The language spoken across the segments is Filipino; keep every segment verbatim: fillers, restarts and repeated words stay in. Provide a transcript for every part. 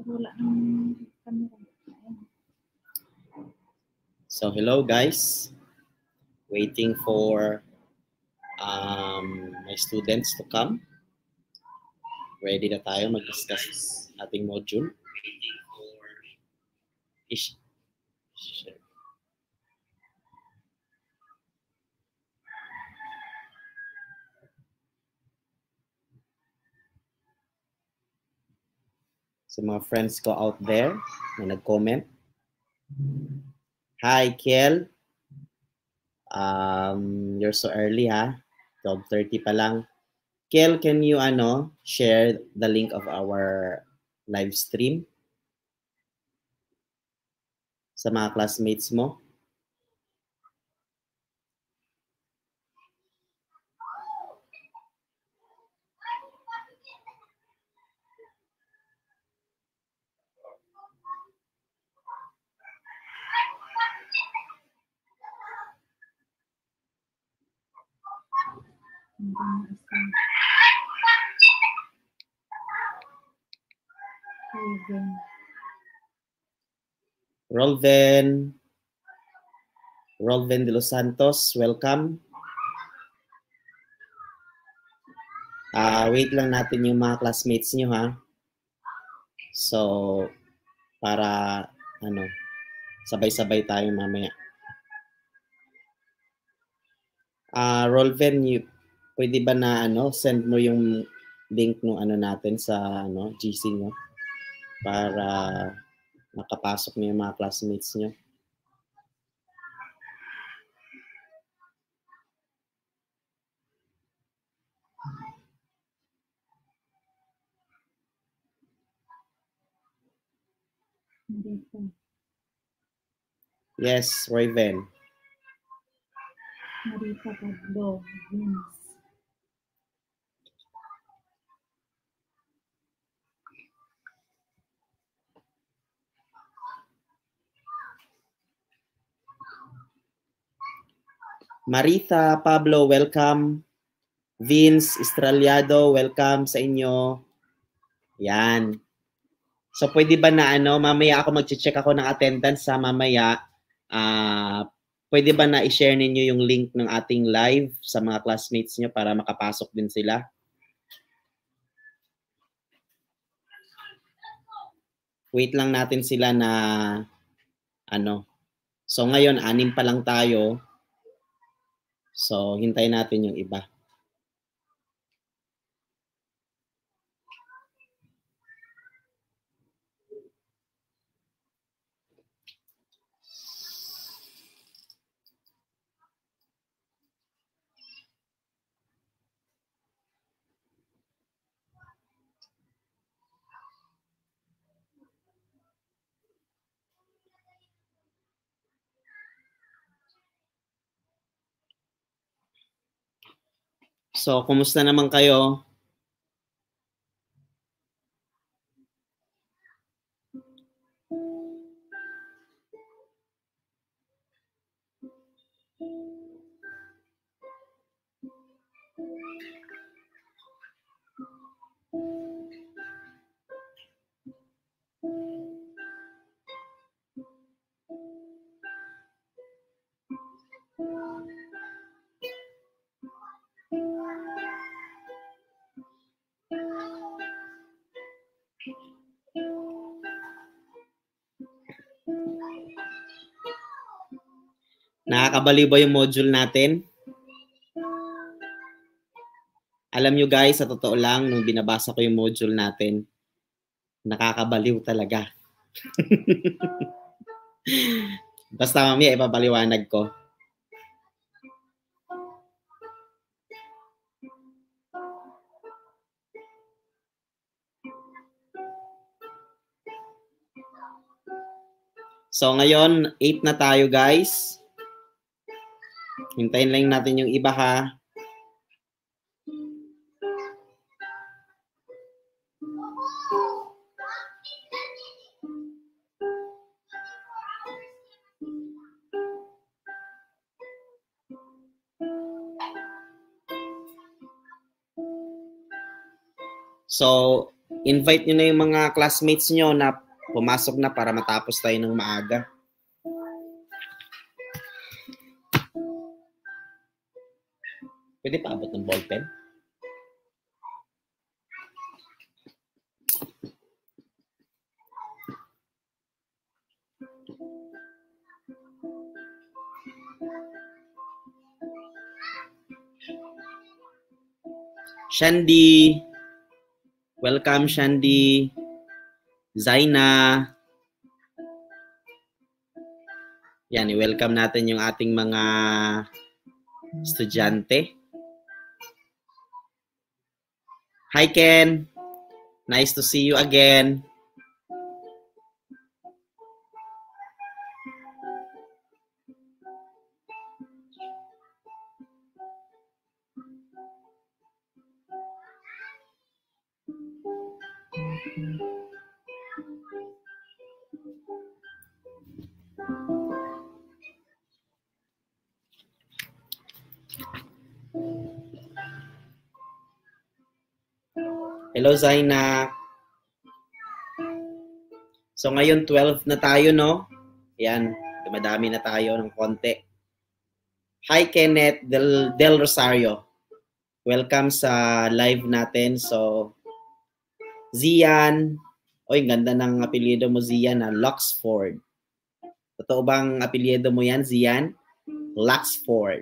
So hello guys, waiting for um, my students to come. Ready na tayo mag-discuss ating module. Ish. Share. So mga friends ko out there na nag-comment. Hi Kiel. Um, you're so early ha. twelve thirty pa lang. Kiel, can you ano share the link of our live stream sa mga classmates mo? Rolven, Rolven de los Santos, welcome. Uh, wait lang natin yung mga classmates nyo ha. So, para ano, sabay-sabay tayo mamaya. Uh, Rolven, you, pwede ba na ano, send mo yung link ng ano natin sa ano, G C nyo para makapasok niyo yung mga classmates nyo. Yes, Raven. Marita Pablo, Vince. Marita Pablo, welcome. Vince Estraliado, welcome sa inyo. Yan. So pwede ba na ano, mamaya ako mag-check ako ng attendance sa mamaya. Ah, uh, pwede ba na i-share ninyo yung link ng ating live sa mga classmates nyo para makapasok din sila? Wait lang natin sila na ano. So ngayon, anim pa lang tayo. So hintayin natin yung iba. So, kumusta naman kayo? Nakakabaliw ba yung module natin? Alam nyo guys, sa totoo lang, nung binabasa ko yung module natin, nakakabaliw talaga. Basta mamaya ipapaliwanag ko. So ngayon, eight na tayo guys. Hintayin lang natin yung iba ha. So, invite nyo na yung mga classmates nyo na pumasok na para matapos tayo ng maaga. Pwede pa abot ng ballpen? Shandy. Welcome, Shandy. Zaina. Yan, i-welcome natin yung ating mga estudyante. Hi, Ken. Nice to see you again. Hello, Zaina. So, ngayon twelve na tayo, no? Yan, dumadami na tayo ng konti. Hi, Kenneth Del, Del Rosario. Welcome sa live natin. So, Zian. Oy, ganda ng apelyido mo, Zian, na Luxford. Totoo bang apelyido mo yan, Zian? Luxford.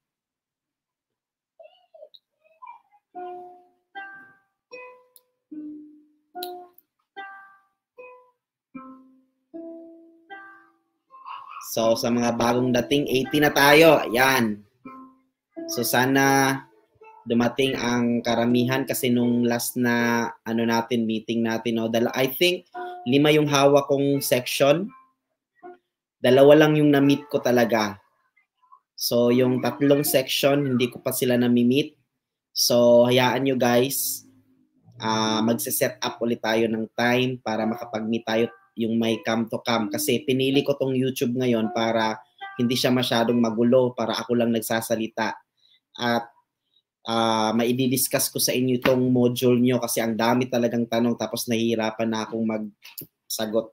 So, sa mga bagong dating, eighty na tayo. Ayan. So, sana dumating ang karamihan kasi nung last na ano natin, meeting natin. No? I think, lima yung hawak kong section. Dalawa lang yung na-meet ko talaga. So, yung tatlong section, hindi ko pa sila na-meet. So, hayaan nyo guys. Uh, magse-set up ulit tayo ng time para makapag-meet tayo yung may cam to cam kasi pinili ko tong YouTube ngayon para hindi siya masyadong magulo, para ako lang nagsasalita at uh, maidi-discuss ko sa inyo itong module nyo kasi ang dami talagang tanong tapos nahihirapan na akong magsagot.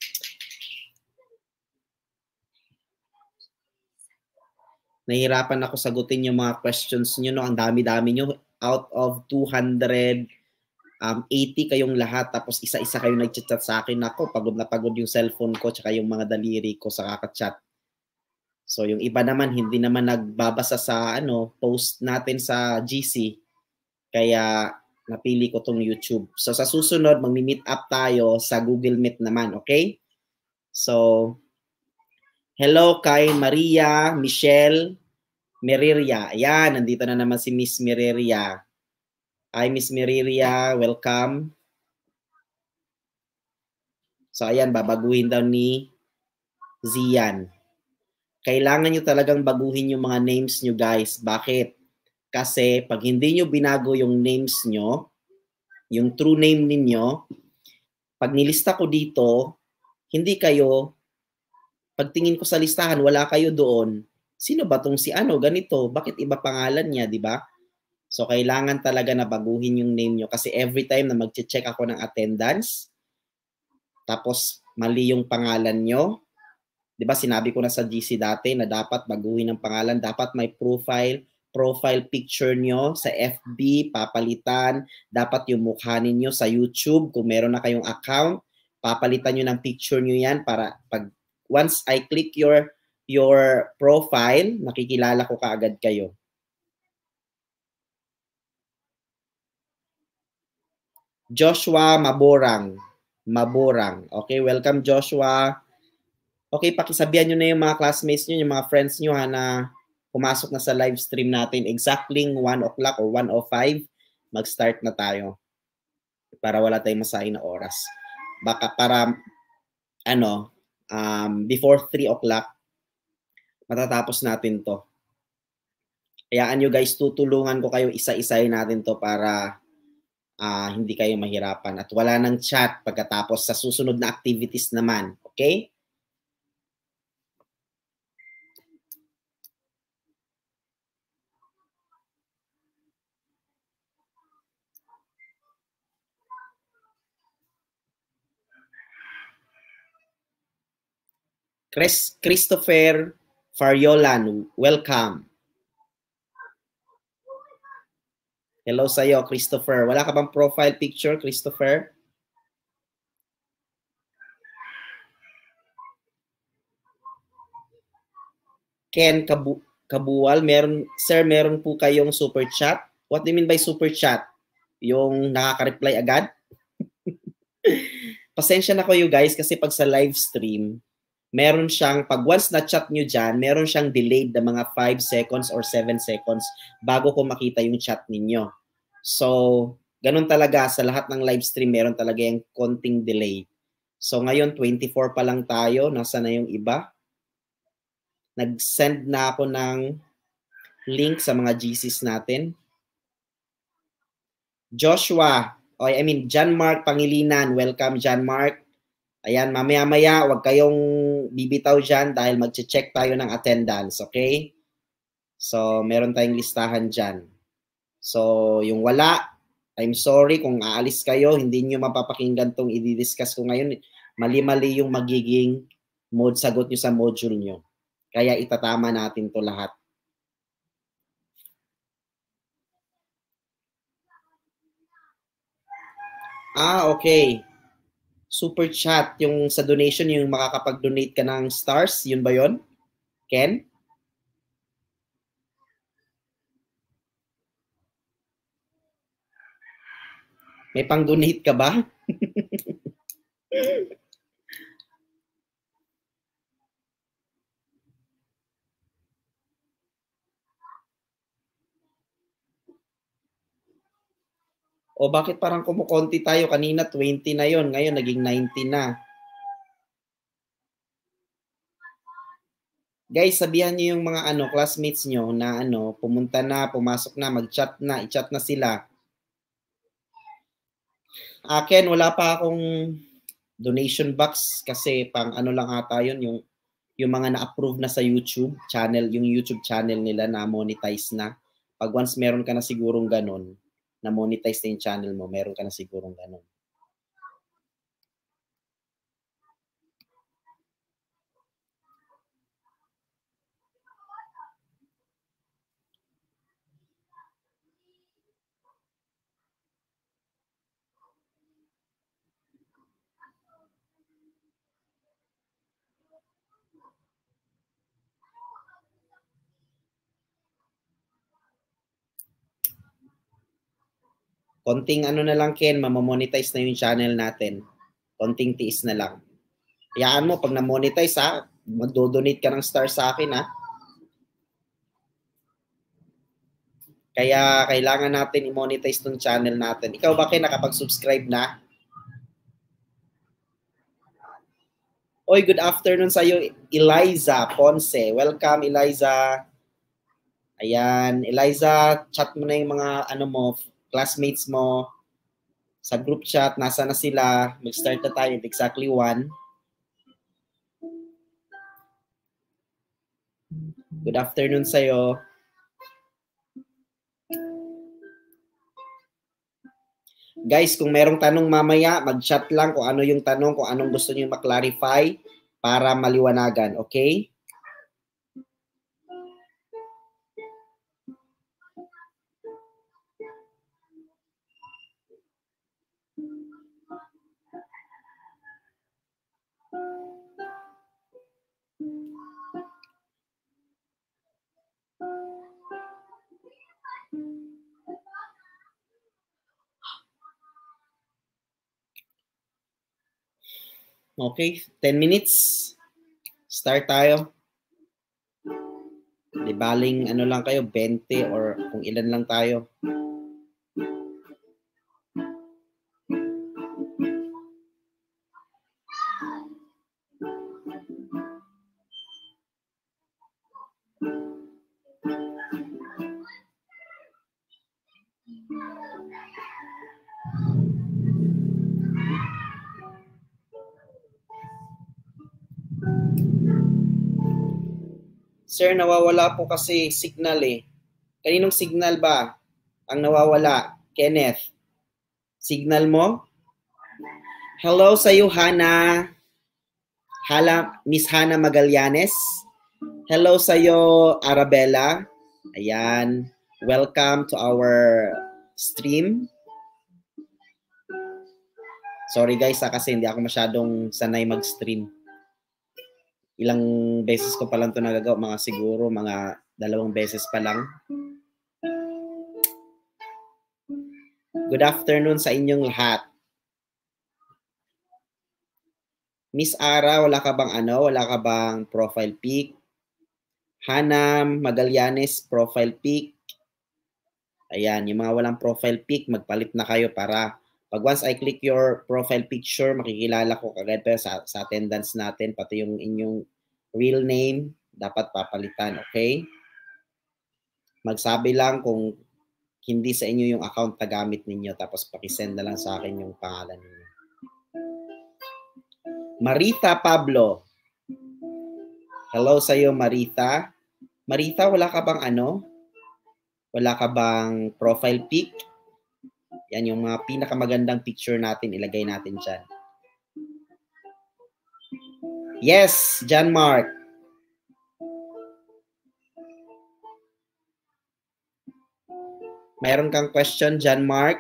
Nahihirapan ako sagutin yung mga questions nyo, no? Ang dami-dami nyo, out of two hundred Um, eighty kayong lahat, tapos isa-isa kayong nag-chat sa akin. Ako, pagod na pagod yung cellphone ko tsaka yung mga daliri ko sa kaka-chat. So, yung iba naman, hindi naman nagbabasa sa ano post natin sa G C. Kaya, napili ko tong YouTube. So, sa susunod, mag-meet up tayo sa Google Meet naman, okay? So, hello kay Maria, Michelle, Meriria. Ayan, nandito na naman si Miss Meriria. Hi, Miss Meriria. Welcome. So, ayan, babaguhin daw ni Zian. Kailangan nyo talagang baguhin yung mga names nyo, guys. Bakit? Kasi, pag hindi nyo binago yung names nyo, yung true name ninyo, pag nilista ko dito, hindi kayo, pagtingin ko sa listahan, wala kayo doon. Sino ba tong si ano, ganito? Bakit iba pangalan niya, di ba? So, kailangan talaga na baguhin yung name nyo. Kasi every time na mag-check ako ng attendance, tapos mali yung pangalan nyo, di ba sinabi ko na sa G C dati na dapat baguhin ang pangalan, dapat may profile, profile picture nyo sa F B, papalitan, dapat yung mukha ninyo sa YouTube, kung meron na kayong account, papalitan nyo ng picture nyo yan para pag once I click your your profile, nakikilala ko kaagad kayo. Joshua Maborang. Maborang. Okay, welcome Joshua. Okay, pakisabihan nyo na yung mga classmates nyo, yung mga friends nyo ha, na pumasok na sa live stream natin. Exactly one o'clock or one oh five, mag-start na tayo. Para wala tayong masayang na oras. Baka para, ano, um, before three o'clock, matatapos natin to. Hayaan nyo guys, tutulungan ko kayo, isa-isahin natin to para uh, hindi kayo mahirapan. At wala nang chat pagkatapos sa susunod na activities naman. Okay? Chris, Christopher Fariolan, welcome. Hello sa'yo, Christopher. Wala ka bang profile picture, Christopher? Ken Kabu Kabuwal, meron, sir, meron po kayong super chat? What do you mean by super chat? Yung nakaka-reply agad? Pasensya na kayo guys kasi pag sa live stream, meron siyang, pag once na chat nyo dyan, meron siyang delayed na mga five seconds or seven seconds bago ko makita yung chat ninyo. So, ganun talaga sa lahat ng live stream, meron talaga yung konting delay. So, ngayon, twenty-four pa lang tayo. Nasa na yung iba? Nag-send na ako ng link sa mga G Cs natin. Joshua, oh, I mean, John Mark Pangilinan. Welcome, John Mark. Ayan, mamaya-maya, huwag kayong bibitaw dyan dahil mag-check tayo ng attendance, okay? So, meron tayong listahan dyan. So, yung wala, I'm sorry kung aalis kayo, hindi nyo mapapakinggan tong i-discuss ko ngayon. Mali-mali yung magiging mode sagot nyo sa module nyo. Kaya itatama natin to lahat. Ah, okay. Super chat, yung sa donation, yung makakapag-donate ka ng stars, yun ba yun? Ken? May pang-donate ka ba? O bakit parang kumukonti tayo? Kanina twenty na yon, ngayon naging nineteen na. Guys, sabihan niyo yung mga ano classmates nyo na ano, pumunta na, pumasok na, mag-chat na, i-chat na sila. Akin, wala pa akong donation box kasi pang ano lang ata yun, yung, yung mga na-approve na sa YouTube channel, yung YouTube channel nila na monetize na. Pag once meron ka na sigurong ganun, na monetize na yung channel mo, meron ka na sigurong ganun. Konting ano na lang, Ken, mamamonetize na yung channel natin. Konting tiis na lang. Hayaan mo, pag na-monetize ha, magdo-donate ka ng star sa akin ha. Kaya kailangan natin i-monetize tong channel natin. Ikaw ba, Ken, nakapag-subscribe na? Oy, good afternoon sa iyo, Eliza Ponce. Welcome, Eliza. Ayan, Eliza, chat mo na yung mga ano mo, classmates mo sa group chat. Nasa na sila? Mag-start na tayo at exactly one. Good afternoon sa iyo. Guys, kung merong tanong mamaya, mag-chat lang kung ano yung tanong, kung anong gusto niyo ma-clarify para maliwanagan, okay? Okay, ten minutes. Start tayo. Di baling ano lang kayo, twenty or kung ilan lang tayo. Sir, nawawala po kasi signal eh. Kaninong signal ba ang nawawala? Kenneth, signal mo? Hello sa iyo, Hana. Hala, Miss Hana Magallanes. Hello sa'yo, Arabella. Ayan. Welcome to our stream. Sorry guys ha, kasi hindi ako masyadong sanay mag-stream. Ilang beses ko pa lang ito nagagawa. Mga siguro, mga dalawang beses pa lang. Good afternoon sa inyong lahat. Miss Ara, wala ka bang ano? Wala ka bang profile pic? Hanam Magallanes, profile pic. Ayan, yung mga walang profile pic, magpalit na kayo para pag once I click your profile picture, makikilala ko kagad pero sa, sa attendance natin, pati yung inyong real name, dapat papalitan, okay? Magsabi lang kung hindi sa inyo yung account na gamit ninyo, tapos pakisend na lang sa akin yung pangalan ninyo. Marita Pablo. Hello sa'yo, Marita. Marita, wala ka bang ano? Wala ka bang profile pic? Yan yung mga pinakamagandang picture natin, ilagay natin dyan. Yes, John Mark. Mayroon kang question, John Mark?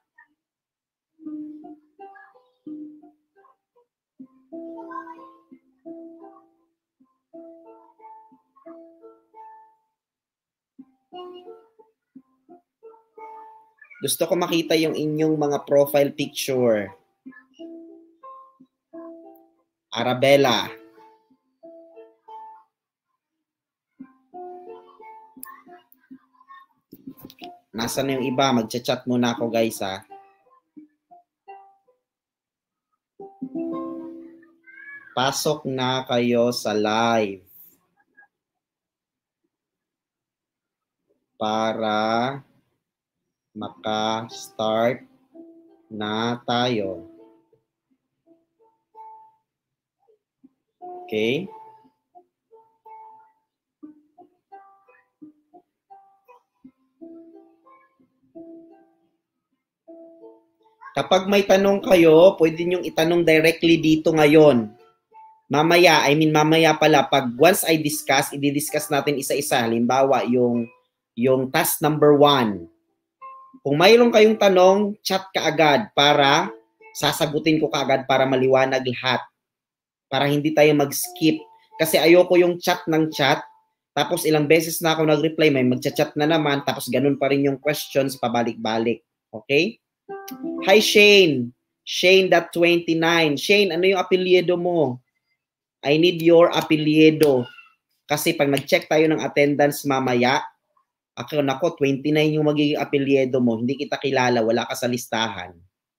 Gusto ko makita yung inyong mga profile picture. Arabella. Nasaan yung iba? Magchat-chat muna ako guys ha. Pasok na kayo sa live. Para maka-start na tayo. Okay? Kapag may tanong kayo, pwede nyo itanong directly dito ngayon. Mamaya, I mean mamaya pala, pag once I discuss, i-discuss natin isa-isa. Halimbawa, yung, yung task number one. Kung mayroon kayong tanong, chat ka agad para sasagutin ko kaagad para maliwanag lahat. Para hindi tayo mag-skip. Kasi ayoko yung chat ng chat, tapos ilang beses na ako nag-reply, may mag-chat na naman, tapos ganun pa rin yung questions, pabalik-balik. Okay? Hi Shane. Shane twenty-nine. Shane, ano yung apelyido mo? I need your apelyido. Kasi pag nag-check tayo ng attendance mamaya, ako nako, twenty-nine yung magiging apelyido mo. Hindi kita kilala, wala ka sa listahan.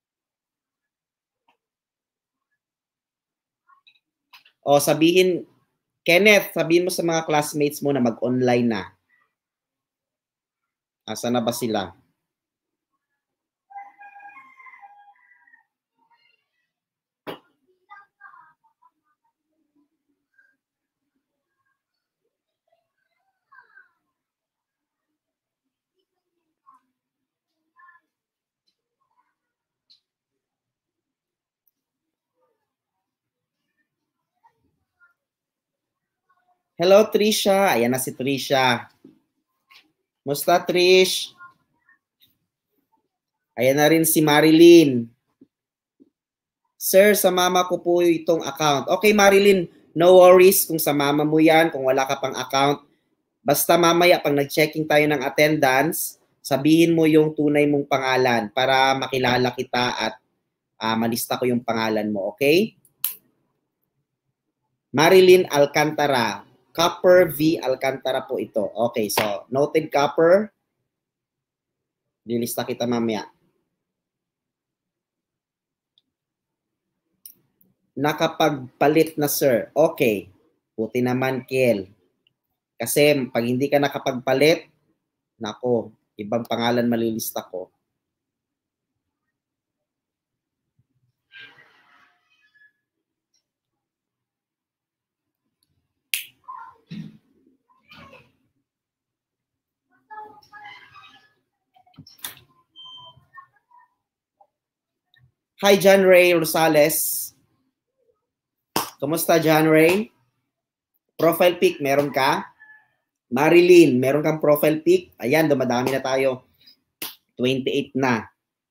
O sabihin, Kenneth, sabihin mo sa mga classmates mo na mag-online na. Asa na ba sila? Hello, Trisha. Ayan na si Trisha. Musta, Trish? Ayan na rin si Marilyn. Sir, sa mama ko po itong account. Okay, Marilyn, no worries kung sa mama mo yan, kung wala ka pang account. Basta mamaya, pag nag-checking tayo ng attendance, sabihin mo yung tunay mong pangalan para makilala kita at uh, malista ko yung pangalan mo, okay? Marilyn Alcantara. Copper V. Alcantara po ito. Okay, so noted Copper. Dilista kita mamaya. Nakapagpalit na sir. Okay. Buti naman, Kel. Kasi pag hindi ka nakapagpalit, nako, ibang pangalan malilista ko. Hi, John Ray Rosales. Kumusta, John Ray? Profile pic, meron ka? Marilyn, meron kang profile pic? Ayan, dumadami na tayo. twenty-eight na.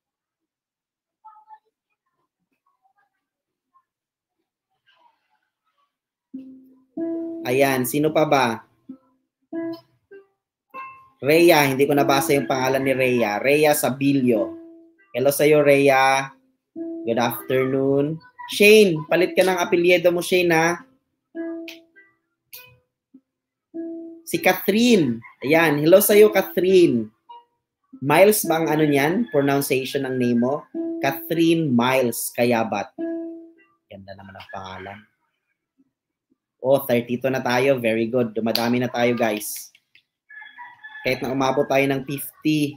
Ayan, sino pa ba? Rhea, hindi ko nabasa yung pangalan ni Rhea. Rhea Sabilio. Hello sa'yo, Rhea. Good afternoon. Shane, palit ka ng apelyido mo, Shane, ha? Si Catherine. Ayan, hello sa'yo, Catherine. Miles ba ang ano niyan? Pronunciation ng name mo? Catherine Miles Kayabat. Ganda naman ang pangalan. Oh, thirty-two na tayo. Very good. Dumadami na tayo, guys. Kahit na umabot tayo ng fifty.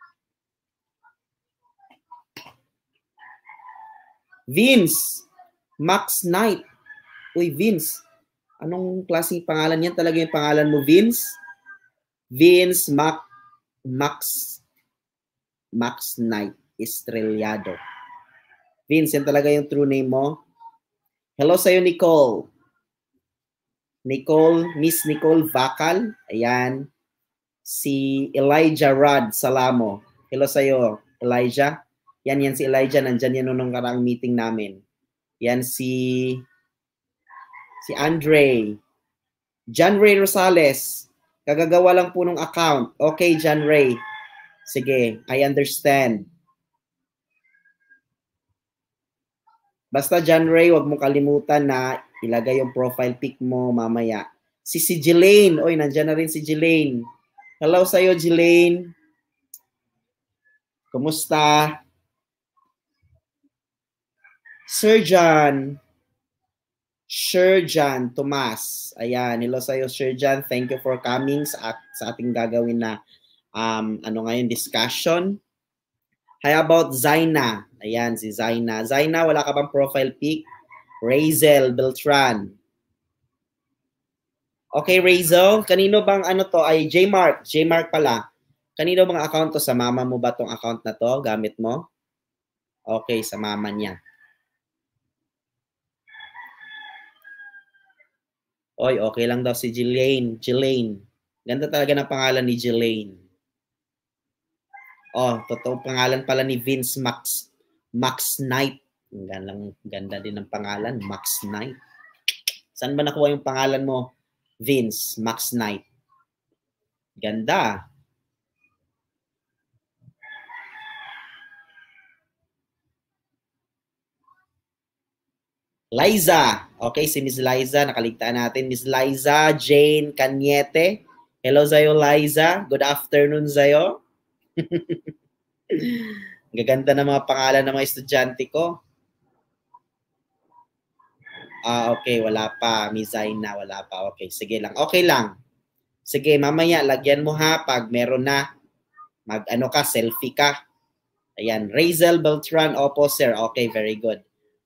Vince. Max Knight. Uy, Vince. Anong klaseng pangalan yan? Talaga yung pangalan mo, Vince? Vince Mac Max Max Knight Estrellado. Vince, yan talaga yung true name mo. Hello sa'yo, Nicole. Nicole, Miss Nicole Vacal. Ayan. Si Elijah Rod Salamo. Hello sa'yo, Elijah. Yan, yan si Elijah. Nandyan yan nung karaang meeting namin. Yan si si Andre. John Ray Rosales. Kagagawa lang po ng account. Okay, John Ray. Sige, I understand. Basta, John Ray, wag mo kalimutan na ilagay yung profile pic mo mamaya. Si si Jelaine. Oy, nandiyan na rin si Jelaine. Hello sa'yo, Jelaine. Kumusta? Sir John. Sir John Tomas. Ayan, hello sa'yo, Sir John. Thank you for coming sa, sa ating gagawin na um, ano ngayon, discussion. How about Zaina? Ayan, si Zaina. Zaina, wala ka bang profile pic? Razel Beltran. Okay, Razel. Kanino bang ano to? Ay, J-Mark. J-Mark pala. Kanino bang account to? Sa mama mo ba tong account na to? Gamit mo? Okay, sa mama niya. Oy, okay lang daw si Jelaine. Jelaine. Ganda talaga ng pangalan ni Jelaine. Oh, totoo pangalan pala ni Vince Max Max Knight. Ganda, ganda din ng pangalan, Max Knight. Saan ba nakuha yung pangalan mo, Vince Max Knight? Ganda. Liza. Okay, si Miss Liza. Nakaligtaan natin. Miss Liza Jane Cañete. Hello sa'yo, Liza. Good afternoon sa'yo. Gaganda ng mga pangalan ng mga estudyante ko. Ah, okay. Wala pa. Miss Zaina, wala pa. Okay, sige lang. Okay lang. Sige, mamaya, lagyan mo ha. Pag meron na, mag-ano ka, selfie ka. Ayan. Razel Beltran. Opo, sir. Okay, very good.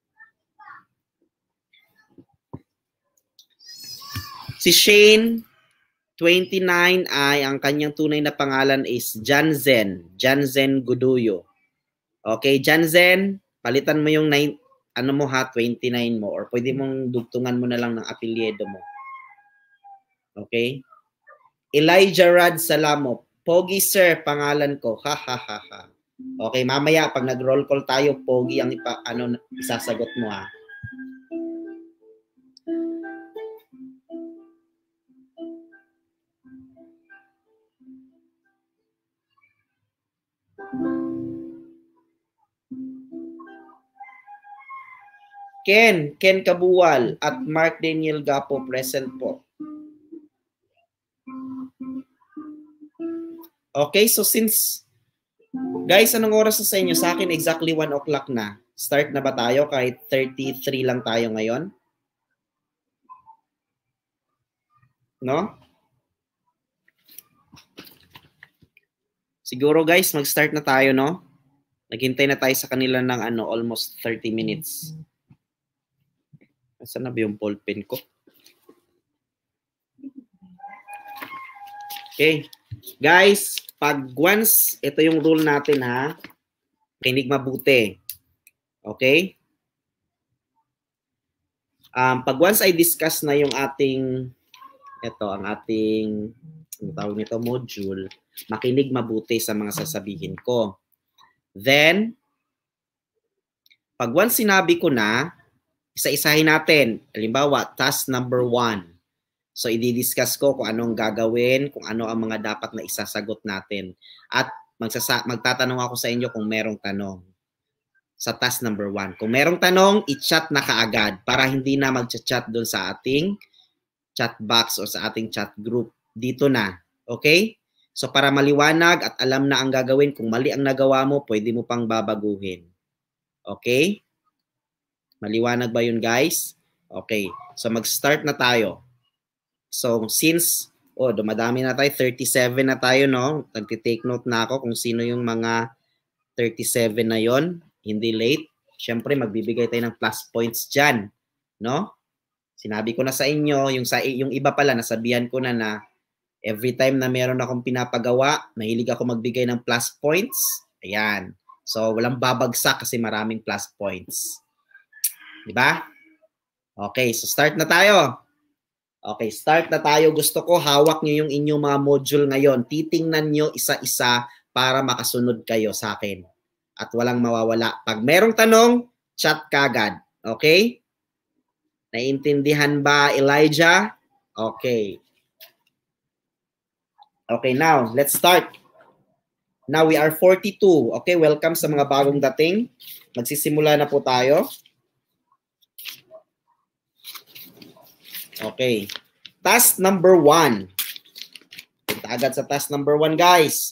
Si Shane, twenty-nine, ay ang kanyang tunay na pangalan is Janzen. Janzen Guduyo. Okay, Janzen, palitan mo yung nine, ano mo ha, twenty-nine mo, or pwede mong dugtungan mo na lang ng apelyido mo. Okay? Elijah Rad Salamo. Pogi sir, pangalan ko. Ha ha ha ha. Okay, mamaya pag nag-roll call tayo, Pogi ang ipa, ano, isasagot mo ha. Ken, Ken Kabuwal at Mark Daniel Gapo present po. Okay, so since, guys, anong oras na sa inyo? Sa akin, exactly one o'clock na. Start na ba tayo? Kahit thirty-three lang tayo ngayon? No? Siguro, guys, mag-start na tayo, no? Naghintay na tayo sa kanila ng ano, almost thirty minutes. Saan na ba yung ballpen ko? Okay. Guys, pag once, ito yung rule natin ha. Kinig mabuti. Okay? Um, pag once I discuss na yung ating, ito, ang ating, ang tawag nito, module, makinig mabuti sa mga sasabihin ko. Then, pag once sinabi ko na, isa-isahin natin. Halimbawa, task number one. So, i-discuss ko kung anong gagawin, kung ano ang mga dapat na isasagot natin. At magsasa magtatanong ako sa inyo kung merong tanong sa task number one. Kung merong tanong, i-chat na kaagad para hindi na mag-chat doon sa ating chat box o sa ating chat group. Dito na. Okay? So, para maliwanag at alam na ang gagawin, kung mali ang nagawa mo, pwede mo pang babaguhin. Okay? Maliwanag ba yun, guys? Okay. So, mag-start na tayo. So, since, oh, dumadami na tayo, thirty-seven na tayo, no? Nagtitake note na ako kung sino yung mga thirty-seven na yon, hindi late. Siyempre, magbibigay tayo ng plus points dyan, no? Sinabi ko na sa inyo, yung, sa, yung iba pala, nasabihan ko na na every time na meron akong pinapagawa, mahilig ako magbigay ng plus points. Ayan. So, walang babagsak kasi maraming plus points. Diba? Okay, so start na tayo. Okay, start na tayo. Gusto ko hawak nyo yung inyong mga module ngayon. Titingnan nyo isa-isa para makasunod kayo sa akin. At walang mawawala. Pag merong tanong, chat kagad. Okay? Naiintindihan ba, Elijah? Okay. Okay, now, let's start. Now, we are forty-two. Okay, welcome sa mga bagong dating. Magsisimula na po tayo. Okay. Task number one. Punta agad sa task number one, guys.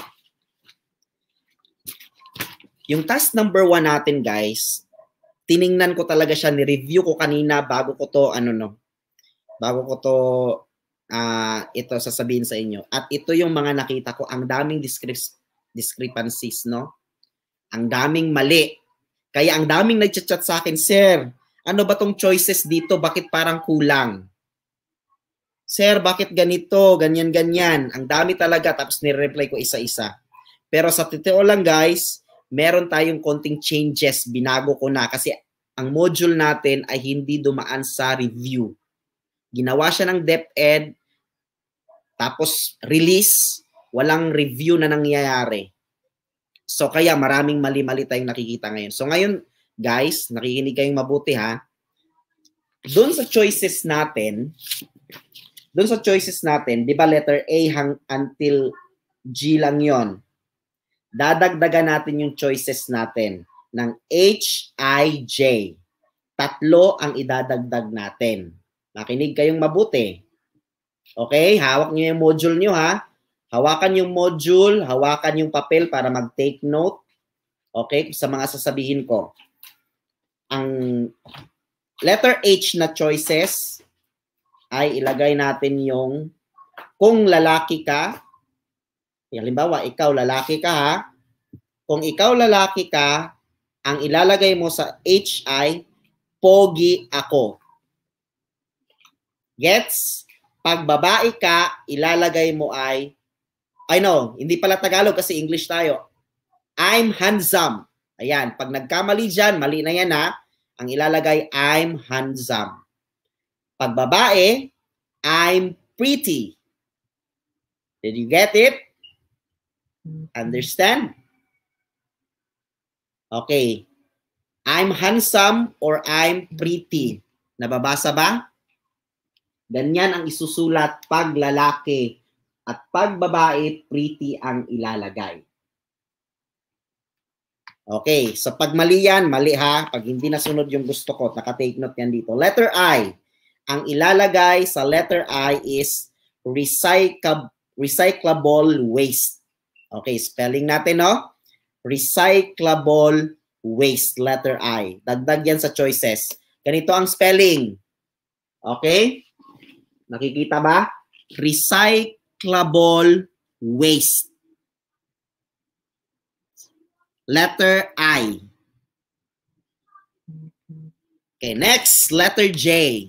Yung task number one natin, guys, tiningnan ko talaga siya, ni-review ko kanina bago ko to, ano no, bago ko to, uh, ito sasabihin sa inyo. At ito yung mga nakita ko, ang daming discrep- discrepancies, no? Ang daming mali. Kaya ang daming nag-chat sa akin, Sir, ano ba tong choices dito? Bakit parang kulang? Sir, bakit ganito? Ganyan, ganyan. Ang dami talaga. Tapos nire-reply ko isa-isa. Pero sa totoo lang, guys, meron tayong konting changes. Binago ko na. Kasi ang module natin ay hindi dumaan sa review. Ginawa siya ng DepEd. Tapos release. Walang review na nangyayari. So kaya maraming mali-mali tayong nakikita ngayon. So ngayon, guys, nakikinig kayong mabuti ha. Doon sa choices natin, doon sa choices natin, di ba letter A hang until G lang yon. Dadagdagan natin yung choices natin ng H, I, J. Tatlo ang idadagdag natin. Makinig kayong mabuti. Okay? Hawak nyo yung module nyo ha. Hawakan yung module, hawakan yung papel para mag-take note. Okay? Sa mga sasabihin ko. Ang letter H na choices ay ilagay natin yung kung lalaki ka. Halimbawa, ikaw lalaki ka ha. Kung ikaw lalaki ka, ang ilalagay mo sa H ay pogi ako. Gets? Pag babae ka, ilalagay mo ay I know, hindi pala Tagalog kasi English tayo. I'm handsome. Ayan, pag nagkamali dyan, mali na yan ha. Ang ilalagay, I'm handsome. Pag babae, I'm pretty. Did you get it? Understand? Okay. I'm handsome or I'm pretty. Nababasa ba? Ganyan ang isusulat pag lalaki. At pag babae, pretty ang ilalagay. Okay, so pag mali yan, mali ha. Pag hindi nasunod yung gusto ko, naka-take note yan dito. Letter I. Ang ilalagay sa letter I is recyclable, recyclable waste. Okay, spelling natin, no? Recyclable waste, letter I. Dagdag yan sa choices. Ganito ang spelling. Okay? Nakikita ba? Recyclable waste. Letter I. Okay, next, letter J.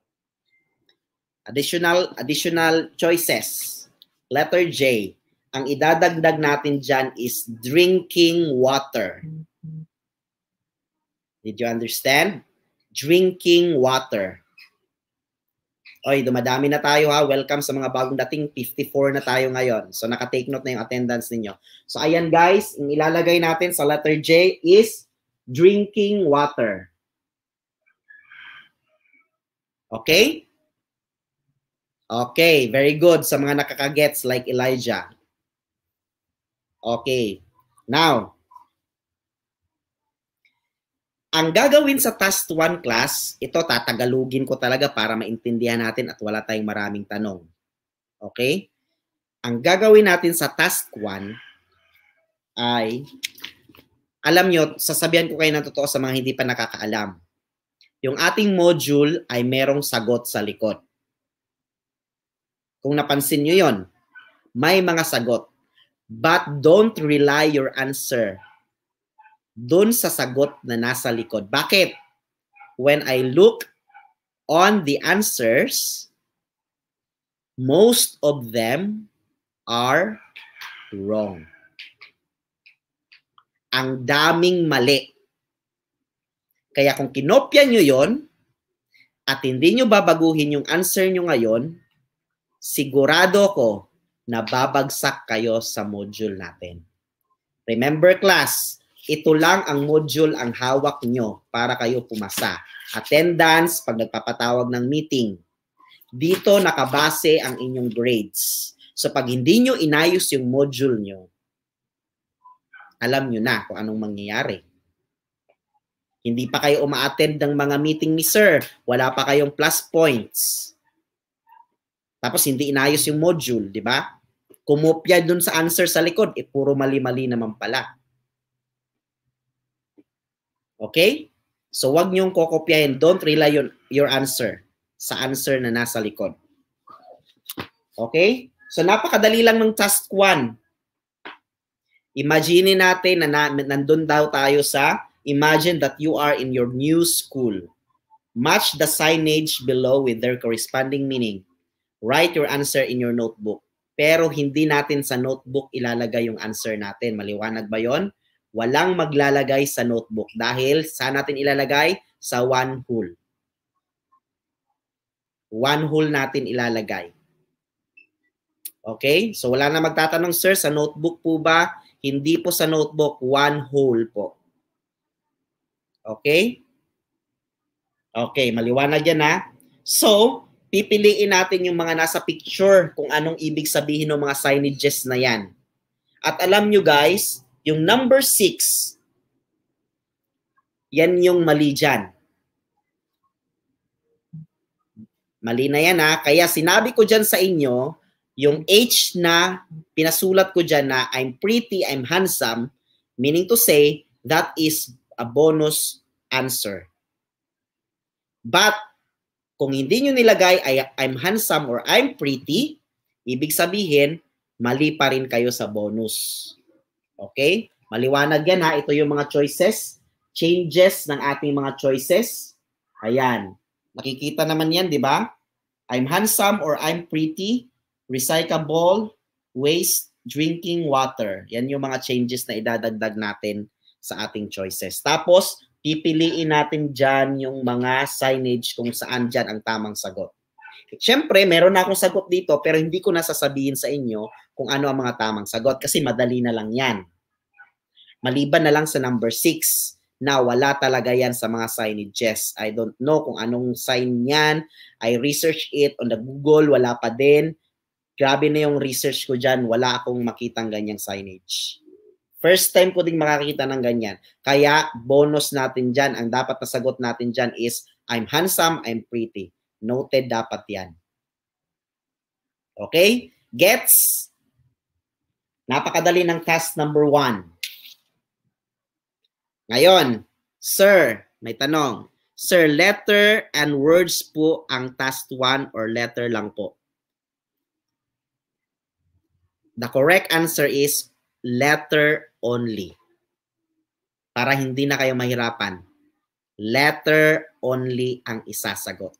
Additional additional choices. Letter J. Ang idadagdag natin dyan is drinking water. Did you understand? Drinking water. Oy, dumadami na tayo ha. Welcome sa mga bagong dating. fifty-four na tayo ngayon. So, naka-take note na yung attendance ninyo. So, ayan guys, ang ilalagay natin sa letter J is drinking water. Okay? Okay, very good sa mga nakakagets like Elijah. Okay. Now, ang gagawin sa task one class, ito tatagalugin ko talaga para maintindihan natin at wala tayong maraming tanong. Okay? Ang gagawin natin sa task one ay, alam nyo, sasabihan ko kayo ng totoo sa mga hindi pa nakakaalam. Yung ating module ay merong sagot sa likod. Kung napansin nyo yon, may mga sagot. But don't rely your answer dun sa sagot na nasa likod. Bakit? When I look on the answers, most of them are wrong. Ang daming mali. Kaya kung kinopya nyo yon at hindi nyo babaguhin yung answer nyo ngayon, sigurado ko na babagsak kayo sa module natin. Remember class, ito lang ang module ang hawak nyo para kayo pumasa. Attendance pag nagpapatawag ng meeting. Dito nakabase ang inyong grades. So pag hindi nyo inayos yung module nyo, alam nyo na kung anong mangyayari. Hindi pa kayo uma-attend ng mga meeting ni sir. Wala pa kayong plus points. Tapos hindi inayos yung module, di ba? Kumopya dun sa answer sa likod, eh puro mali-mali naman pala. Okay? So wag niyong kokopyahin. Don't rely on your answer sa answer na nasa likod. Okay? So napakadali lang ng task one. Imagine natin na, na nandun daw tayo sa, imagine that you are in your new school. Match the signage below with their corresponding meaning. Write your answer in your notebook. Pero hindi natin sa notebook ilalagay yung answer natin. Maliwanag ba yon? Walang maglalagay sa notebook dahil saan natin ilalagay? Sa one hole. One hole natin ilalagay. Okay? So wala na magtatanong, sir, sa notebook po ba? Hindi po sa notebook, one hole po. Okay? Okay, maliwanag yan ha. So, pipiliin natin yung mga nasa picture kung anong ibig sabihin ng mga signages na yan. At alam nyo guys, yung number six, yan yung mali dyan. Mali na yan ha. Kaya sinabi ko dyan sa inyo, yung H na pinasulat ko dyan na I'm pretty, I'm handsome, meaning to say, that is a bonus answer. But, kung hindi nyo nilagay ay I'm handsome or I'm pretty, ibig sabihin, mali pa rin kayo sa bonus. Okay? Maliwanag yan ha. Ito yung mga choices. Changes ng ating mga choices. Ayan. Nakikita naman yan, di ba? I'm handsome or I'm pretty. Recyclable, waste, drinking water. Yan yung mga changes na idadagdag natin sa ating choices. Tapos, pipiliin natin dyan yung mga signage kung saan dyan ang tamang sagot. Siyempre, meron na akong sagot dito pero hindi ko nasasabihin sa inyo kung ano ang mga tamang sagot kasi madali na lang yan. Maliban na lang sa number six na wala talaga yan sa mga signages. I don't know kung anong sign yan. I researched it on the Google, wala pa din. Grabe na yung research ko dyan, wala akong makitang ganyang signage. First time ko ding makakita ng ganyan. Kaya bonus natin dyan, ang dapat na sagot natin dyan is I'm handsome, I'm pretty. Noted dapat yan. Okay? Gets? Napakadali ng task number one. Ngayon, sir, may tanong. Sir, letter and words po ang task one or letter lang po? The correct answer is letter only. Para hindi na kayo mahirapan. Letter only ang isasagot.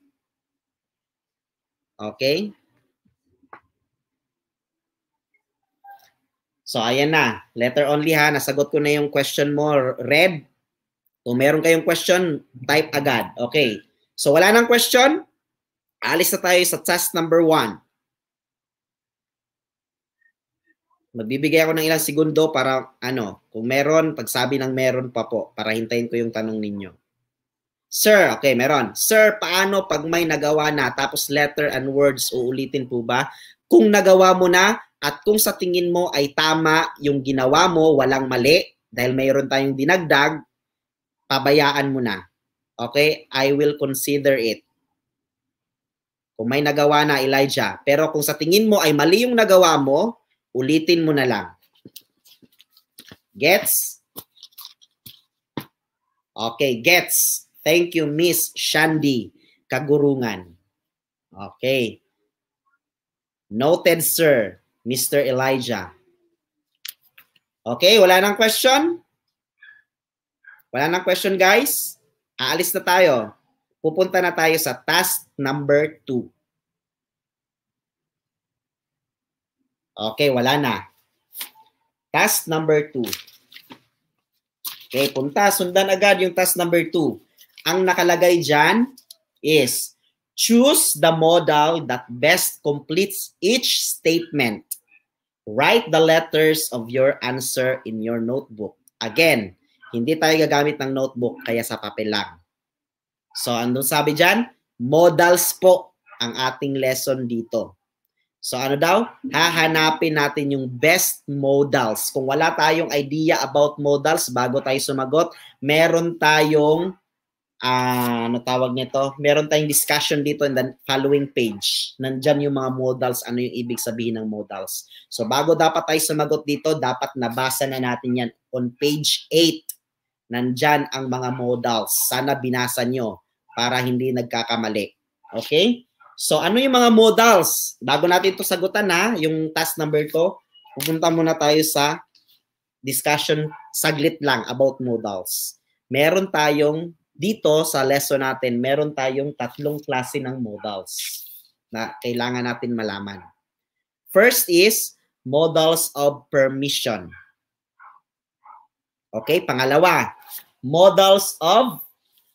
Okay? So, ayan na. Letter only ha. Nasagot ko na yung question mo, Red. Kung meron kayong question, type agad. Okay. So wala nang question. Alis na tayo sa task number one. Magbibigay ako ng ilang segundo para ano, kung meron, pagsabi ng meron pa po, para hintayin ko yung tanong ninyo. Sir, okay, meron. Sir, paano pag may nagawa na, tapos letter and words, uulitin po ba? Kung nagawa mo na, at kung sa tingin mo ay tama yung ginawa mo, walang mali, dahil mayroon tayong dinagdag, pabayaan mo na. Okay? I will consider it. Kung may nagawa na, Elijah. Pero kung sa tingin mo ay mali yung nagawa mo, ulitin mo na lang. Gets? Okay, gets. Thank you, Miss Shandy Kagurungan. Okay. Noted, sir. Mister Elijah. Okay, wala nang question? Wala nang question, guys? Aalis na tayo. Pupunta na tayo sa task number two. Okay, wala na. Task number two. Okay, punta. Sundan agad yung task number two. Ang nakalagay dyan is choose the modal that best completes each statement. Write the letters of your answer in your notebook. Again, hindi tayo gagamit ng notebook, kaya sa papel lang. So, andun sabi dyan, modals po ang ating lesson dito. So, ano daw? Hahanapin natin yung best modals. Kung wala tayong idea about modals, bago tayo sumagot, meron tayong Uh, ano tawag nito? Meron tayong discussion dito in the following page. Nandyan yung mga modals, ano yung ibig sabihin ng modals. So bago dapat tayo sumagot dito, dapat nabasa na natin yan on page eight. Nandyan ang mga modals. Sana binasa nyo para hindi nagkakamali. Okay? So ano yung mga modals? Bago natin ito sagutan ha, yung task number two, pupunta muna tayo sa discussion saglit lang about modals. Meron tayong dito sa lesson natin, meron tayong tatlong klase ng modals na kailangan natin malaman. First is modals of permission. Okay, pangalawa, modals of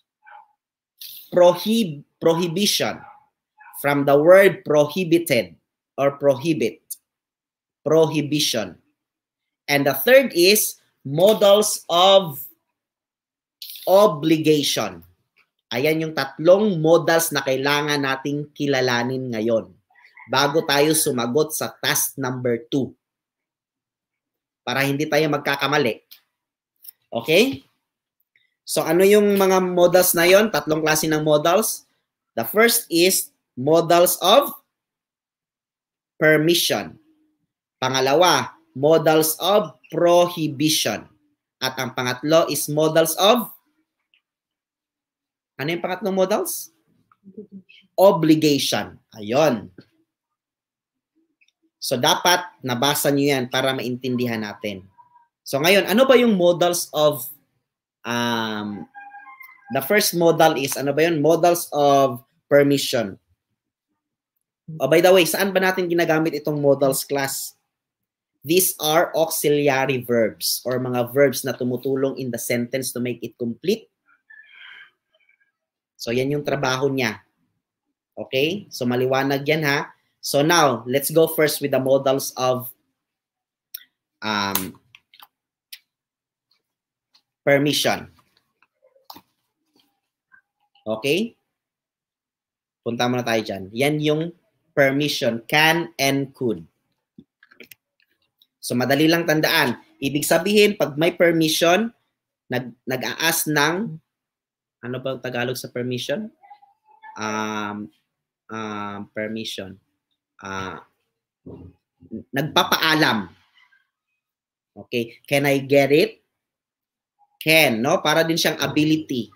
prohib prohibition. From the word prohibited or prohibit. Prohibition. And the third is modals of obligation. Ayan yung tatlong modals na kailangan nating kilalanin ngayon bago tayo sumagot sa task number two. Para hindi tayo magkakamali. Okay? So ano yung mga modals na yon? Tatlong klase ng modals. The first is modals of permission. Pangalawa, modals of prohibition. At ang pangatlo is modals of ano yung pangatlong modals? Obligation. Ayon. So, dapat nabasa nyo yan para maintindihan natin. So, ngayon, ano ba yung modals of, um, the first modal is, ano ba yun? Modals of permission. Oh, by the way, saan ba natin ginagamit itong modals class? These are auxiliary verbs or mga verbs na tumutulong in the sentence to make it complete. So, yan yung trabaho niya. Okay? So, maliwanag yan ha. So, now, let's go first with the modals of um, permission. Okay? Punta muna tayo dyan. Yan yung permission. Can and could. So, madali lang tandaan. Ibig sabihin, pag may permission, nag, nag-a-ask ng ano ba ang Tagalog sa permission? Um, um, permission. Uh, nagpapaalam. Okay. Can I get it? Can, no? Para din siyang ability.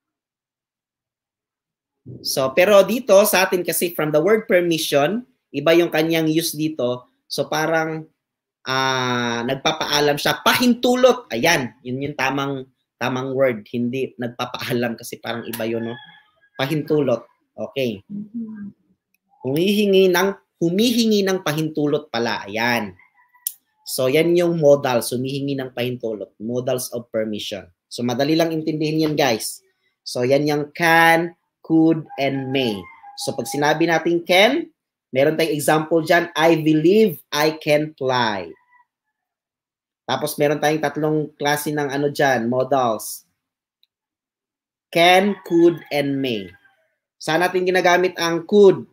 So, pero dito sa atin kasi from the word permission, iba yung kanyang use dito. So, parang uh, nagpapaalam siya. Pahintulot. Ayan. Yun yung tamang tamang word, hindi nagpapaalam kasi parang iba yun, no? Pahintulot. Okay. Humihingi ng humihingi ng pahintulot pala. Ayan. So yan yung modals, humihingi ng pahintulot, modals of permission. So, madali lang intindihin yan, guys. So, yan yung can, could, and may. So, pag sinabi natin can, meron tayong example dyan, I believe I can fly. Tapos, meron tayong tatlong klase ng ano dyan, modals. Can, could, and may. Saan natin ginagamit ang could?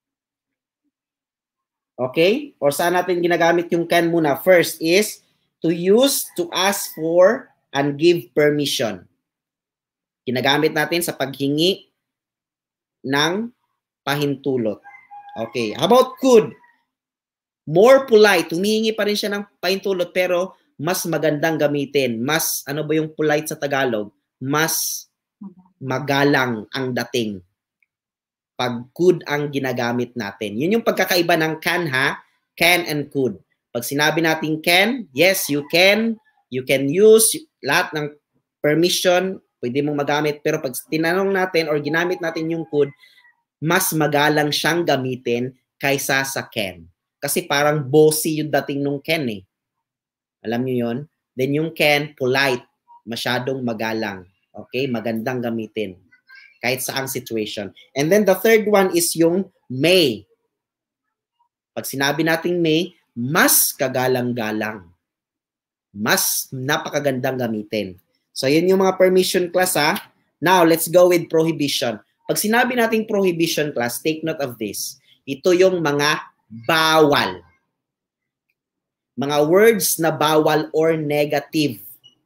Okay? Or saan natin ginagamit yung can muna? First is to use, to ask for, and give permission. Ginagamit natin sa paghingi ng pahintulot. Okay. How about could? More polite. Humihingi pa rin siya ng pahintulot pero mas magandang gamitin. Mas, ano ba yung polite sa Tagalog? Mas magalang ang dating. Pag could ang ginagamit natin. Yun yung pagkakaiba ng can ha. Can and could. Pag sinabi natin can, yes, you can. You can use lahat ng permission. Pwede mong magamit. Pero pag tinanong natin or ginamit natin yung could, mas magalang siyang gamitin kaysa sa can. Kasi parang bossy yung dating nung can eh. Alam niyo yun? Then yung can, polite. Masyadong magalang. Okay? Magandang gamitin. Kahit saang situation. And then the third one is yung may. Pag sinabi natin may, mas kagalang-galang. Mas napakagandang gamitin. So, yun yung mga permission class ha. Now, let's go with prohibition. Pag sinabi natin prohibition class, take note of this. Ito yung mga bawal. Mga words na bawal or negative.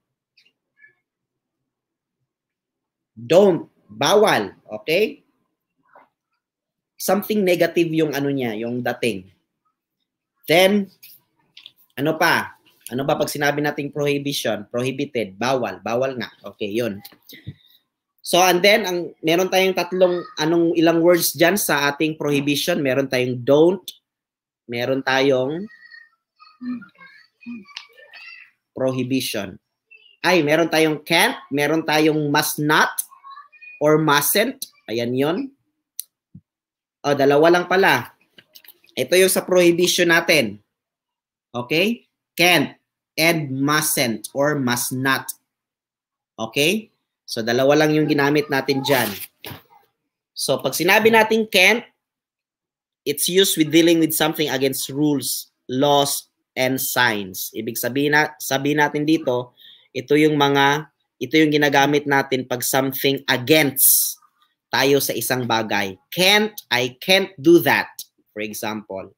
Don't. Bawal. Okay? Something negative yung ano niya, yung dating. Then, ano pa? Ano ba pag sinabi nating prohibition? Prohibited. Bawal. Bawal nga. Okay, yun. So, and then, ang, meron tayong tatlong, anong ilang words dyan sa ating prohibition. Meron tayong don't. Meron tayong prohibition. Ay, meron tayong can't. Meron tayong must not or mustn't. Ayan yon. O, dalawa lang pala. Ito yung sa prohibition natin. Okay? Can't and mustn't or must not. Okay? So, dalawa lang yung ginamit natin dyan. So, pag sinabi natin can't, it's used with dealing with something against rules, laws, and signs. Ibig sabihin, na, sabihin natin dito, ito yung mga, ito yung ginagamit natin pag something against tayo sa isang bagay. Can't, I can't do that. For example.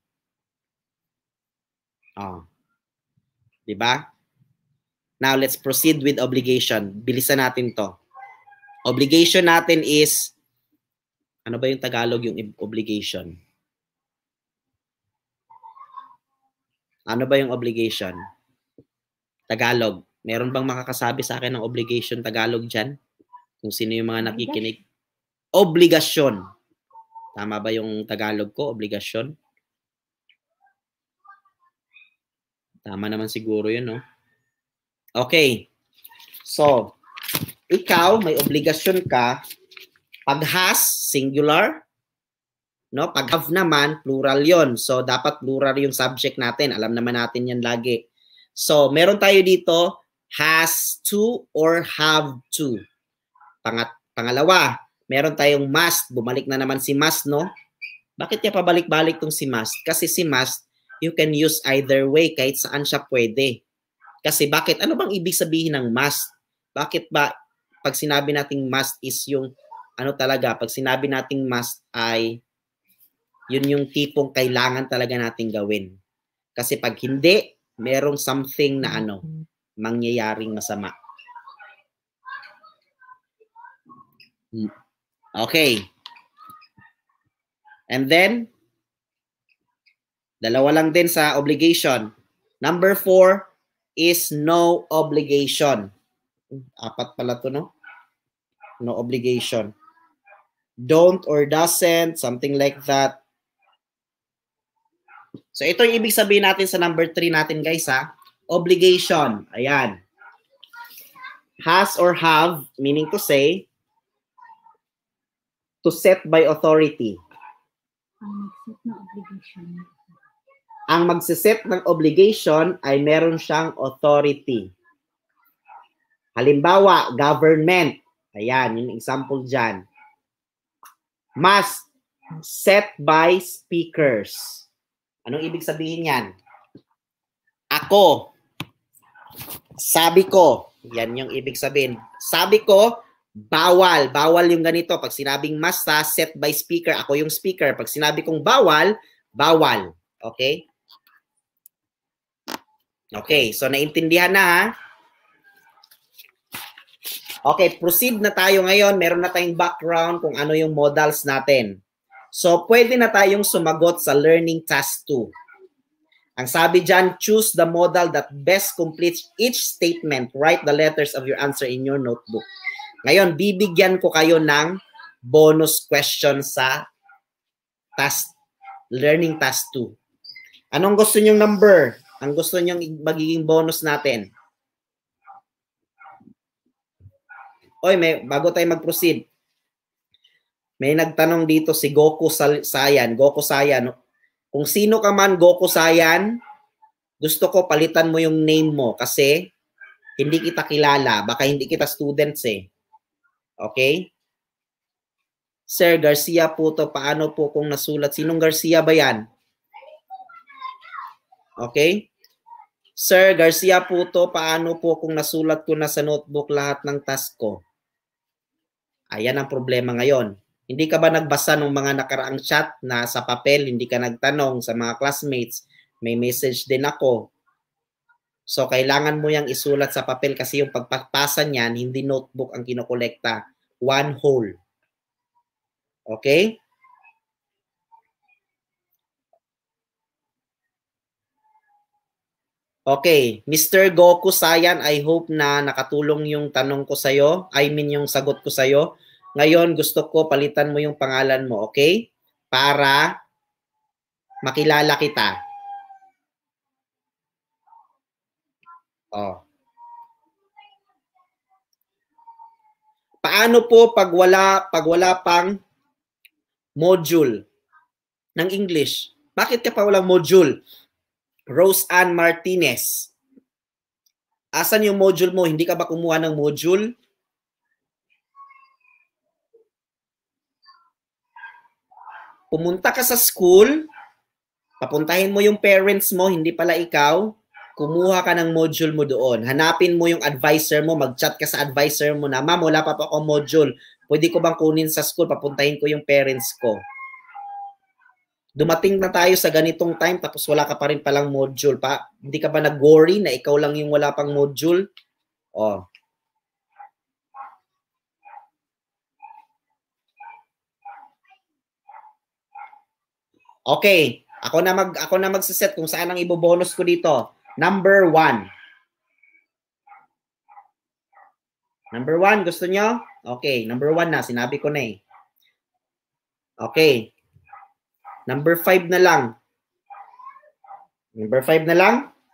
Oh. Diba? Now, let's proceed with obligation. Bilisan natin to. Obligation natin is, ano ba yung Tagalog yung obligation? Ano ba yung obligation? Tagalog. Meron bang makakasabi sa akin ng obligation Tagalog dyan? Kung sino yung mga nakikinig. Obligasyon. Tama ba yung Tagalog ko? Obligasyon? Tama naman siguro yun, no? Okay. So, ikaw, may obligasyon ka. Pag has, singular. No? Pag have naman, plural yon. So, dapat plural yung subject natin. Alam naman natin yan lagi. So, meron tayo dito, has to or have to. Pangat pangalawa, meron tayong must. Bumalik na naman si must, no? Bakit niya pabalik-balik tong si must? Kasi si must, you can use either way kahit saan siya pwede. Kasi bakit? Ano bang ibig sabihin ng must? Bakit ba pag sinabi nating must is yung ano talaga? Pag sinabi nating must ay yun yung tipong kailangan talaga nating gawin. Kasi pag hindi, merong something na ano, mangyayaring masama. Okay. And then, dalawa lang din sa obligation. Number four is no obligation. Apat pala to, no? No obligation. Don't or doesn't, something like that. So, ito yung ibig sabihin natin sa number three natin, guys, ha? Obligation. Ayan. Has or have, meaning to say, to set by authority. Ang mag-set na obligation. Ang magsiset ng obligation ay meron siyang authority. Halimbawa, government. Ayan, yung example dyan. Must set by speakers. Anong ibig sabihin yan? Ako. Sabi ko. Yan yung ibig sabihin. Sabi ko, bawal. Bawal yung ganito. Pag sinabing must, ha, set by speaker, ako yung speaker. Pag sinabi kong bawal, bawal. Okay? Okay, so naintindihan na, ha? Okay, proceed na tayo ngayon. Meron na tayong background kung ano yung modals natin. So, pwede na tayong sumagot sa learning task two. Ang sabi dyan, choose the modal that best completes each statement. Write the letters of your answer in your notebook. Ngayon, bibigyan ko kayo ng bonus question sa task, learning task two. Anong gusto nyong number? Ang gusto nyong magiging bonus natin? Oy, may, bago tayo mag-proceed, may nagtanong dito si Goku Sayan. Goku Sayan. Kung sino ka man, Goku Sayan, gusto ko palitan mo yung name mo kasi hindi kita kilala. Baka hindi kita students eh. Okay? Sir Garcia po to. Paano po kung nasulat? Sinong Garcia ba yan? Okay? Sir Garcia po to. Paano po kung nasulat ko na sa notebook lahat ng task ko? Ayan ang problema ngayon. Hindi ka ba nagbasa ng mga nakaraang chat na sa papel, hindi ka nagtanong sa mga classmates, may message din ako. So, kailangan mo yang isulat sa papel kasi yung pagpapasa niyan, hindi notebook ang kinokolekta. One whole. Okay? Okay. Mister Goku Sayan, I hope na nakatulong yung tanong ko sa'yo. I mean yung sagot ko sa'yo. Ngayon, gusto ko palitan mo yung pangalan mo, okay? Para makilala kita. Oh. Paano po pag wala, pag wala pang module ng English? Bakit ka pa walang module? Rose Ann Martinez. Asan yung module mo? Hindi ka ba kumuha ng module? Pumunta ka sa school, papuntahin mo yung parents mo, hindi pala ikaw, kumuha ka ng module mo doon. Hanapin mo yung advisor mo, mag-chat ka sa advisor mo na, ma'am, wala pa po akong module. Pwede ko bang kunin sa school, papuntahin ko yung parents ko. Dumating na tayo sa ganitong time, tapos wala ka pa rin palang module. Pa, hindi ka ba nag-worry na ikaw lang yung wala pang module? Oh. Okay, ako na mag ako na magse-set kung saan ang ibo-bonus ko dito. Number one. Number one, gusto nyo? Okay, number one na, sinabi ko na eh. Okay. Number five na lang. Number five na lang.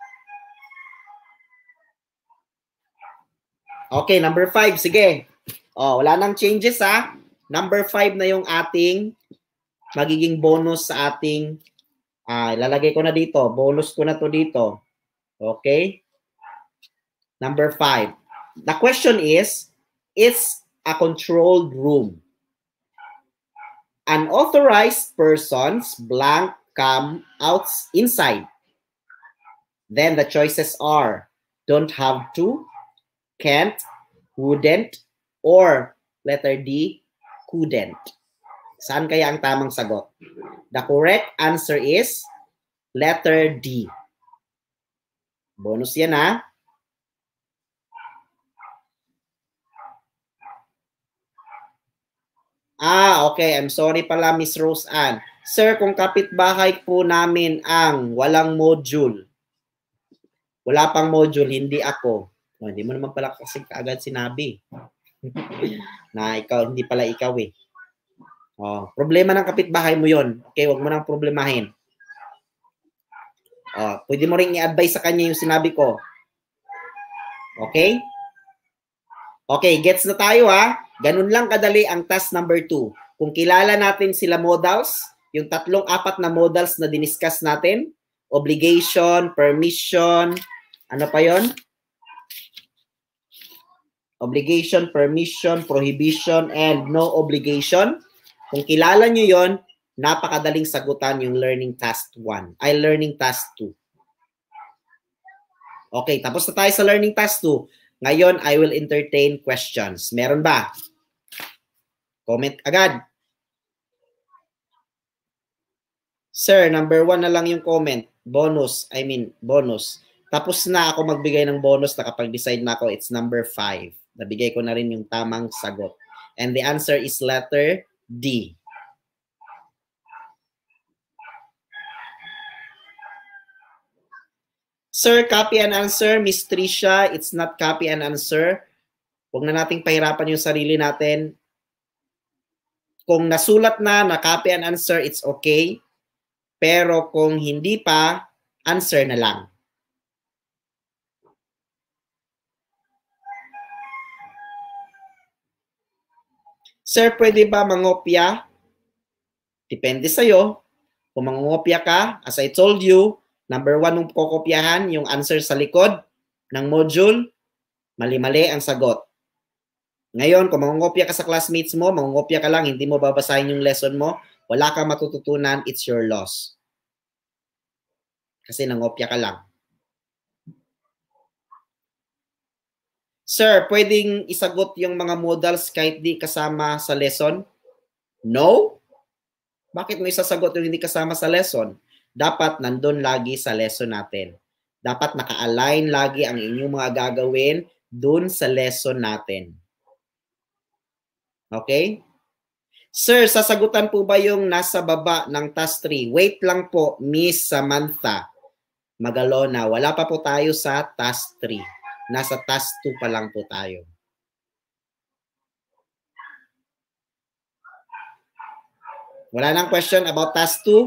Okay, number five, sige. Oh, wala nang changes ha. Number five na yung ating magiging bonus sa ating, ah, lalagay ko na dito, bonus ko na to dito. Okay? Number five. The question is, it's a controlled room. Unauthorized persons blank come out inside. Then the choices are, don't have to, can't, wouldn't, or letter D, couldn't. Saan kaya ang tamang sagot? The correct answer is letter D. Bonus yan ha. Ah, okay. I'm sorry pala, Miss Rose Ann. Sir, kung kapitbahay po namin ang walang module, wala pang module, hindi ako. Oh, hindi mo naman pala kasi kaagad sinabi. Na ikaw, hindi pala ikaw eh. Oh, problema ng kapitbahay mo yon. Okay, wag mo nang problemahin. Oh, pwede mo ring i-advise sa kanya yung sinabi ko. Okay? Okay, gets na tayo ha. Ganun lang kadali ang task number two. Kung kilala natin sila modals, yung tatlong apat na modals na diniscuss natin, obligation, permission, ano pa yon? Obligation, permission, prohibition, and no obligation. Kung kilala nyo yon, napakadaling sagutan yung learning task one. Ay, learning task two. Okay, tapos na tayo sa learning task two. Ngayon, I will entertain questions. Meron ba? Comment agad. Sir, number one na lang yung comment. Bonus, I mean, bonus. Tapos na ako magbigay ng bonus, nakapag-decide na ako, it's number five. Nabigay ko na rin yung tamang sagot. And the answer is letter D. Sir, copy and answer. Miss Tricia, it's not copy and answer. Huwag na nating pahirapan yung sarili natin. Kung nasulat na, na copy and answer, it's okay. Pero kung hindi pa, answer na lang. Sir, pwede ba mangopya? Depende sa'yo. Kung mangopya ka, as I told you, number one mong kokopyahan, yung answer sa likod ng module, mali-mali ang sagot. Ngayon, kung mangopya ka sa classmates mo, mangopya ka lang, hindi mo babasahin yung lesson mo, wala kang matututunan, it's your loss. Kasi nangopya ka lang. Sir, pwedeng isagot yung mga modals kahit di kasama sa lesson? No? Bakit mo isasagot yung hindi kasama sa lesson? Dapat nandun lagi sa lesson natin. Dapat naka-align lagi ang inyong mga gagawin dun sa lesson natin. Okay? Sir, sasagutan po ba yung nasa baba ng task three? Wait lang po, Miss Samantha Magalona. Wala pa po tayo sa task three. Nasa task two pa lang po tayo. Wala nang question about task two?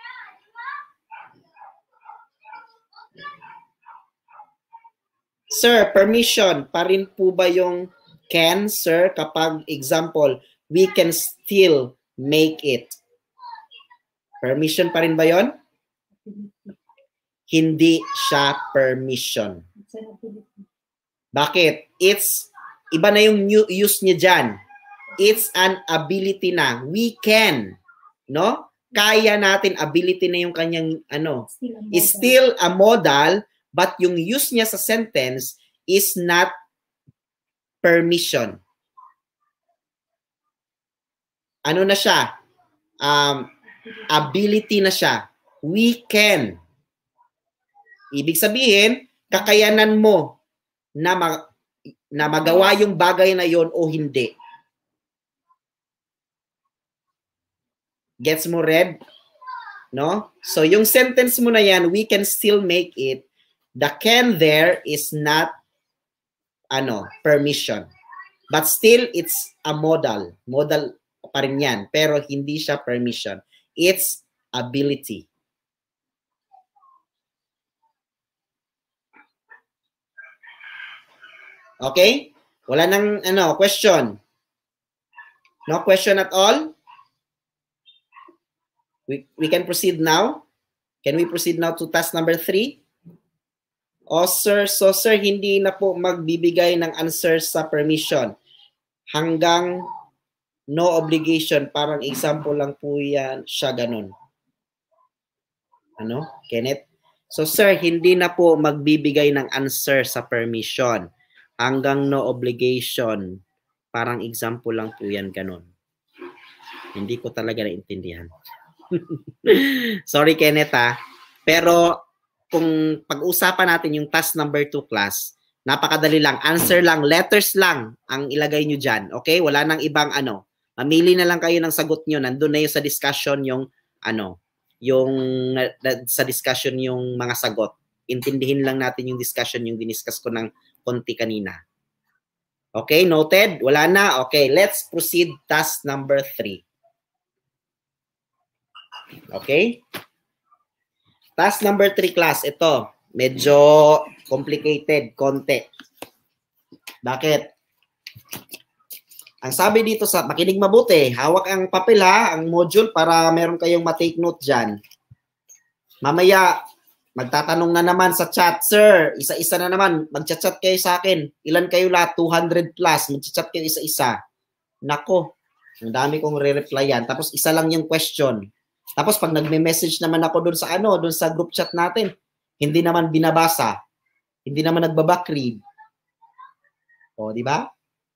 Sir, permission pa rin po ba yung can, sir, kapag example, we can still make it? Permission pa rin ba yon? Hindi siya permission. Bakit? It's, iba na yung new use niya dyan. It's an ability na. We can. No? Kaya natin, ability na yung kanyang, ano, is still a modal, but yung use niya sa sentence is not permission. Ano na siya? Um, ability na siya. We can. Ibig sabihin, kakayanan mo na, mag, na magawa yung bagay na yon o hindi. Gets mo, Red? No? So, yung sentence mo na yan, we can still make it. The can there is not ano, permission. But still, it's a modal. Modal pa rin yan. Pero hindi siya permission. It's ability. Okay? Wala nang ano, question. No question at all? We, we can proceed now? Can we proceed now to task number three? Oh, sir, so sir, hindi na po magbibigay ng answer sa permission. Hanggang no obligation. Parang example lang po yan siya ganun. Ano, Kenneth? So sir, hindi na po magbibigay ng answer sa permission. Hanggang no obligation. Parang example lang po yan ganun. Hindi ko talaga naintindihan. Sorry, Kenneth, ha. Pero kung pag-usapan natin yung task number two class, napakadali lang. Answer lang, letters lang ang ilagay nyo dyan. Okay? Wala nang ibang ano. Mamili na lang kayo ng sagot nyo. Nandun na yung sa discussion yung ano, yung na, na, sa discussion yung mga sagot. Intindihin lang natin yung discussion yung diniscuss ko ng konti kanina. Okay? Noted? Wala na? Okay. Let's proceed task number three. Okay? Task number three class, ito, medyo complicated, konti. Bakit? Ang sabi dito sa, makinig mabuti, hawak ang papel ha, ang module para meron kayong ma-take note dyan. Mamaya, Magtatanong na naman sa chat, sir, isa-isa na naman, magchat-chat kayo sa akin. Ilan kayo lahat? two hundred plus, magchat-chat kayo isa-isa. Nako, ang dami kong re-replyan. Tapos isa lang yung question. Tapos pag nagme-message naman ako dun sa ano, dun sa group chat natin, hindi naman binabasa. Hindi naman nagbabackread. O, di ba?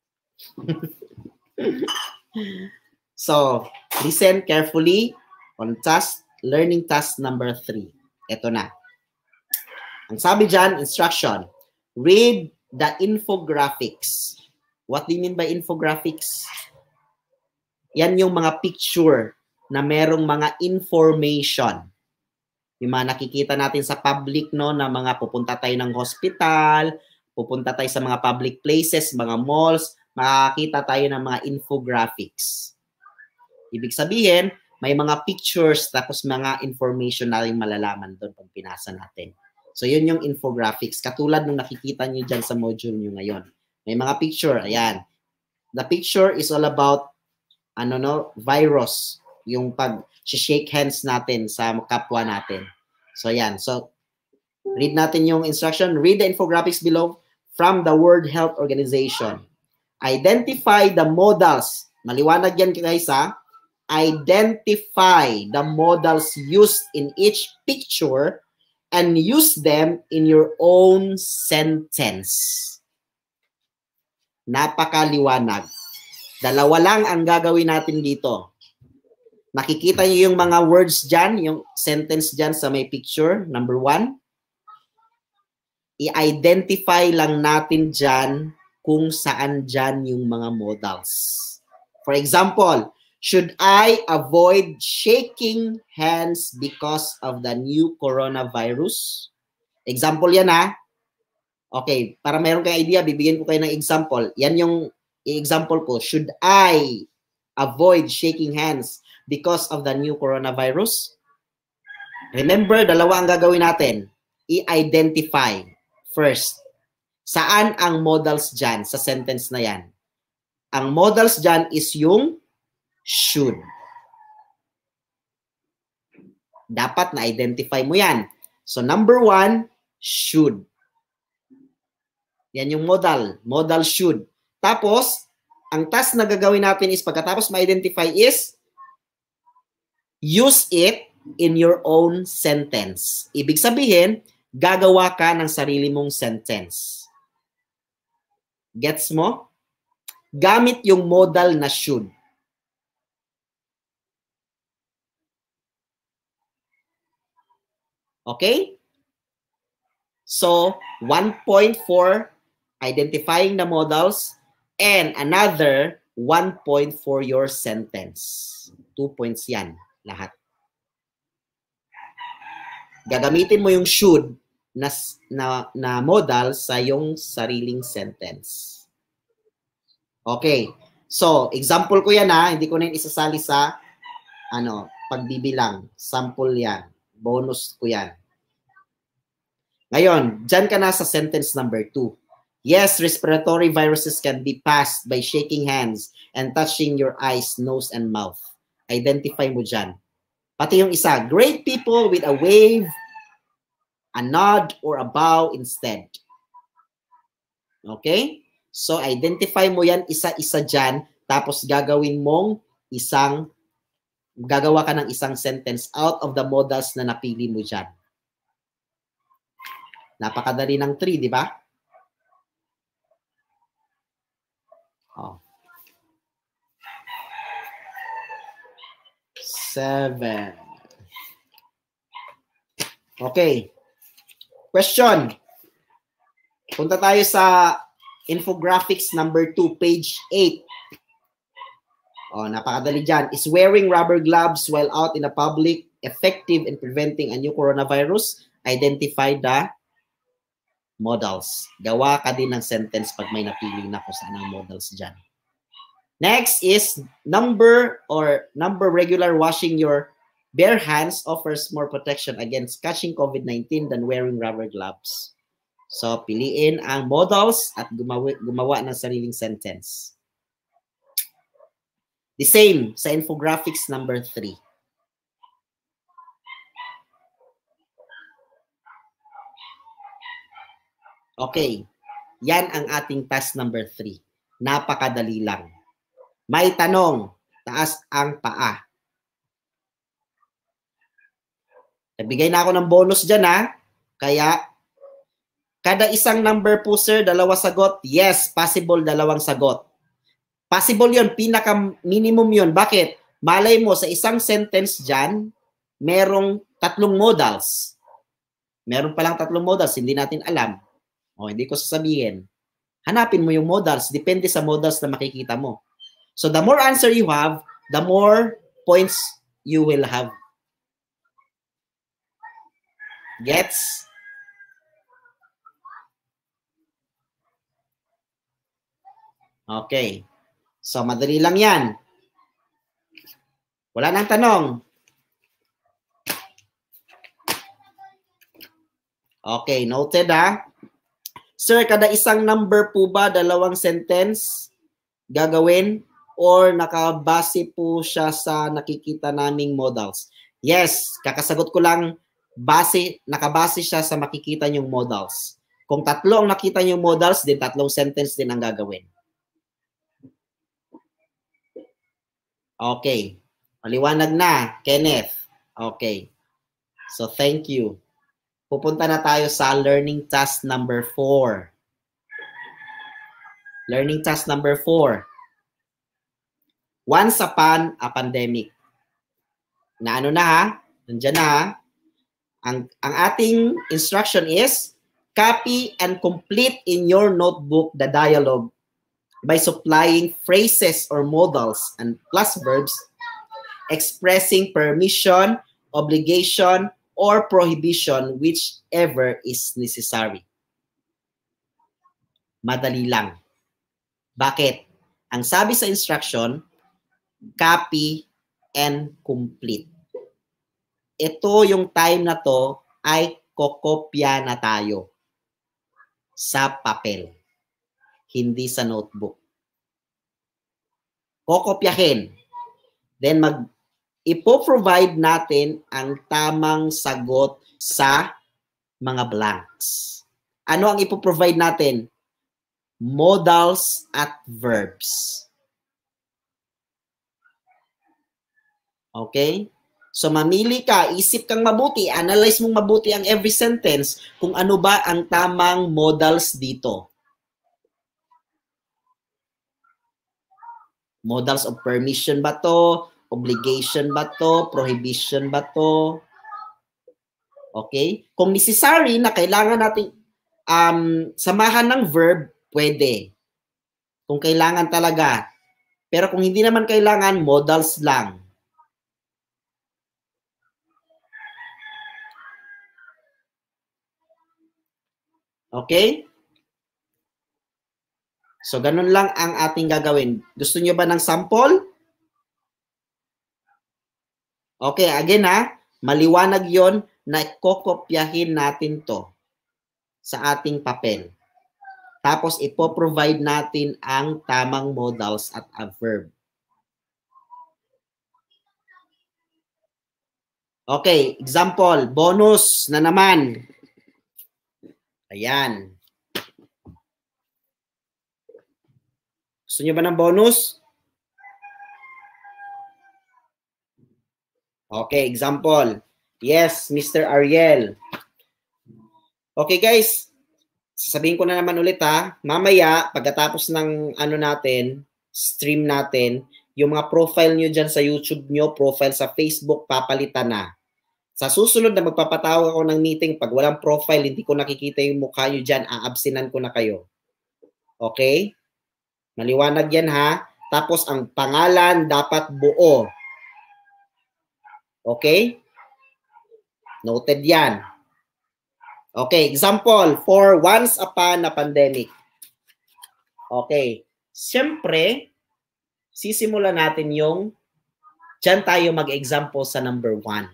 So, listen carefully on task, learning task number three. Ito na. Ang sabi dyan, instruction, read the infographics. What do you mean by infographics? Yan yung mga picture na merong mga information. Yung mga nakikita natin sa public, no, na mga pupunta tayo ng hospital, pupunta tayo sa mga public places, mga malls, makakita tayo ng mga infographics. Ibig sabihin, may mga pictures tapos mga information na rin malalaman doon pag pinasa natin. So, yun yung infographics. Katulad nung nakikita nyo dyan sa module nyo ngayon. May mga picture. Ayan. The picture is all about ano no, virus. Yung pag-shake hands natin sa kapwa natin. So, ayan. So, read natin yung instruction. Read the infographics below from the World Health Organization. Identify the modals. Maliwanag yan guys ha. Identify the modals used in each picture and use them in your own sentence. Napakaliwanag. Dalawa lang ang gagawin natin dito. Nakikita niyo yung mga words dyan, yung sentence dyan sa may picture, number one. I-identify lang natin dyan kung saan dyan yung mga modals. For example, should I avoid shaking hands because of the new coronavirus? Example yan ha. Okay, para mayroon kayong idea, bibigyan ko kayo ng example. Yan yung example ko. Should I avoid shaking hands because of the new coronavirus? Remember, dalawa ang gagawin natin. I-identify first. Saan ang modals dyan sa sentence na yan? Ang modals dyan is yung should. Dapat na-identify mo yan. So, number one, should. Yan yung modal. Modal should. Tapos, ang task na gagawin natin is pagkatapos ma-identify is use it in your own sentence. Ibig sabihin, gagawa ka ng sarili mong sentence. Gets mo? Gamit yung modal na should. Okay? So, one point four, identifying the modals, and another one point for your sentence. Two points yan, lahat. Gagamitin mo yung should na, na, na modal sa yung sariling sentence. Okay. So, example ko yan ha. Hindi ko na yung isasali sa ano, pagbibilang. Sample yan. Bonus ko yan. Ngayon, dyan ka na sa sentence number two. Yes, respiratory viruses can be passed by shaking hands and touching your eyes, nose, and mouth. Identify mo dyan. Pati yung isa, great people with a wave, a nod, or a bow instead. Okay? So, identify mo yan isa-isa dyan, tapos gagawin mong isang, gagawa ka ng isang sentence out of the modals na napili mo dyan. Napakadali ng three, di ba? Oh. Seven. Okay. Question. Punta tayo sa infographics number two, page eight. Oh, napakadali dyan. Is wearing rubber gloves while out in the public effective in preventing a new coronavirus? Identify the modals. Gawa ka din ng sentence pag may napili na kung saan ang modals dyan. Next is number or number regular washing your bare hands offers more protection against catching COVID nineteen than wearing rubber gloves. So, piliin ang modals at gumawa, gumawa ng sariling sentence. The same sa infographics number three. Okay. Yan ang ating task number three. Napakadali lang. May tanong. Taas ang paa. Nabigay na ako ng bonus dyan ha. Kaya, kada isang number po sir, dalawa sagot. Yes, possible dalawang sagot. Possible yun, pinaka-minimum yun. Bakit? Malay mo, sa isang sentence dyan, merong tatlong modals. Meron palang tatlong modals, hindi natin alam. O, hindi ko sasabihin. Hanapin mo yung modals. Depende sa modals na makikita mo. So, the more answer you have, the more points you will have. Gets? Okay. So, madali lang yan. Wala nang tanong. Okay, noted ha. Sir, kada isang number po ba dalawang sentence gagawin or nakabase po siya sa nakikita naming modals? Yes, kakasagot ko lang, base, nakabase siya sa makikita niyong modals. Kung tatlo ang nakita niyong modals, din tatlong sentence din ang gagawin. Okay. Maliwanag na, Kenneth. Okay. So, thank you. Pupunta na tayo sa learning task number four. Learning task number four. Once upon a pandemic. Na ano na ha? Nandiyan na ha? Ang, ang ating instruction is, copy and complete in your notebook the dialogue by supplying phrases or modals and plus verbs expressing permission, obligation, or prohibition, whichever is necessary. Madali lang. Bakit? Ang sabi sa instruction, copy and complete. Ito yung time na to ay kokopya na tayo sa papel, hindi sa notebook. Kokopyahin. Then mag ipo-provide natin ang tamang sagot sa mga blanks. Ano ang ipo-provide natin? Modals at verbs. Okay? So mamili ka, isip kang mabuti, analyze mong mabuti ang every sentence kung ano ba ang tamang modals dito. Modals of permission ba to? Obligation ba to? Prohibition ba to? Okay? Kung necessary na kailangan natin um, samahan ng verb, pwede. Kung kailangan talaga. Pero kung hindi naman kailangan, modals lang. Okay? So, ganun lang ang ating gagawin. Gusto nyo ba ng sample? Okay, again ha, maliwanag yon na kokopyahin natin to sa ating papel. Tapos ipo-provide natin ang tamang modals at a verb. Okay, example, bonus na naman. Ayan. Gusto nyo ba ng bonus? Okay, example. Yes, Mister Ariel. Okay guys, sasabihin ko na naman ulit ha. Mamaya, pagkatapos ng ano natin, stream natin, yung mga profile nyo dyan sa YouTube nyo, profile sa Facebook, papalitan na. Sa susunod na magpapatawag ako ng meeting, pag walang profile, hindi ko nakikita yung mukha nyo dyan, aabsinan ko na kayo. Okay? Maliwanag yan ha. Tapos ang pangalan dapat buo. Okay? Noted yan. Okay, example, for once upon a pandemic. Okay. Siyempre, sisimulan natin yung, dyan tayo mag-example sa number one.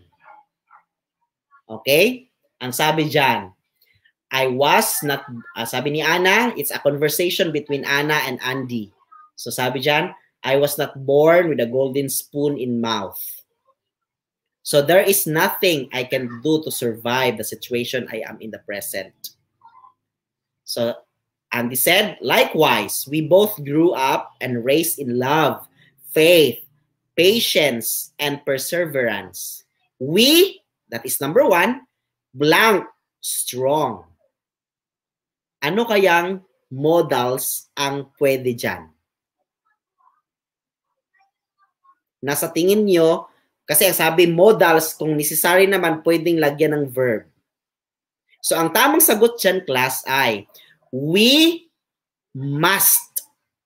Okay? Ang sabi dyan, I was not, uh, sabi ni Anna, it's a conversation between Anna and Andy. So sabi dyan, I was not born with a golden spoon in mouth. So there is nothing I can do to survive the situation I am in the present. So, Andy said, likewise, we both grew up and raised in love, faith, patience, and perseverance. We, that is number one, blank, strong. Ano kayang modals ang pwede dyan? Nasa tingin nyo, kasi ang sabi modals, kung necessary naman, pwedeng lagyan ng verb. So, ang tamang sagot dyan, class, ay we must.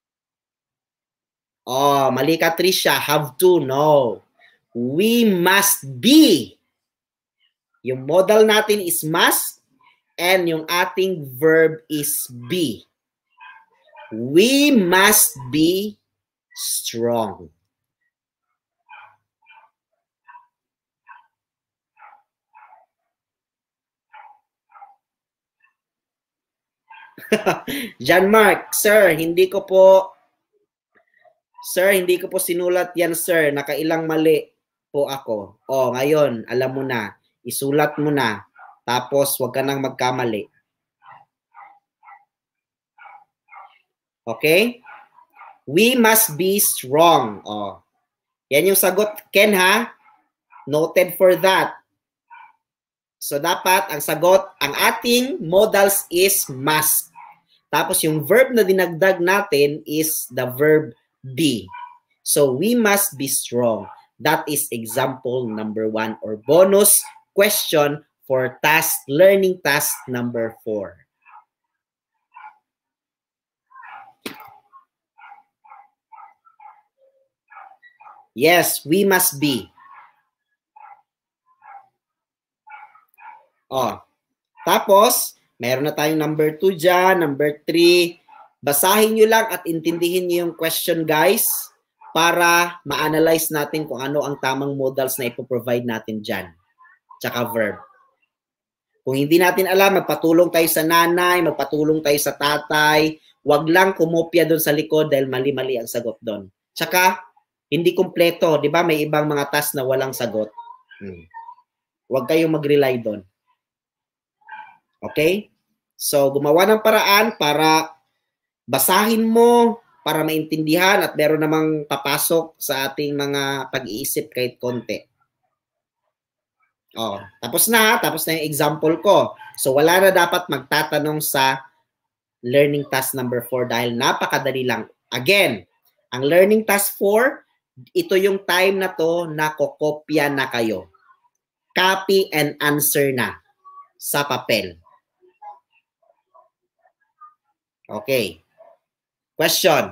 Oh, mali ka, Trisha. Have to. No. We must be. Yung modal natin is must and yung ating verb is be. We must be strong. John Mark, sir, hindi ko po Sir, hindi ko po sinulat yan, sir. Nakailang mali po ako. Oh, ngayon, alam mo na. Isulat mo na. Tapos, wag ka nang magkamali. Okay? We must be strong. Oh. Yan yung sagot, Ken, ha? Noted for that. So, dapat, ang sagot, ang ating modals is must. Tapos, yung verb na dinagdag natin is the verb be. So, we must be strong. That is example number one or bonus question for task, learning task number four. Yes, we must be. Oh. Tapos, meron na tayong number two dyan, number three. Basahin nyo lang at intindihin nyo yung question, guys, para ma-analyze natin kung ano ang tamang modals na ipoprovide natin dyan. Tsaka verb. Kung hindi natin alam, magpatulong tayo sa nanay, magpatulong tayo sa tatay. Huwag lang kumopya doon sa likod dahil mali-mali ang sagot doon. Tsaka, hindi kumpleto. Di ba? May ibang mga task na walang sagot. Hmm. Huwag kayong mag-rely doon. Okay? So, gumawa ng paraan para basahin mo para maintindihan at meron namang papasok sa ating mga pag-iisip kahit konti. Oh, tapos na, tapos na yung example ko. So, wala na dapat magtatanong sa learning task number four dahil napakadali lang. Again, ang learning task four, ito yung time na to na kokopya na kayo. Copy and answer na sa papel. Okay. Question.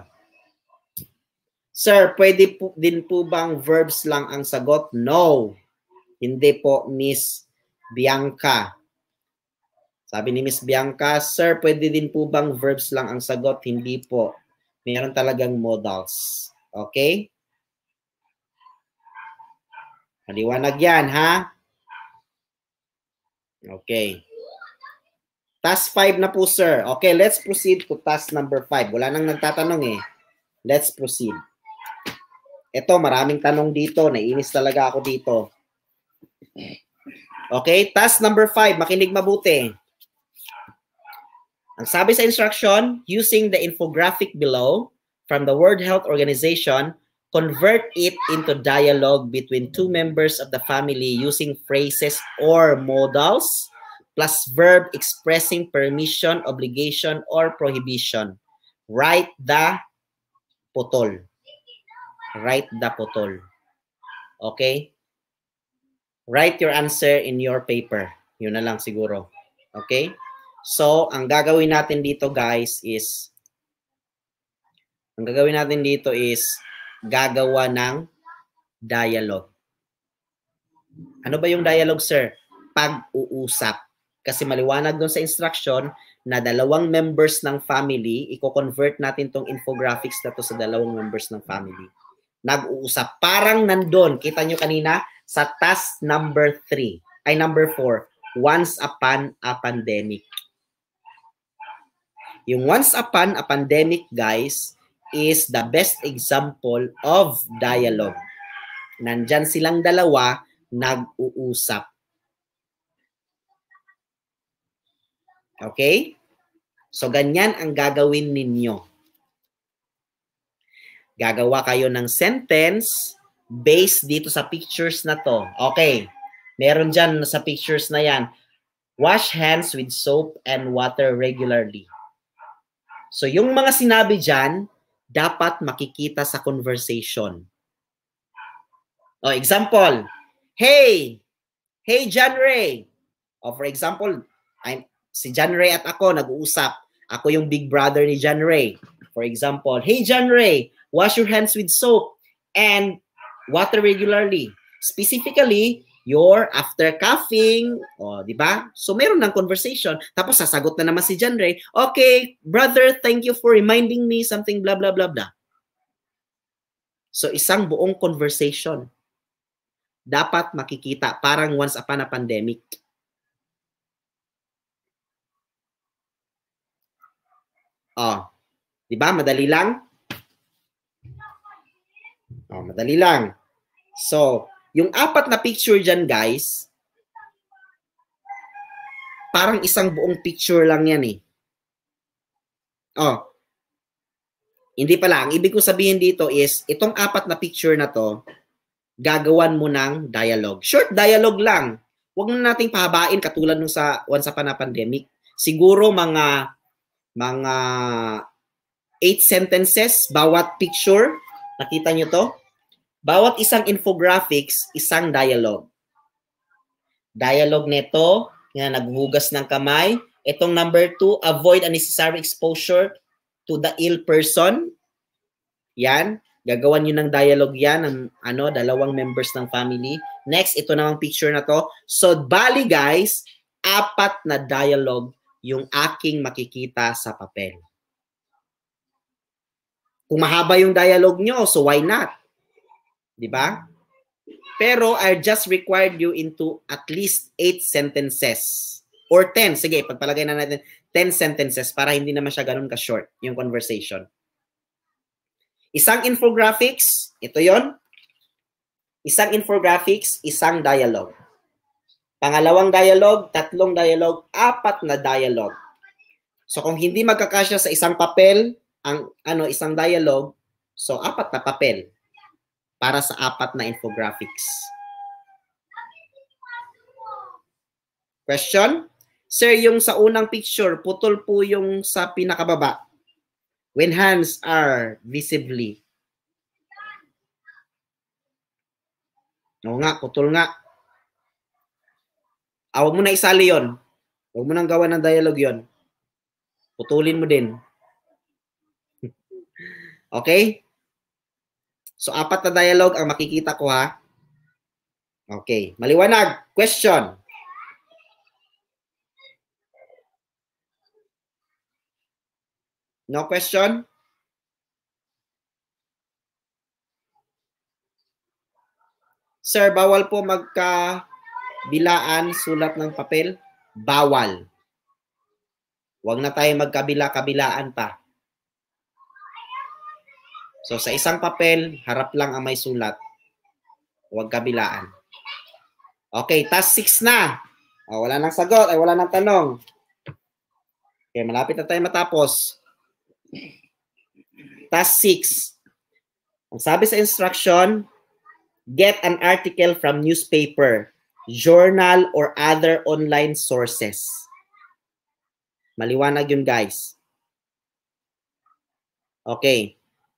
Sir, pwede po, din po bang verbs lang ang sagot? No. Hindi po, Miss Bianca. Sabi ni Miss Bianca, Sir, pwede din po bang verbs lang ang sagot? Hindi po. Meron talagang modals. Okay? Maliwanag yan, ha? Okay. Task five na po, sir. Okay, let's proceed to task number five. Wala nang nagtatanong eh. Let's proceed. Ito, maraming tanong dito. Naiinis talaga ako dito. Okay, task number five. Makinig mabuti. Ang sabi sa instruction, using the infographic below from the World Health Organization, convert it into dialogue between two members of the family using phrases or modals plus verb expressing permission, obligation, or prohibition. Write the putol. Write the putol. Okay? Write your answer in your paper. Yun na lang siguro. Okay? So, ang gagawin natin dito, guys, is ang gagawin natin dito is gagawa ng dialogue. Ano ba yung dialogue, sir? Pag-uusap. Kasi maliwanag doon sa instruction na dalawang members ng family, i-convert natin tong infographics na to sa dalawang members ng family. Nag-uusap. Parang nandun, kita nyo kanina, sa task number three, ay number four, once upon a pandemic. Yung once upon a pandemic, guys, is the best example of dialogue. Nandyan silang dalawa, nag-uusap. Okay? So, ganyan ang gagawin ninyo. Gagawa kayo ng sentence based dito sa pictures na to. Okay. Meron dyan sa pictures na yan. Wash hands with soap and water regularly. So, yung mga sinabi dyan, dapat makikita sa conversation. O, example. Hey! Hey, John Ray! O, for example, I'm, si John Ray at ako nag-uusap. Ako yung big brother ni John Ray. For example, hey, John Ray, wash your hands with soap and water regularly. Specifically, your after coughing, o, di ba? So, meron ng conversation. Tapos, sasagot na naman si John Ray, okay, brother, thank you for reminding me something blah, blah, blah, blah. So, isang buong conversation. Dapat makikita, parang once upon a pandemic. Oh, di ba? Madali lang? Oh, madali lang. So, yung apat na picture dyan, guys, parang isang buong picture lang yan eh. Oh, hindi pala. Ang ibig ko sabihin dito is, itong apat na picture na to, gagawan mo ng dialogue. Short dialogue lang. Huwag na nating pahabain katulad nung sa once upon a pandemic. Siguro mga mga eight sentences bawat picture. Nakita nyo to? Bawat isang infographics, isang dialogue. Dialogue nito, na naghugas ng kamay. Itong number two, avoid unnecessary exposure to the ill person. Yan. Gagawan nyo ng dialogue yan ng ano, dalawang members ng family. Next, ito namang picture na to. So, bali guys, apat na dialogue yung aking makikita sa papel. Kung mahaba yung dialogue nyo, so why not? Diba? Pero I just required you into at least eight sentences. Or ten. Sige, pagpalagay na natin ten sentences para hindi naman siya ganun ka-short yung conversation. Isang infographics, ito yon. Isang infographics, isang dialogue. Pangalawang dialogue, tatlong dialogue, apat na dialogue. So kung hindi magkakasya sa isang papel, ang ano isang dialogue, so apat na papel para sa apat na infographics. Question? Sir, yung sa unang picture, putol po yung sa pinakababa. When hands are visibly. Oo nga, putol nga. Ah, huwag mo na isali yon. Huwag mo nang gawa ng dialogue yon. Putulin mo din. Okay? So, apat na dialogue ang makikita ko ha. Okay. Maliwanag. Question. No question? Sir, bawal po magkabilaan sulat ng papel? Bawal. Huwag na tayo magkabila-kabilaan pa. So, sa isang papel, harap lang ang may sulat. Huwag kabilaan. Okay, task six na. O, wala nang sagot, ay wala nang tanong. Okay, malapit na tayo matapos. Task six. Ang sabi sa instruction, get an article from newspaper, journal, or other online sources. Maliwanag yun, guys. Okay.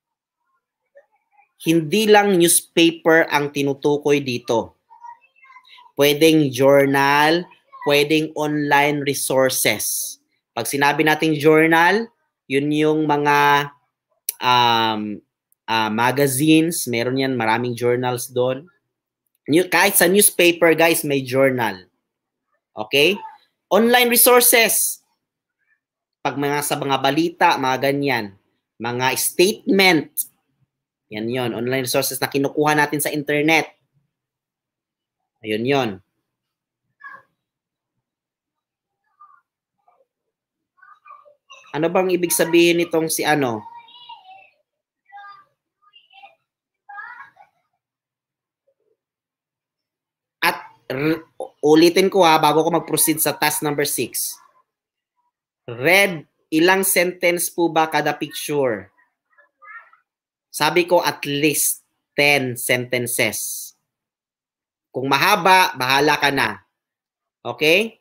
Hindi lang newspaper ang tinutukoy dito. Pwedeng journal, pwedeng online resources. Pag sinabi nating journal, yun yung mga um, uh, magazines, meron yan, maraming journals doon. Kahit sa newspaper, guys, may journal. Okay? Online resources. Pag mga sa mga balita, mga ganyan. Mga statement. Yan yon, online resources na kinukuha natin sa internet. Ayun yon. Ano bang ibig sabihin nitong si ano? At ulitin ko ha, bago ko mag-proceed sa task number six. Read Ilang sentence po ba kada picture? Sabi ko at least ten sentences. Kung mahaba, bahala ka na. Okay?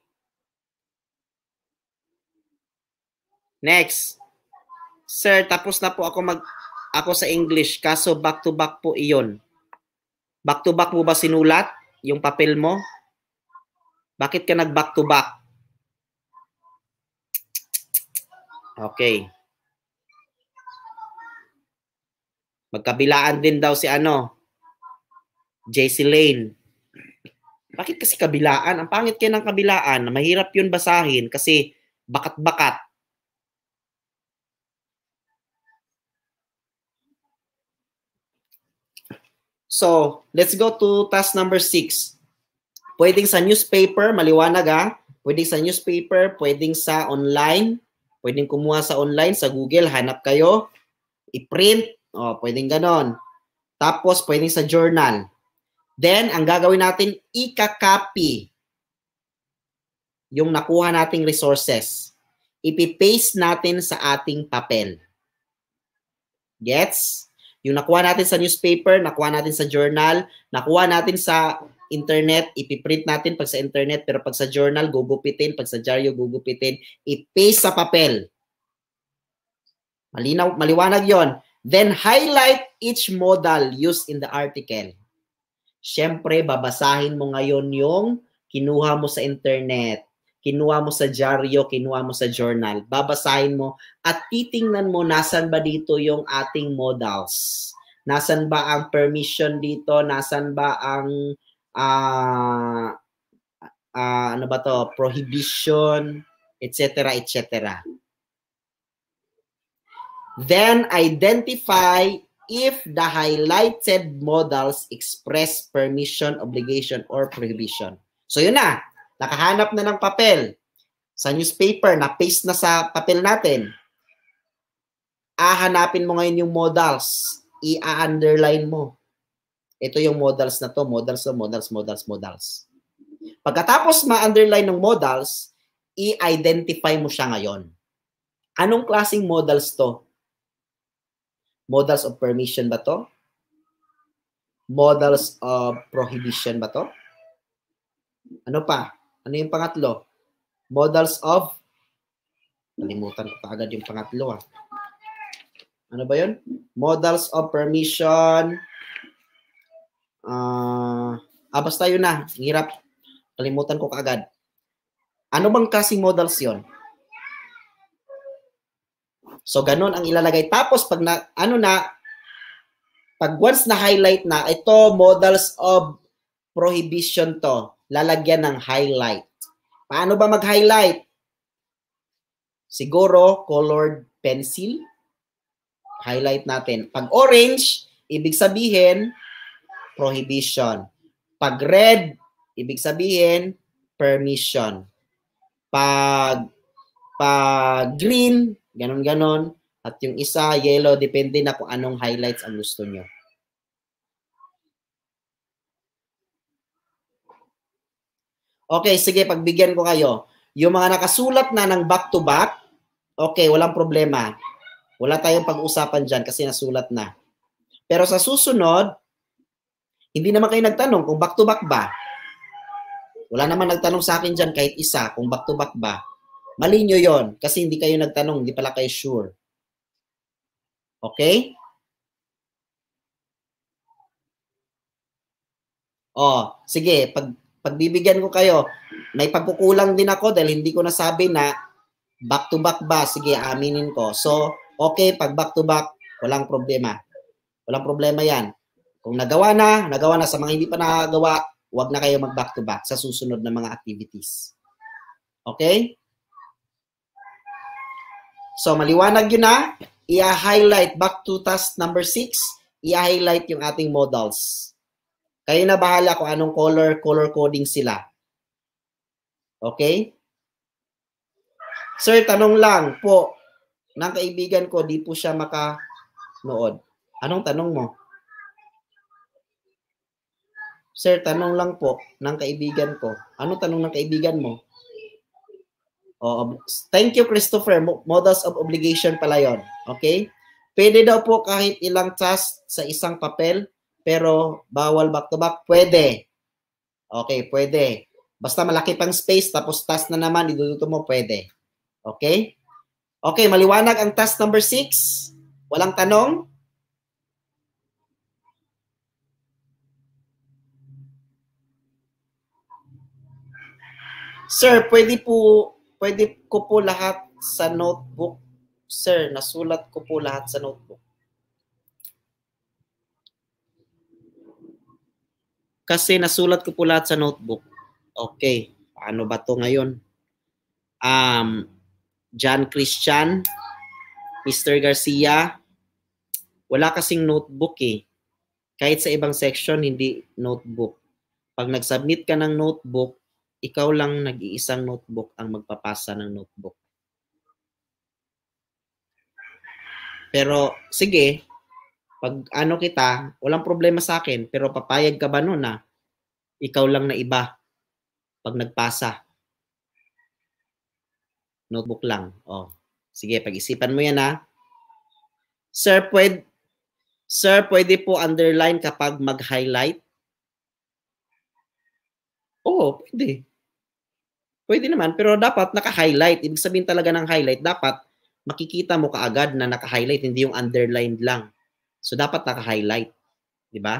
Next. Sir, tapos na po ako mag ako sa English, kaso back to back po iyon. Back to back mo ba sinulat yung papel mo? Bakit ka nag back to back? Okay. Magkabilaan din daw si ano, J C Lane. Bakit kasi kabilaan? Ang pangit kayo ng kabilaan. Mahirap yun basahin kasi bakat-bakat. So, let's go to task number six. Pwedeng sa newspaper, maliwanag ha. Pwedeng sa newspaper, pwedeng sa online. Pwedeng kumuha sa online, sa Google, hanap kayo. I-print. O, pwedeng ganon. Tapos, pwedeng sa journal. Then, ang gagawin natin, ika-copy yung nakuha nating resources. Ipi-paste natin sa ating papel. Gets? Yung nakuha natin sa newspaper, nakuha natin sa journal, nakuha natin sa internet, ipiprint natin pag sa internet, pero pag sa journal, gugupitin, pag sa dyaryo, gugupitin, i-paste sa papel. Malinaw, maliwanag yon. Then, highlight each modal used in the article. Siyempre, babasahin mo ngayon yung kinuha mo sa internet, kinuha mo sa dyaryo, kinuha mo sa journal. Babasahin mo at titingnan mo nasan ba dito yung ating modals. Nasan ba ang permission dito? Nasan ba ang uh, uh, ano ba to? Prohibition, et cetera, et cetera. Then identify if the highlighted modals express permission, obligation, or prohibition. So yun na. Nakahanap na ng papel. Sa newspaper, na-paste na sa papel natin. Ahanapin mo ngayon yung modals. I-underline mo. Ito yung modals na to. Modals, modals, modals, modals. Pagkatapos ma-underline ng modals, i-identify mo siya ngayon. Anong klaseng modals to? Modals of permission ba to? Modals of prohibition ba to? Ano pa? Ano yung pangatlo? Modals of, nalimutan ko pa agad yung pangatlo. Ah. Ano ba yun? Modals of permission. Uh, ah, basta yun na. Hirap. Kalimutan ko kaagad. Ano bang klaseng modals yun? So, ganun ang ilalagay. Tapos, pag na, ano na, pag once na highlight na, ito, modals of prohibition to, lalagyan ng highlight. Paano ba mag-highlight? Siguro, colored pencil. Highlight natin. Pag orange, ibig sabihin, prohibition. Pag red, ibig sabihin, permission. Pag, pag green, ganon-ganon. At yung isa, yellow, depende na kung anong highlights ang gusto nyo. Okay, sige, pagbigyan ko kayo. Yung mga nakasulat na ng back-to-back, okay, walang problema. Wala tayong pag-usapan dyan kasi nasulat na. Pero sa susunod, hindi naman kayo nagtanong kung back-to-back ba. Wala naman nagtanong sa akin dyan kahit isa kung back-to-back ba. Mali nyo yon kasi hindi kayo nagtanong, hindi pala kayo sure. Okay? Oh, sige, pag pagbibigyan ko kayo, may pagkukulang din ako dahil hindi ko nasabi na back-to-back ba. Sige, aminin ko. So, okay, pag back-to-back, walang problema. Walang problema yan. Kung nagawa na, nagawa na. Sa mga hindi pa nagawa, huwag na kayo mag-back-to-back sa susunod na mga activities. Okay? So, maliwanag yun na. I-highlight back to task number six. I-highlight yung ating modals. Kayo na bahala kung anong color, color coding sila. Okay? Sir, tanong lang po ng kaibigan ko, di po siya makanood. Anong tanong mo? Sir, tanong lang po ng kaibigan ko. Anong tanong ng kaibigan mo? Oh, thank you, Christopher. Models of obligation pala yon. Okay? Pwede daw po kahit ilang task sa isang papel, pero bawal back-to-back. Pwede. Okay, pwede. Basta malaki pang space, tapos task na naman, iduduto mo, pwede. Okay? Okay, maliwanag ang task number six. Walang tanong? Sir, pwede po, pwede ko po lahat sa notebook. Sir, nasulat ko po lahat sa notebook. Kasi nasulat ko po lahat sa notebook. Okay, paano ba to ngayon? Um, John Christian, Mister Garcia, wala kasing notebook eh. Kahit sa ibang section, hindi notebook. Pag nag-submit ka ng notebook, ikaw lang nag-iisang notebook ang magpapasa ng notebook. Pero sige, pag ano kita, walang problema sa akin, pero papayag ka ba nun na ikaw lang na iba pag nagpasa? Notebook lang. Oh. Sige, pag-isipan mo yan ha. Sir, pwede, sir, pwede po underline kapag mag-highlight? Oo, pwede. Pwede naman, pero dapat naka-highlight. Ibig sabihin talaga ng highlight, dapat makikita mo kaagad na naka-highlight, hindi yung underlined lang. So, dapat naka-highlight. Di ba?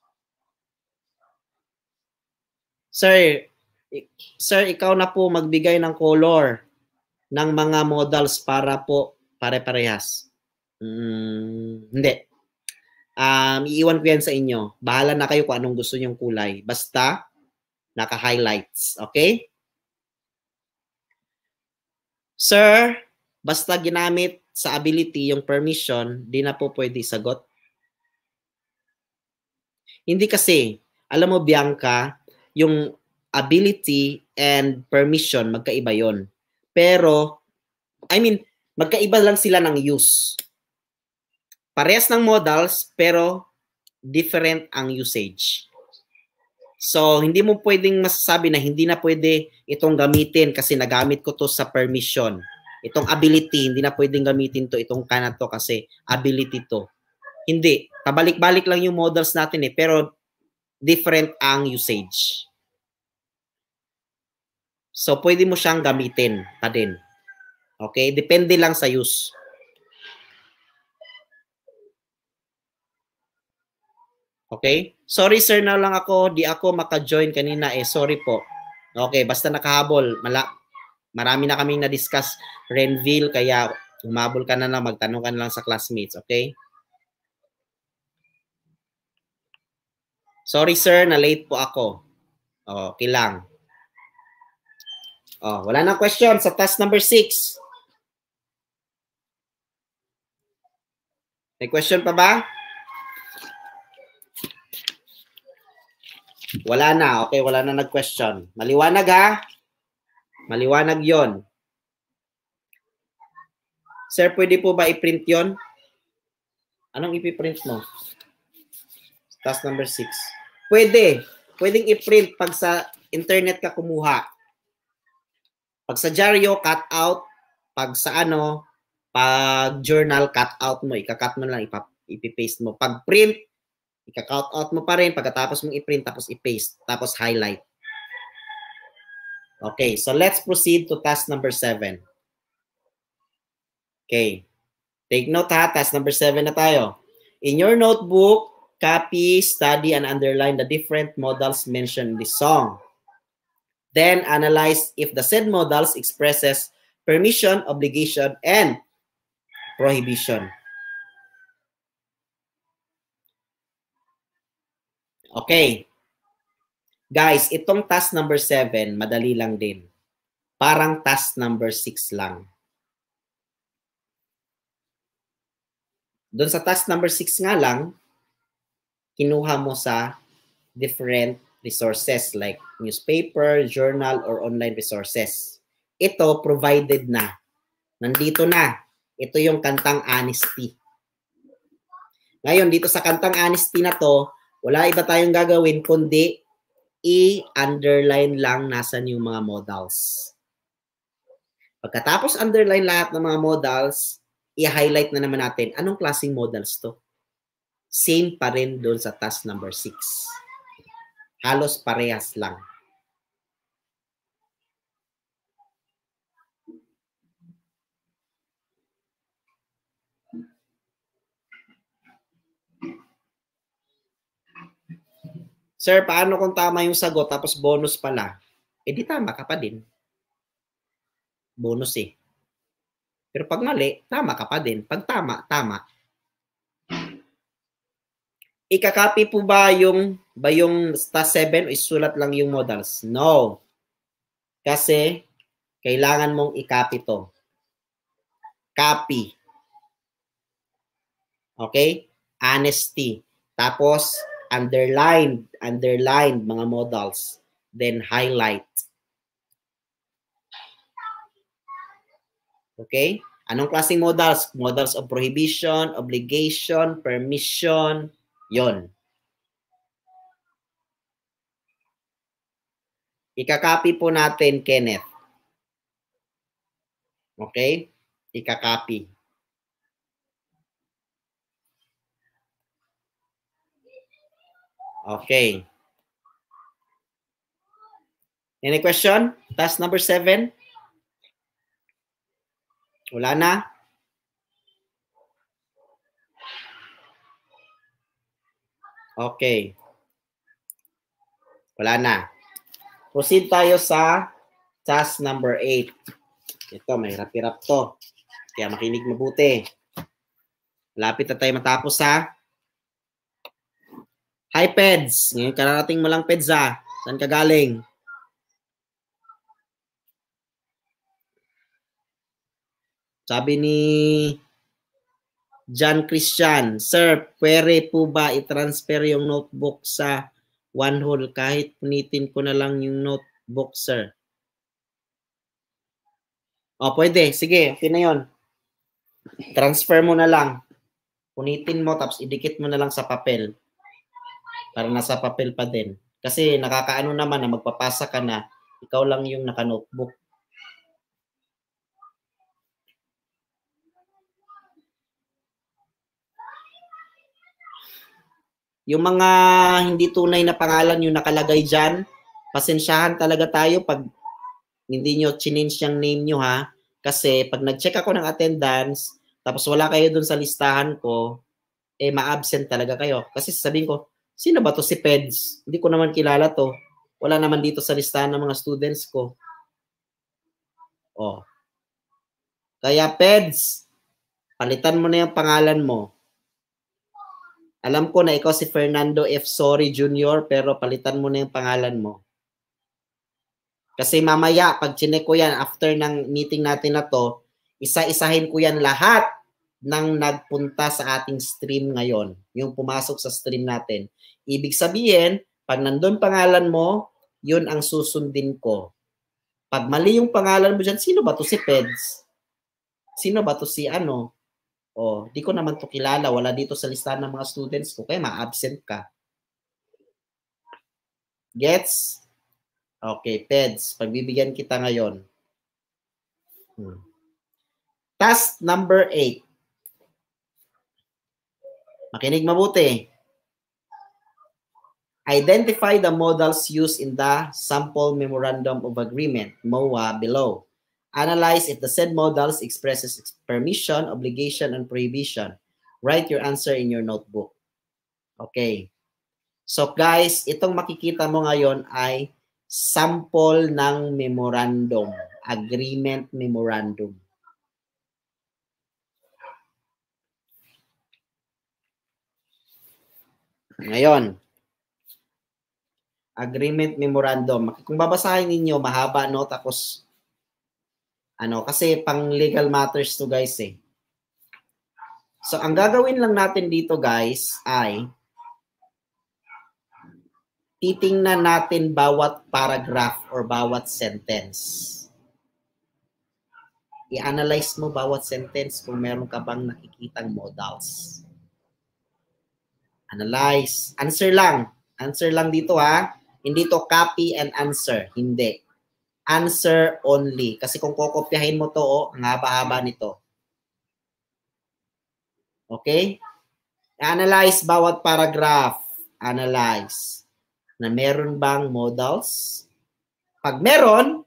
Sir, sir, ikaw na po magbigay ng color ng mga models para po pare-parehas. Hmm, hindi. Um, iiwan ko yan sa inyo. Bahala na kayo kung anong gusto nyong kulay. Basta, naka-highlights. Okay? Sir, basta ginamit sa ability yung permission, di na po pwede sagot. Hindi kasi, alam mo Bianca, yung ability and permission, magkaiba yon. Pero, I mean, magkaiba lang sila ng use. Parehas ng modals, pero different ang usage. So, hindi mo pwedeng masasabi na hindi na pwede itong gamitin kasi nagamit ko to sa permission. Itong ability, hindi na pwedeng gamitin to, itong kana to kasi ability to. Hindi. Pabalik-balik lang yung models natin eh, pero different ang usage. So, pwede mo siyang gamitin pa din. Okay? Depende lang sa use. Okay? Sorry sir na lang ako, di ako maka-join kanina eh. Sorry po. Okay, basta nakahabol. Mala marami na kaming na-discuss Renville, kaya umabol ka na lang, magtanong ka na lang sa classmates. Okay? Sorry sir, na late po ako. Okay lang. Oh, wala nang question sa task number six. May question pa ba? Wala na. Okay, wala na nag-question. Maliwanag ha? Maliwanag yon. Sir, pwede po ba i-print yon? Anong ipiprint mo? Task number six. Pwede. Pwedeng i-print pag sa internet ka kumuha. Pag sa dyaryo, cut out. Pag sa ano, pag journal, cut out mo. Ika-cut mo lang, ipipaste mo. Pag print, ika-cut out mo pa rin. Pagkatapos mong i-print, tapos i-paste. Tapos highlight. Okay, so let's proceed to task number seven. Okay. Take note ha, task number seven na tayo. In your notebook, copy, study, and underline the different modals mentioned in this song. Then analyze if the said modals expresses permission, obligation, and prohibition. Okay. Guys, itong task number seven, madali lang din. Parang task number six lang. Doon sa task number six nga lang, kinuha mo sa different resources like newspaper, journal, or online resources. Ito, provided na. Nandito na. Ito yung kantang honesty. Ngayon, dito sa kantang honesty na to, wala iba tayong gagawin kundi i-underline lang nasan yung mga modals. Pagkatapos underline lahat ng mga modals, i-highlight na naman natin anong klaseng modals to. Same pa rin doon sa task number six. Halos parehas lang. Sir, paano kung tama yung sagot tapos bonus pala? Eh di tama ka pa din. Bonus eh. Pero pag mali, tama ka pa din. Pag tama, tama. Ika-copy po ba yung ba yung task seven o isulat lang yung modals? No. Kasi kailangan mong i-copy to. Copy. Okay? Honesty. Tapos underline, underline mga modals. Then highlight. Okay? Anong klaseng modals? Modals of prohibition, obligation, permission, yon. Ika-copy po natin, Kenneth. Okay? Ika-copy. Okay. Any question? Task number seven? Wala na? Okay. Wala na. Proceed tayo sa task number eight. Ito, may hirap-hirap to. Kaya makinig mabuti. Lapit na tayo matapos ha. Hi, Peds. Ngayon kararating mo lang, Peds ha. Saan ka galing? Sabi ni John Christian, Sir, pwede po ba i-transfer yung notebook sa OneHole kahit punitin ko na lang yung notebook, sir? O, pwede. Sige, okay na yun. Transfer mo na lang. Punitin mo, tapos idikit mo na lang sa papel. Para nasa papel pa din. Kasi nakakaano naman na magpapasa ka na, ikaw lang yung naka-notebook. Yung mga hindi tunay na pangalan yung nakalagay dyan, pasensyahan talaga tayo pag hindi nyo change yung name nyo ha. Kasi pag nag-check ako ng attendance, tapos wala kayo dun sa listahan ko, eh ma-absent talaga kayo. Kasi sabihin ko, sino ba to si Peds? Hindi ko naman kilala to. Wala naman dito sa listahan ng mga students ko. Oh. Kaya Peds, palitan mo na yung pangalan mo. Alam ko na ikaw si Fernando F. Sorry Junior pero palitan mo na yung pangalan mo. Kasi mamaya, pag chinek ko yan, after ng meeting natin na to, isa-isahin ko yan lahat ng nagpunta sa ating stream ngayon. Yung pumasok sa stream natin. Ibig sabihin, pag nandun pangalan mo, yun ang susundin ko. Pag mali yung pangalan mo dyan, sino ba to si Peds? Sino ba to si ano? Oh, di ko naman to kilala. Wala dito sa listahan ng mga students ko. Kaya ma-absent ka. Gets? Okay, Peds. Pagbibigyan kita ngayon. Hmm. Task number eight. Makinig mabuti. Identify the modals used in the Sample Memorandum of Agreement, M O A, below. Analyze if the said modals expresses permission, obligation, and prohibition. Write your answer in your notebook. Okay. So guys, itong makikita mo ngayon ay sample ng memorandum, agreement memorandum. Ngayon, agreement memorandum. Kung babasahin ninyo, mahaba, no? Tapos, ano, kasi pang legal matters to guys eh. So, ang gagawin lang natin dito guys ay titingnan natin bawat paragraph or bawat sentence. I-analyze mo bawat sentence kung meron ka bang nakikitang modals. Analyze. Answer lang. Answer lang dito ha. Hindi to copy and answer. Hindi. Answer only. Kasi kung kokopyahin mo to, oh, ang haba-haba nito. Okay? Analyze bawat paragraph. Analyze. Na meron bang modals? Pag meron,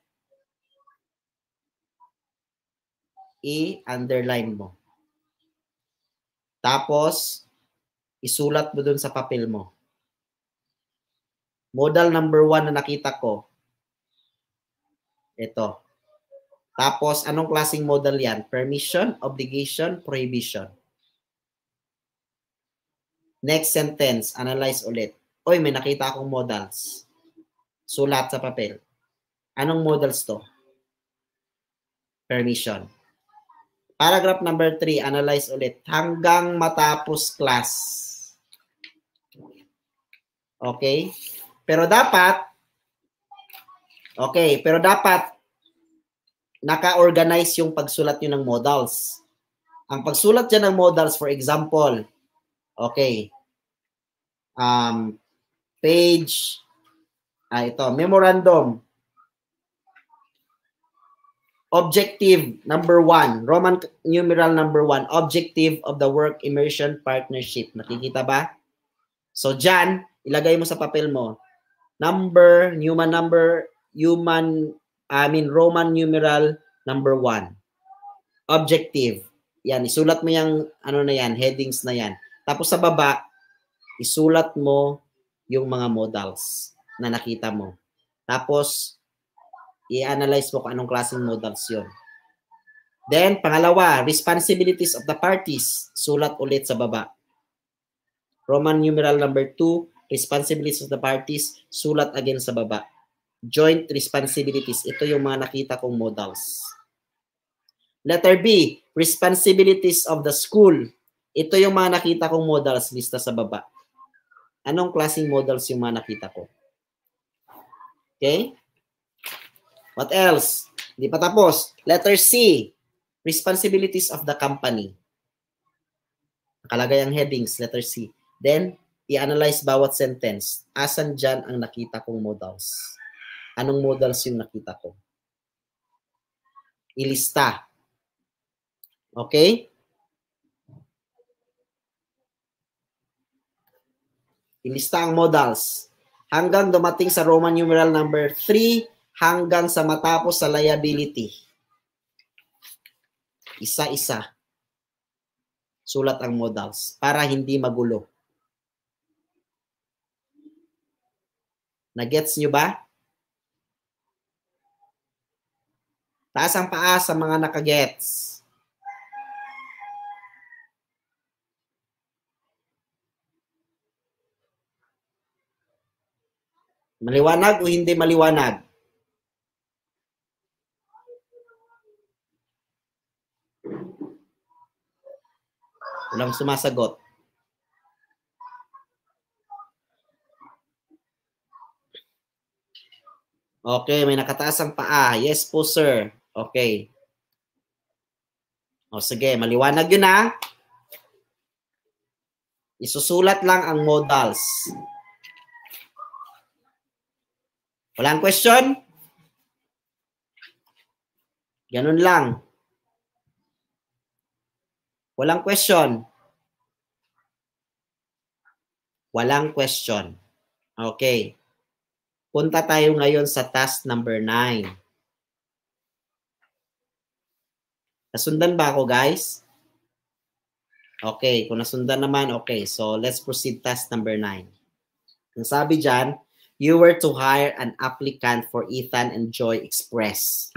i-underline mo. Tapos, isulat mo dun sa papel mo. Modal number one na nakita ko, ito. Tapos, anong klaseng modal yan? Permission, obligation, prohibition. Next sentence, analyze ulit. Oy, may nakita akong modals. Sulat sa papel. Anong modals to? Permission. Paragraph number three, analyze ulit. Hanggang matapos class. Okay? Pero dapat, okay, pero dapat, naka-organize yung pagsulat nyo ng modals. Ang pagsulat dyan ng modals, for example, okay, um, page, ah, ito, memorandum, objective number one, Roman numeral number one, objective of the work immersion partnership. Nakikita ba? So dyan, ilagay mo sa papel mo, number, human number, human, I mean, Roman numeral number one. Objective. Yan, isulat mo yung, ano na yan, headings na yan. Tapos sa baba, isulat mo yung mga modals na nakita mo. Tapos, i-analyze mo kung anong klaseng modals yun. Then, pangalawa, responsibilities of the parties. Sulat ulit sa baba. Roman numeral number two, responsibilities of the parties. Sulat again sa baba. Joint responsibilities. Ito yung mga nakita kong modals. Letter B, responsibilities of the school. Ito yung mga nakita kong modals, lista sa baba. Anong klaseng modals yung mga nakita ko? Okay? What else? Hindi pa tapos. Letter C, responsibilities of the company. Nakalagay ang headings, letter C. Then, i-analyze bawat sentence. Asan dyan ang nakita kong modals? Anong modals yung nakita ko? Ilista. Okay? Ilista ang modals. Hanggang dumating sa Roman numeral number three, hanggang sa matapos sa liability. Isa-isa. Sulat ang modals para hindi magulo. Nagets nyo ba? Taas ang paa sa mga nakagets. Maliwanag o hindi maliwanag? Walang sumasagot. Okay, may nakataas ang paa. Yes po, sir. Okay. O sige, maliwanag yun ha. Isusulat lang ang modals. Walang question? Ganun lang. Walang question. Walang question. Okay. Punta tayo ngayon sa task number nine. Nasundan ba ako, guys? Okay. Kung nasundan naman, okay. So, let's proceed task number nine. Ang sabi dyan, you were to hire an applicant for Ethan and Joy Express.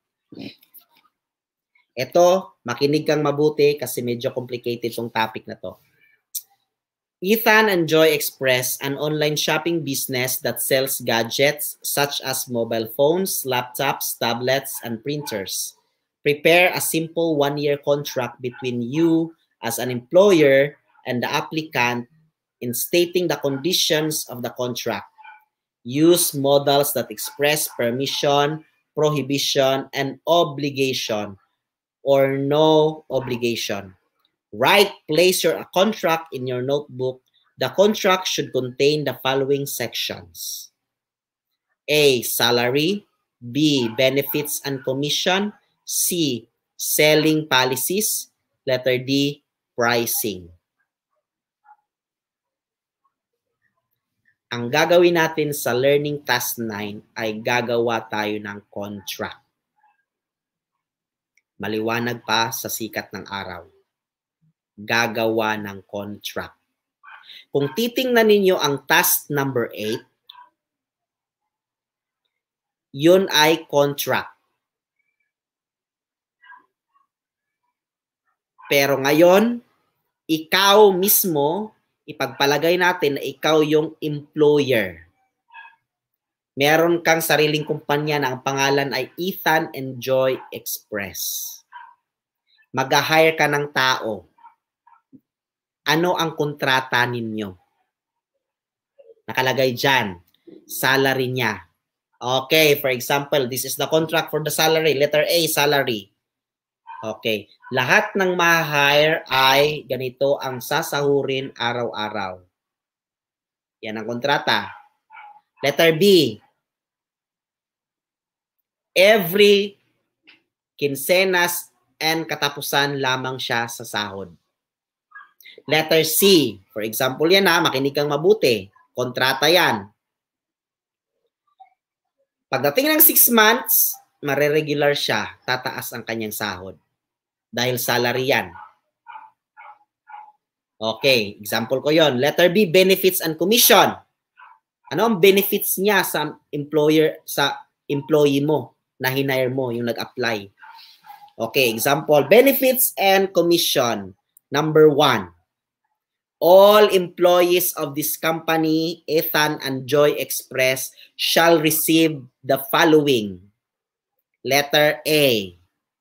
Ito, makinig kang mabuti kasi medyo complicated tong topic na to. Ethan and Joy Express, an online shopping business that sells gadgets such as mobile phones, laptops, tablets, and printers. Prepare a simple one-year contract between you as an employer and the applicant in stating the conditions of the contract. Use modals that express permission, prohibition, and obligation or no obligation. Write, place your contract in your notebook. The contract should contain the following sections. A, salary. B, benefits and commission. C, selling policies. Letter D, pricing. Ang gagawin natin sa learning task nine ay gagawa tayo ng contract. Maliwanag pa sa sikat ng araw. Gagawa ng contract. Kung titingnan ninyo ang task number eight, yun ay contract. Pero ngayon, ikaw mismo, ipagpalagay natin na ikaw yung employer. Meron kang sariling kumpanya na ang pangalan ay Ethan and Joy Express. Mag-hire ka ng tao. Ano ang kontrata ninyo? Nakalagay dyan, salary niya. Okay, for example, this is the contract for the salary. Letter A, salary. Okay. Lahat ng ma-hire ay ganito ang sasahurin araw-araw. Yan ang kontrata. Letter B. Every quincenas and katapusan lamang siya sa sahod. Letter C. For example yan ha, makinig kang mabuti. Kontrata yan. Pagdating ng six months, mareregular siya. Tataas ang kanyang sahod. Dahil salary yan. Okay, example ko yon. Letter B, benefits and commission. Ano ang benefits niya sa employer, sa employee mo na hinire mo, yung nag-apply? Okay, example, benefits and commission. Number one, all employees of this company, Ethan and Joy Express, shall receive the following. Letter A,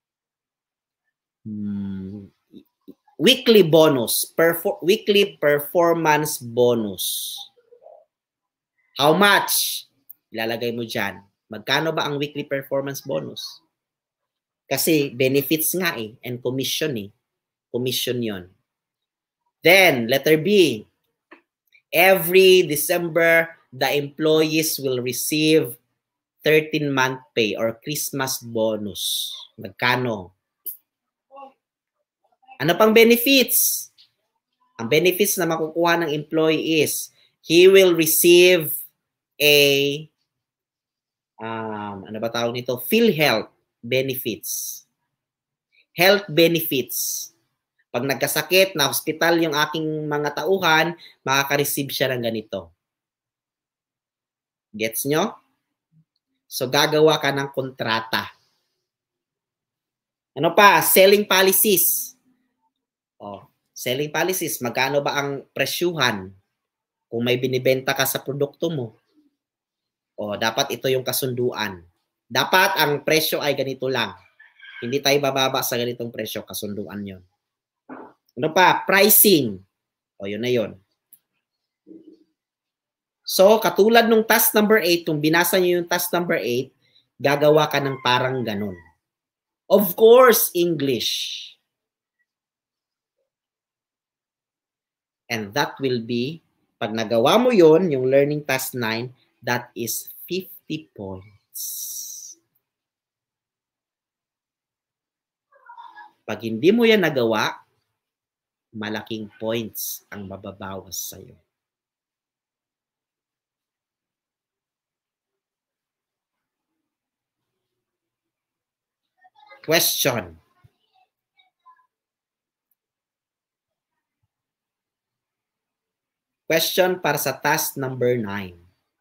Hmm. weekly bonus, perfor weekly performance bonus. How much? Ilalagay mo dyan. Magkano ba ang weekly performance bonus? Kasi benefits nga eh, and commission eh. Commission yon. Then, letter B. Every December, the employees will receive thirteen month pay or Christmas bonus. Magkano? Ano pang benefits? Ang benefits na makukuha ng employee is he will receive a um, ano ba tawag nito? PhilHealth benefits. Health benefits. Pag nagkasakit na hospital yung aking mga tauhan, makaka-receive siya ng ganito. Gets nyo? So gagawa ka ng kontrata. Ano pa? Selling policies. Oh, selling policies, magkano ba ang presyuhan kung may binibenta ka sa produkto mo? O, dapat ito yung kasunduan. Dapat ang presyo ay ganito lang. Hindi tayo bababa sa ganitong presyo, kasunduan yon. Ano pa? Pricing. O, yun na yun. So, katulad nung task number eight, kung binasa nyo yung task number eight, gagawa ka ng parang ganun. Of course, English. And that will be, pag nagawa mo yon, yung learning task nine, that is fifty points. Pag hindi mo yan nagawa, malaking points ang mababawas sa'yo. Question. Question para sa task number nine.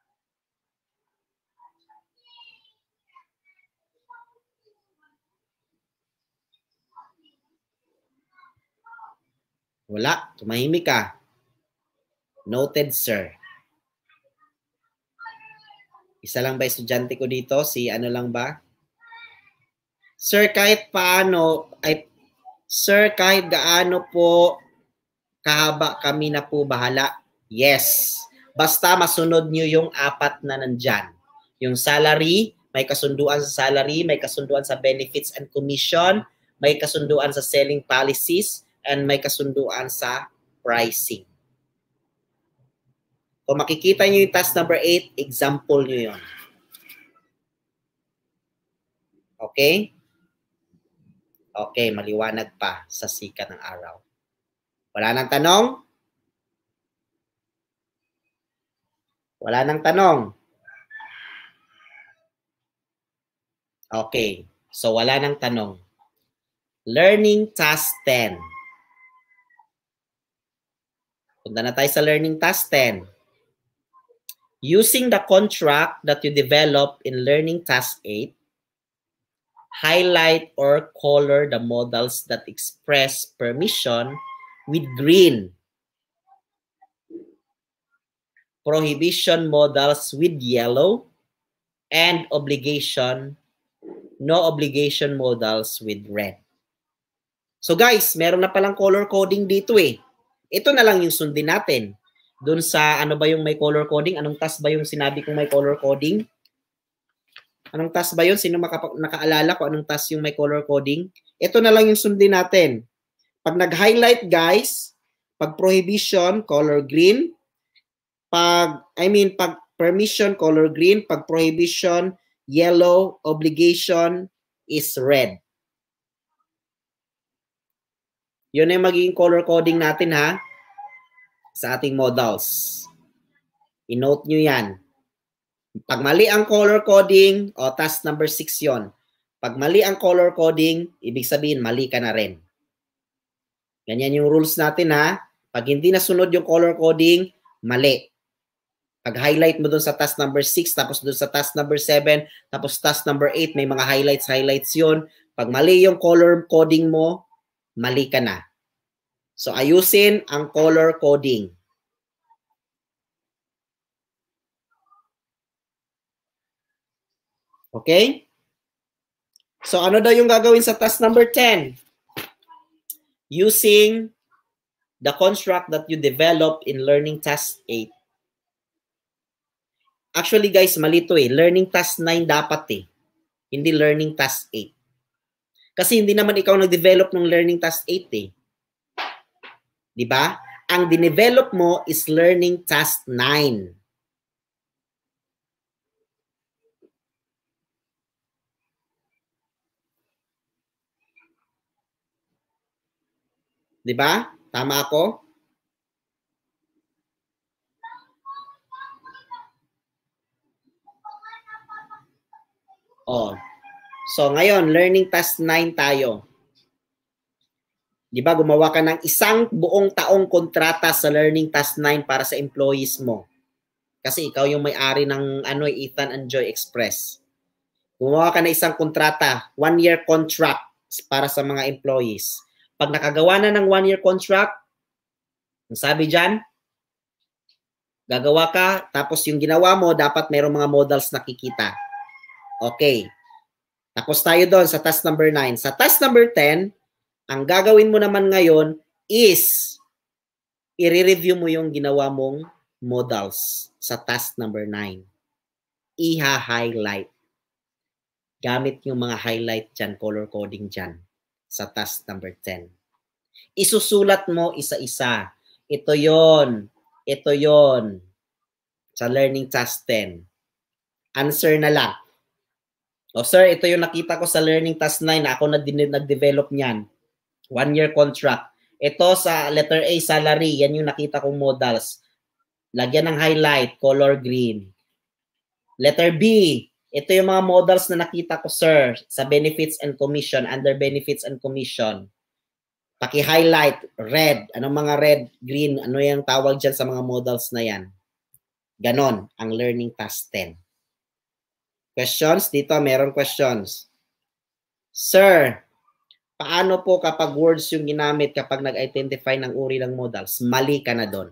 Wala. Tumahimik ka. Noted, sir. Isa lang ba estudyante ko dito? Si ano lang ba? Sir, kahit paano, ay, sir, kahit gaano po kahaba kami na po bahala. Yes. Basta masunod nyo yung apat na nandyan. Yung salary, may kasunduan sa salary, may kasunduan sa benefits and commission, may kasunduan sa selling policies, and may kasunduan sa pricing. Kung makikita nyo yung task number eight, example nyo yun. Okay? Okay, maliwanag pa sa sikat ng araw. Wala nang tanong? Wala nang tanong? Okay, so wala nang tanong. Learning Task ten. Punta na tayo sa Learning Task ten. Using the contract that you develop in Learning Task eight, highlight or color the modals that express permission with green. Prohibition modals with yellow. And obligation, no obligation modals with red. So guys, meron na palang color coding dito eh. Ito na lang yung sundin natin. Doon sa ano ba yung may color coding? Anong task ba yung sinabi kong may color coding? Anong task ba yun? Sino makapa- nakaalala ko anong task yung may color coding? Ito na lang yung sundin natin. Pag nag-highlight guys, pag prohibition, color green. Pag, I mean, pag permission, color green. Pag prohibition, yellow. Obligation is red. Yun yung magiging color coding natin ha. Sa ating modals. I-note nyo yan. Pag mali ang color coding, o task number six yon. Pag mali ang color coding, ibig sabihin mali ka na rin. Ganyan yung rules natin ha. Pag hindi nasunod yung color coding, mali. Pag highlight mo dun sa task number six, tapos dun sa task number seven, tapos task number eight, may mga highlights, highlights yun. Pag mali yung color coding mo, mali ka na. So, ayusin ang color coding. Okay? So, ano daw yung gagawin sa task number ten? Using the construct that you develop in Learning Task eight. Actually, guys, mali to eh. Learning Task nine dapat eh. Hindi Learning Task eight. Kasi hindi naman ikaw nag-develop ng Learning Task eight eh. Diba? Ang dinevelop mo is Learning Task nine. Diba? Tama ako? Oh. So, ngayon, Learning Task nine tayo. Di ba, gumawa ka ng isang buong taong kontrata sa Learning Task nine para sa employees mo. Kasi ikaw yung may-ari ng ano, Ethan and Joy Express. Gumawa ka ng isang kontrata, one-year contract para sa mga employees. Pag nakagawa na ng one-year contract, ang sabi dyan, gagawa ka, tapos yung ginawa mo, dapat mayroong mga modals nakikita. Okay. Tapos tayo doon sa task number nine. Sa task number ten, ang gagawin mo naman ngayon is i-review mo yung ginawa mong modals sa task number nine. Iha-highlight. Gamit yung mga highlight dyan, color coding dyan sa task number ten. Isusulat mo isa-isa. Ito yon, ito yon sa Learning Task ten. Answer na lang. O sir, ito yung nakita ko sa Learning Task nine na ako na nag-develop niyan. One-year contract. Ito sa letter A, salary. Yan yung nakita kong modals. Lagyan ng highlight, color green. Letter B, ito yung mga modals na nakita ko, sir, sa benefits and commission, under benefits and commission. Paki-highlight, red. Anong mga red, green? Ano yung tawag dyan sa mga modals na yan? Ganon ang Learning Task ten. Questions? Dito, meron questions. Sir, paano po kapag words yung ginamit kapag nag-identify ng uri ng modals? Mali ka na doon.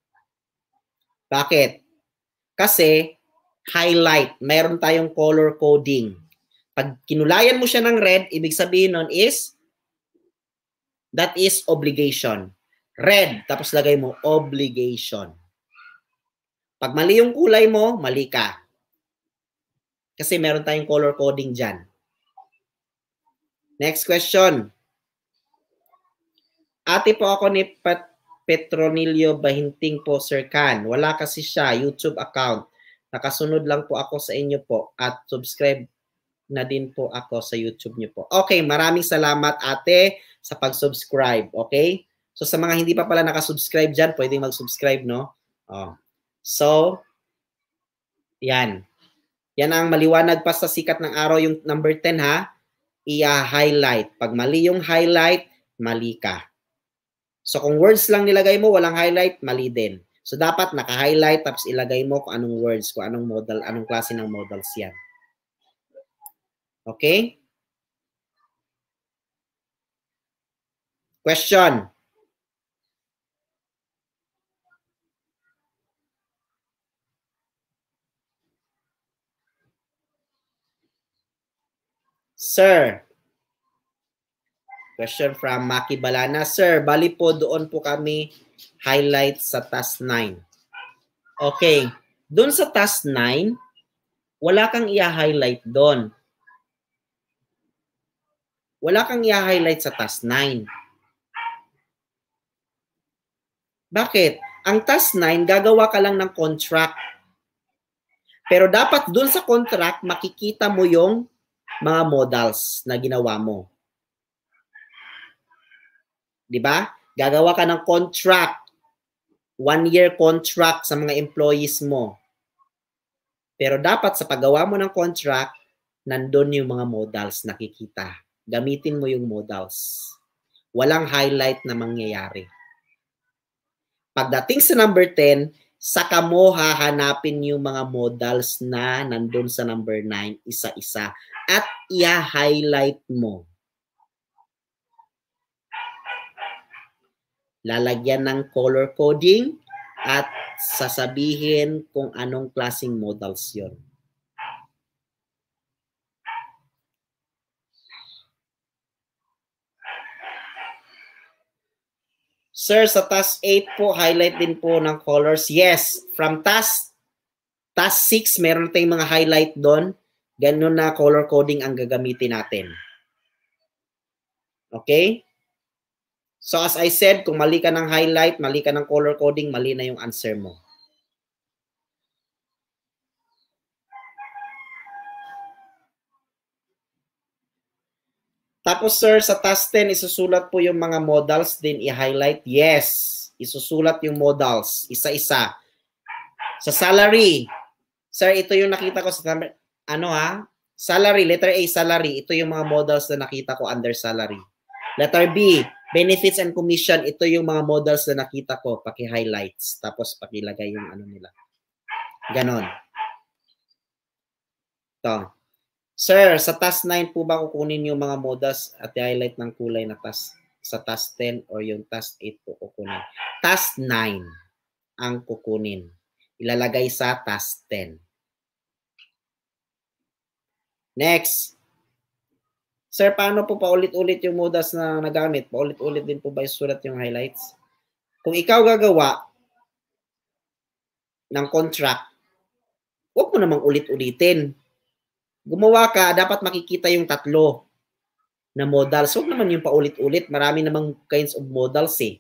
Bakit? Kasi, highlight. Meron tayong color coding. Pag kinulayan mo siya ng red, ibig sabihin nun is, that is obligation. Red, tapos lagay mo, obligation. Pag mali yung kulay mo, mali ka. Kasi meron tayong color coding dyan. Next question. Ate po ako ni Pat Petronilio Bahinting po, Sir Can. Wala kasi siya, YouTube account. Nakasunod lang po ako sa inyo po at subscribe na din po ako sa YouTube niyo po. Okay, maraming salamat ate sa pag-subscribe. Okay? So sa mga hindi pa pala nakasubscribe dyan, pwedeng mag-subscribe, no? Oh. So, yan. Yan ang maliwanag pa sa sikat ng araw, yung number ten ha. I-highlight. Pag mali yung highlight, mali ka. So kung words lang nilagay mo, walang highlight, mali din. So dapat naka-highlight tapos ilagay mo kung anong words, kung anong model, anong klase ng models yan. Okay? Question. Sir. Question from Maki Balana. Sir, bali po doon po kami highlight sa task nine. Okay. Doon sa task nine, wala kang i-highlight doon. Wala kang i-highlight sa task nine. Bakit? Ang task nine, gagawa ka lang ng contract. Pero dapat doon sa contract, makikita mo yung mga modals na ginawa mo. Di ba? Gagawa ka ng contract. One-year contract sa mga employees mo. Pero dapat sa paggawa mo ng contract, nandun yung mga modals nakikita. Gamitin mo yung modals. Walang highlight na mangyayari. Pagdating sa number ten, saka mo hahanapin yung mga modals na nandun sa number nine, isa-isa. At i-highlight mo. Lalagyan ng color coding at sasabihin kung anong klaseng modals yon. Sir, sa task eight po, highlight din po ng colors. Yes, from task, task six, meron tayong mga highlight doon. Ganun na color coding ang gagamitin natin. Okay? So as I said, kung mali ka ng highlight, mali ka ng color coding, mali na yung answer mo. Tapos sir, sa task ten, isusulat po yung mga modals din i-highlight. Yes, isusulat yung modals, isa-isa. Sa salary, sir, ito yung nakita ko sa number, ano ha? Salary, letter A, salary. Ito yung mga modals na nakita ko under salary. Letter B, benefits and commission. Ito yung mga modals na nakita ko. Paki-highlights. Tapos pakilagay yung ano nila. Ganon. Ito. Sir, sa task nine po ba kukunin yung mga modals at i-highlight ng kulay na task sa task ten or yung task eight po kukunin? Task nine ang kukunin. Ilalagay sa task ten. Next. Sir, paano po paulit-ulit yung modals na nagamit? Paulit-ulit din po ba isulat yung highlights? Kung ikaw gagawa ng contract, huwag mo namang ulit-ulitin. Gumawa ka, dapat makikita yung tatlo na modals. Huwag naman yung paulit-ulit. Marami namang kinds of modals eh.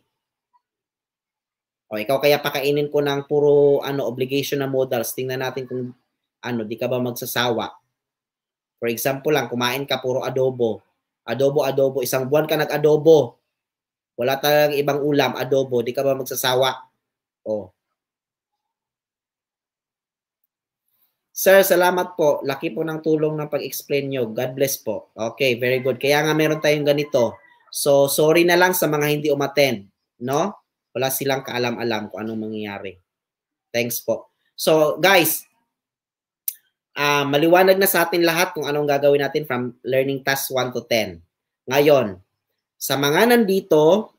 O ikaw kaya pakainin ko ng puro ano obligation na modals. Tingnan natin kung ano, di ka ba magsasawa. For example lang, kumain ka puro adobo. Adobo, adobo. Isang buwan ka nag-adobo. Wala talagang ibang ulam, adobo. Di ka ba magsasawa? O. Sir, salamat po. Laki po ng tulong ng pag-explain nyo. God bless po. Okay, very good. Kaya nga meron tayong ganito. So, sorry na lang sa mga hindi umattend. No? Wala silang kaalam-alam kung anong mangyayari. Thanks po. So, guys, Uh, maliwanag na sa atin lahat kung anong gagawin natin from learning task one to ten. Ngayon, sa mga nandito,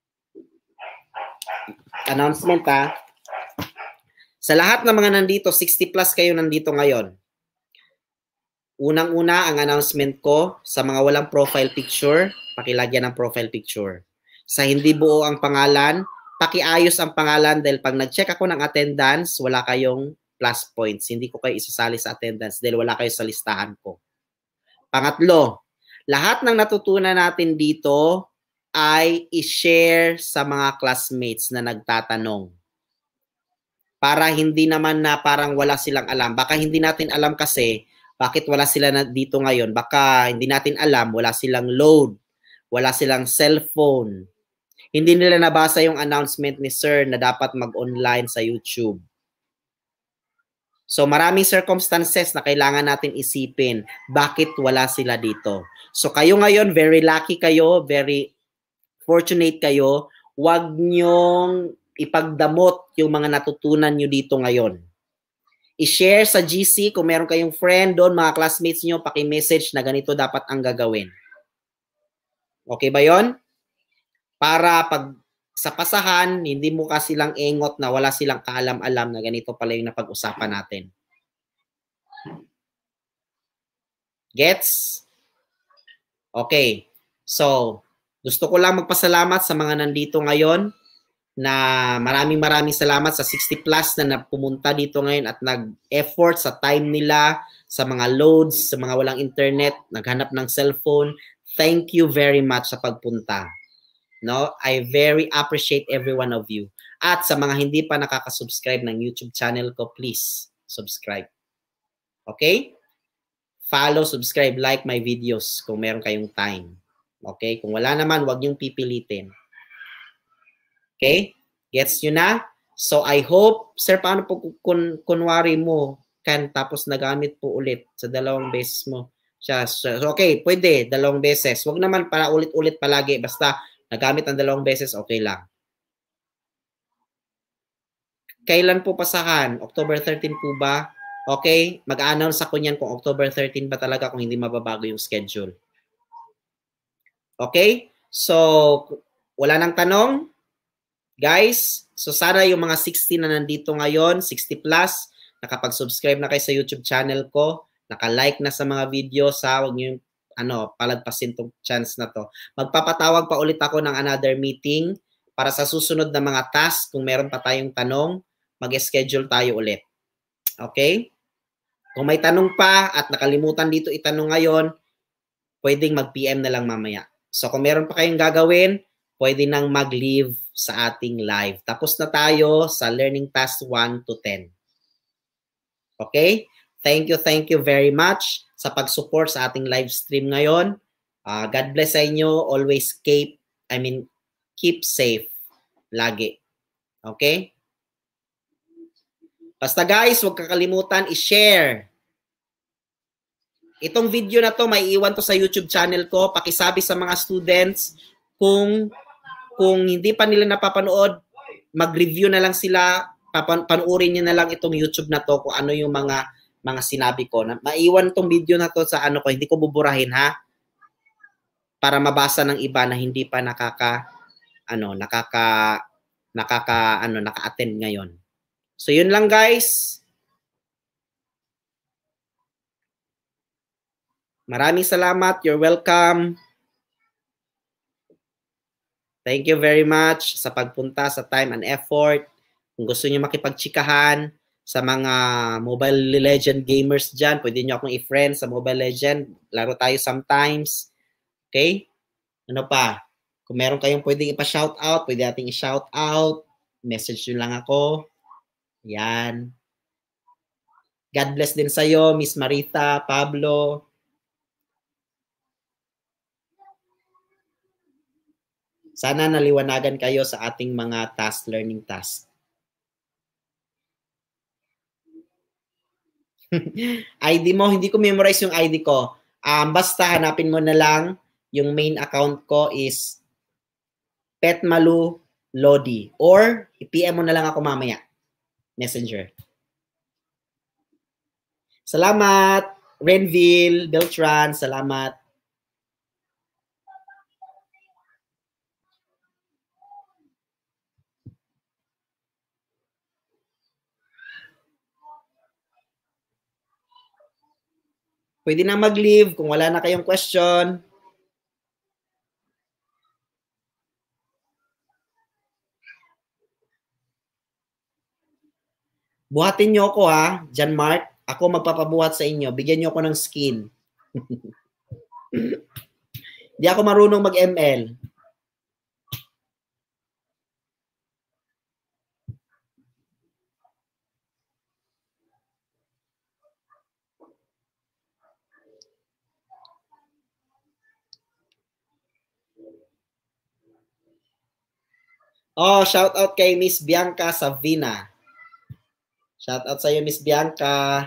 announcement ha, sa lahat ng mga nandito, sixty plus kayo nandito ngayon. Unang-una, ang announcement ko, sa mga walang profile picture, pakilagyan ng profile picture. Sa hindi buo ang pangalan, pakiayos ang pangalan dahil pag nag-check ako ng attendance, wala kayong plus points. Hindi ko kayo isasali sa attendance dahil wala kayo sa listahan ko. Pangatlo, lahat ng natutunan natin dito ay i-share sa mga classmates na nagtatanong. Para hindi naman na parang wala silang alam. Baka hindi natin alam kasi Bakit wala sila na dito ngayon? Baka hindi natin alam, wala silang load, wala silang cellphone. Hindi nila nabasa yung announcement ni Sir na dapat mag-online sa YouTube. So maraming circumstances na kailangan natin isipin bakit wala sila dito. So kayo ngayon, very lucky kayo, very fortunate kayo. Huwag niyong ipagdamot yung mga natutunan nyo dito ngayon. I-share sa G C kung meron kayong friend doon, mga classmates nyo, paki-message na ganito dapat ang gagawin. Okay ba yon? Para pag sa pasahan, hindi mo kasi lang engot na wala silang kaalam-alam na ganito pala yung napag-usapan natin. Gets? Okay. So, gusto ko lang magpasalamat sa mga nandito ngayon na maraming maraming salamat sa sixty plus na pumunta dito ngayon at nag-effort sa time nila, sa mga loads, sa mga walang internet, naghanap ng cellphone. Thank you very much sa pagpunta. No, I very appreciate every one of you. At sa mga hindi pa nakaka-subscribe ng YouTube channel ko, please subscribe. Okay? Follow, subscribe, like my videos kung meron kayong time. Okay? Kung wala naman, wag niyong pipilitin. Okay? Gets nyo na? So, I hope, sir, paano po kun kunwari mo kan tapos nagamit po ulit sa dalawang beses mo siya. So, okay, pwede, dalawang beses. Wag naman para ulit-ulit palagi. Basta, nagamit ang dalawang beses, okay lang. Kailan po pasahan? October thirteen po ba? Okay, mag-a-announce ako niyan kung October thirteen ba talaga kung hindi mababago yung schedule. Okay? So, wala nang tanong? Guys, so sana yung mga sixty na nandito ngayon, sixty plus, nakapag-subscribe na kayo sa YouTube channel ko, naka-like na sa mga videos, ha? Huwag niyo yung ano, palagpasin tong chance na to. Magpapatawag pa ulit ako ng another meeting para sa susunod na mga task. Kung meron pa tayong tanong, mag-schedule tayo ulit. Okay? Kung may tanong pa at nakalimutan dito itanong ngayon, pwedeng mag-P M na lang mamaya. So kung meron pa kayong gagawin, pwede nang mag-leave sa ating live. Tapos na tayo sa learning task one to ten. Okay? Thank you, thank you very much sa pag-support sa ating live stream ngayon. Uh, God bless sa inyo. Always keep, I mean, keep safe. Lagi. Okay? Basta guys, huwag kakalimutan i-share. Itong video na to, may iwan to sa YouTube channel ko. Pakisabi sa mga students kung kung hindi pa nila napapanood, mag-review na lang sila, papan panuorin niyo na lang itong YouTube na to kung ano yung mga mga sinabi ko. Na, maiwan tong video na to sa ano ko, hindi ko buburahin ha. Para mabasa ng iba na hindi pa nakaka ano, nakaka nakaka ano, naka-attend ngayon. So yun lang guys. Maraming salamat. You're welcome. Thank you very much sa pagpunta, sa time and effort. Kung gusto niyo makipagchikahan sa mga Mobile Legend gamers dyan, pwede niyo akong i-friend sa Mobile Legend. Laro tayo sometimes. Okay? Ano pa? Kung meron kayong pwedeng ipa-shoutout, pwede nating i-shoutout. Message nyo lang ako. Yan. God bless din sa'yo, Miss Marita, Pablo. Sana naliwanagan kayo sa ating mga task, learning task. I D mo, hindi ko memorize yung I D ko. Um, basta hanapin mo na lang, yung main account ko is Petmalu Lodi. Or, i-P M mo na lang ako mamaya. Messenger. Salamat, Renville, Beltran, salamat. Pwede na mag-leave kung wala na kayong question. Buhatin nyo ako ha, John Mark. Ako magpapabuhat sa inyo. Bigyan nyo ako ng skin. Di ako marunong mag-M L. Oh, shout out kay Miss Bianca Savina. Shout out sa iyo, Miss Bianca.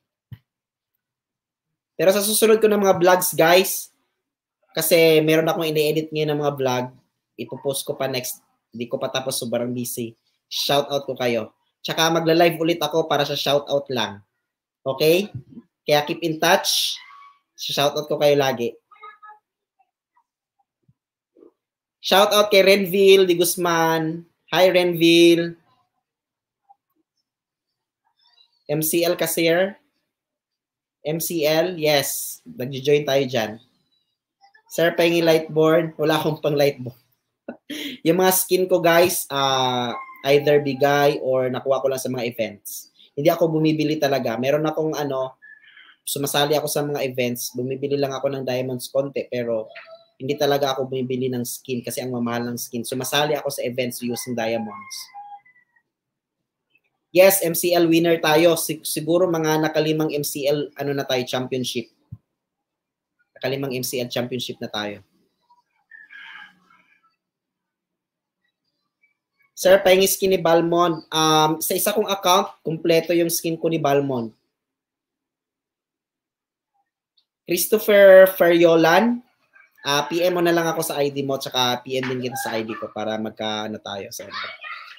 Pero sa susunod ko ng mga vlogs, guys, kasi meron akong ini-edit ngayon ng mga vlog, ipopost ko pa next, hindi ko pa tapos, sobrang busy. Shout out ko kayo. Tsaka magla-live ulit ako para sa shout out lang. Okay? Kaya keep in touch. Shout out ko kayo lagi. Shout out kay Renville Di Guzman. Hi Renville. M C L Casir. M C L, yes. Nag-join tayo dyan. Sir, pahingi lightboard. Wala akong pang lightboard. Yung mga skin ko, guys, uh, either bigay or nakuha ko lang sa mga events. Hindi ako bumibili talaga. Meron akong ano, sumasali ako sa mga events. Bumibili lang ako ng diamonds konti, pero hindi talaga ako bumibili ng skin kasi ang mamahal ng skin. Sumasali ako sa events using diamonds. Yes, M C L winner tayo. Sig- siguro mga nakalimang M C L ano na tayo, championship. Nakalimang M C L championship na tayo. Sir, pahingi skin ni Balmond. Um, sa isa kong account, kumpleto yung skin ko ni Balmond. Christopher Ferriolan, uh, P M mo na lang ako sa I D mo, tsaka P M din kita sa I D ko para magka-ano tayo sa ito.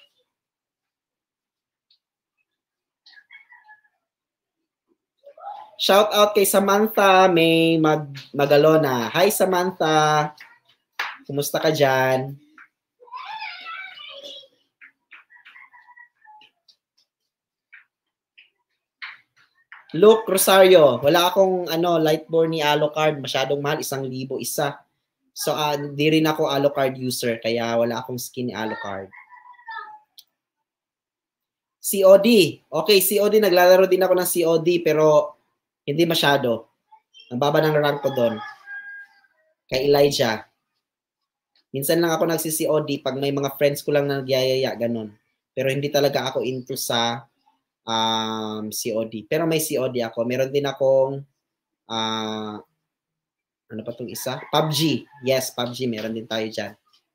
Shout out kay Samantha May Mag Magalona. Hi Samantha. Kumusta ka dyan? Luke Rosario. Wala akong ano, Lightborn ni Alucard. Masyadong mahal. Isang libo isa. So, uh, di rin ako Alucard user. Kaya wala akong skin ni Alucard. C O D. Okay, C O D. Naglalaro din ako ng C O D pero hindi masyado. Ang baba ng rank ko doon. Kay Elijah. Minsan lang ako nagsi-C O D pag may mga friends ko lang na nagyayaya, ganun. Pero hindi talaga ako into sa um, C O D. Pero may C O D ako. Meron din akong uh, ano pa itong isa? P U B G. Yes, P U B G. Meron din tayo dyan.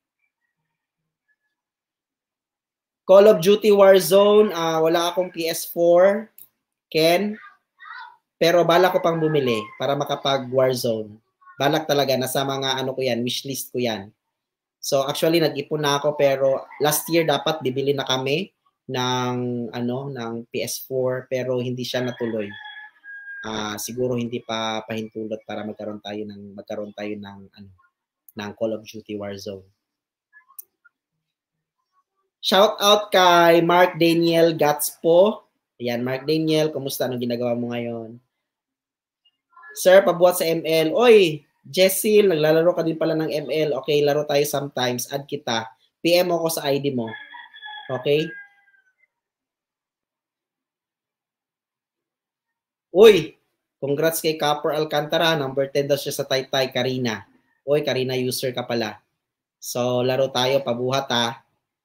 Call of Duty Warzone. Uh, wala akong P S four. Ken. Pero balak ko pang bumili para makapag Warzone. Balak talaga, nasa mga ano ko yan, wishlist ko yan. So actually nag-ipon na ako pero last year dapat bibili na kami ng ano ng P S four pero hindi siya natuloy. Uh, siguro hindi pa pahintulot para magkaroon tayo ng magkaroon tayo ng ano ng Call of Duty Warzone. Shout out kay Mark Daniel Gatspo. Ayan, Mark Daniel, kumusta? Anong ginagawa mo ngayon? Sir, pabuhat sa M L. Oy, Jessil, naglalaro ka din pala ng M L. Okay, laro tayo sometimes. Add kita. P M ako sa I D mo. Okay? Uy, congrats kay Copper Alcantara. Number ten daw siya sa Taytay, Karina. Uy, Karina user ka pala. So, laro tayo, pabuhat ha.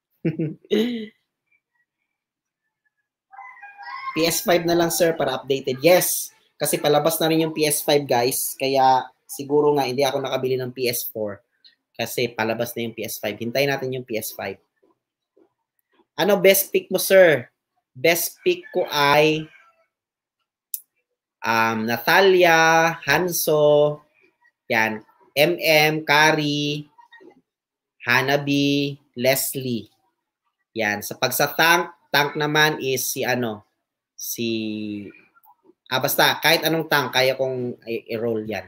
P S five na lang, sir, para updated. Yes, kasi palabas na rin yung P S five, guys. Kaya siguro nga hindi ako nakabili ng P S four kasi palabas na yung P S five. Hintayin natin yung P S five. Ano best pick mo, sir? Best pick ko ay um, Natalia, Hanso, yan, M M, Kari, Hanabi, Leslie. Yan. Sa pag sa tank, tank naman is si ano, si Ah, basta, kahit anong tank, kaya kong i-roll yan.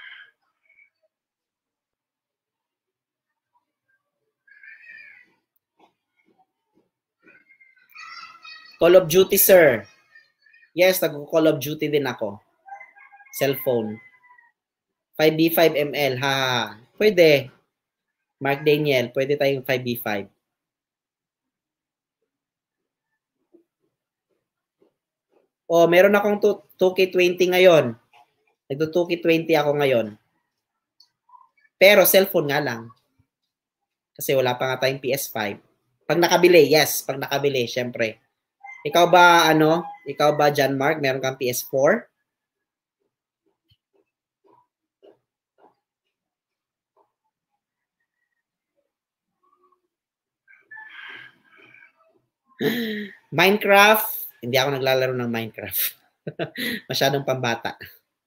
Call of Duty, sir. Yes, nag-Call of Duty din ako. Cellphone. five v five M L, ha. Pwede. Mark Daniel, pwede tayong five v five. Oh, meron akong two K twenty ngayon. Nagdo two K twenty ako ngayon. Pero cellphone nga lang. Kasi wala pa nga tayong P S five. Pag nakabili, yes. Pag nakabili, syempre. Ikaw ba, ano? Ikaw ba, John Mark? Meron kang P S four? Minecraft, hindi ako naglalaro ng Minecraft. Masyadong pambata.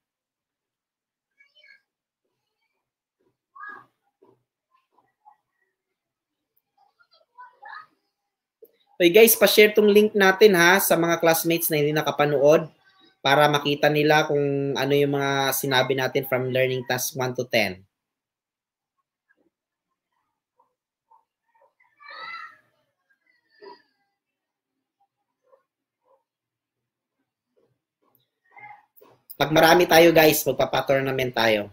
Okay guys, pa-share tong link natin ha sa mga classmates na hindi nakapanood para makita nila kung ano yung mga sinabi natin from learning task one to ten. Pag marami tayo guys, magpapa-tournament tayo.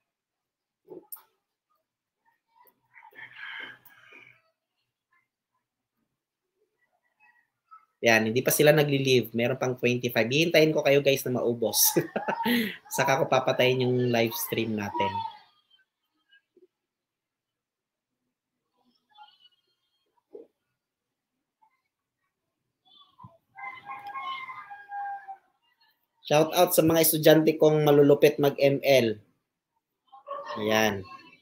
Yan, hindi pa sila nagli-leave. Meron pang twenty-five. Hihintayin ko kayo guys na maubos. Saka ko papatayin yung live stream natin. Shout out sa mga estudyante kong malulupit mag-M L. Ayan.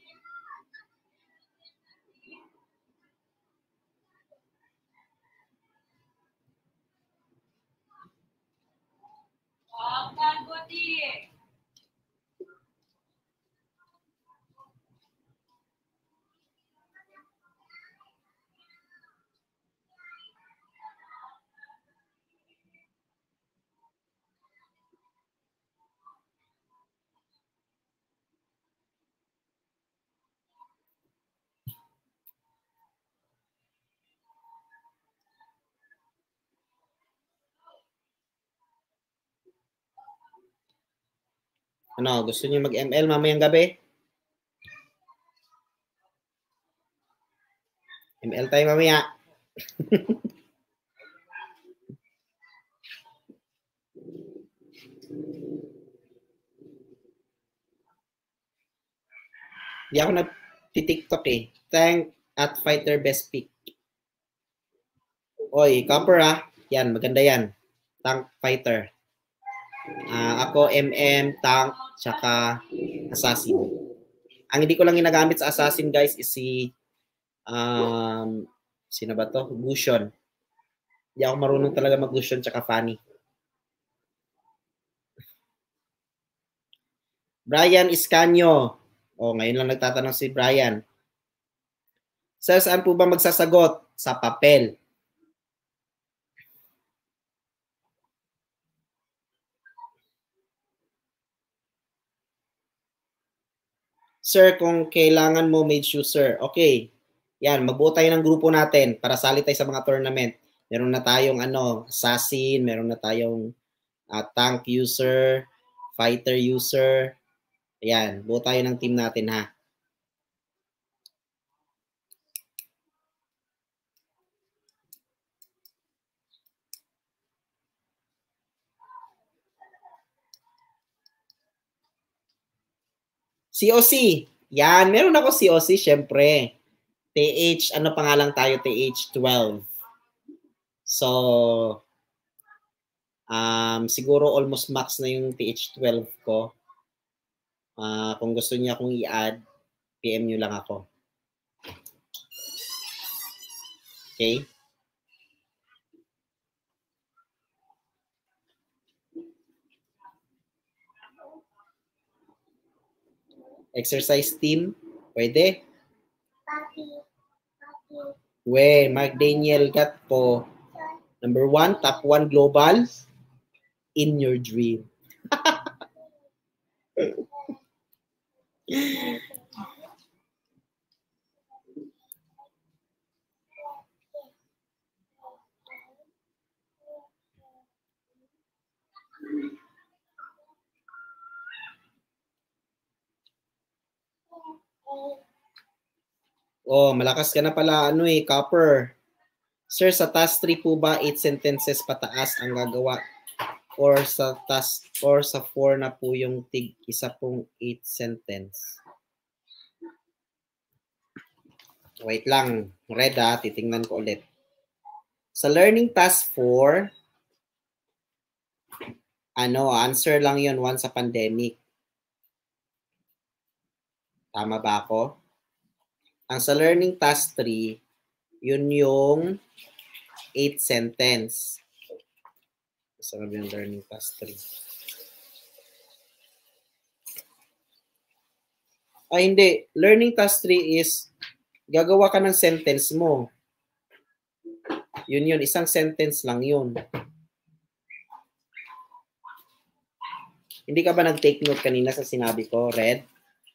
Ano, gusto niyo mag-M L mamayang gabi? M L tayo mamaya. Di ako nag-tiktok eh. Tank at fighter best pick. Oy, copper ah. Yan, maganda yan. Tank fighter. Uh, ako M M, tank, tsaka assassin. Ang hindi ko lang ginagamit sa assassin guys is si um, sino ba to? Gusion. Hindi ako marunong talaga mag-Gusion tsaka Fanny. Brian Iscanio. O, ngayon lang nagtatanong si Brian. Sir, saan po ba magsasagot? Sa papel. Sir, kung kailangan mo made shoes, sir. Okay. Yan, magbuo tayo ng grupo natin para sali tayo sa mga tournament. Meron na tayong ano, assassin, meron na tayong uh, tank user, fighter user. Ayan, buo tayo ng team natin ha. C O C. Yan, meron ako C O C, syempre. T H, ano pangalang tayo? T H twelve. So, um, siguro almost max na yung T H twelve ko. Uh, kung gusto niya akong i-add, P M nyo lang ako. Okay? Exercise team, pwede? Papi. Papi. We, Mark Daniel Gatpo. Number one, top one global. In your dream. Oh, malakas ka na pala, ano eh, copper. Sir, sa task three po ba, eight sentences pataas ang gagawa? Or sa task, or sa four na po yung tig, isa pong eight sentence? Wait lang, red ha, titingnan ko ulit. Sa learning task four, ano, answer lang yun once sa pandemic. Tama ba ako? Ang sa learning task three, yun yung eight sentence. Sabi yung learning task three. Ay, hindi. Learning task three is gagawa ka ng sentence mo. Yun yun. Isang sentence lang yun. Hindi ka ba nag-take note kanina sa sinabi ko, Red?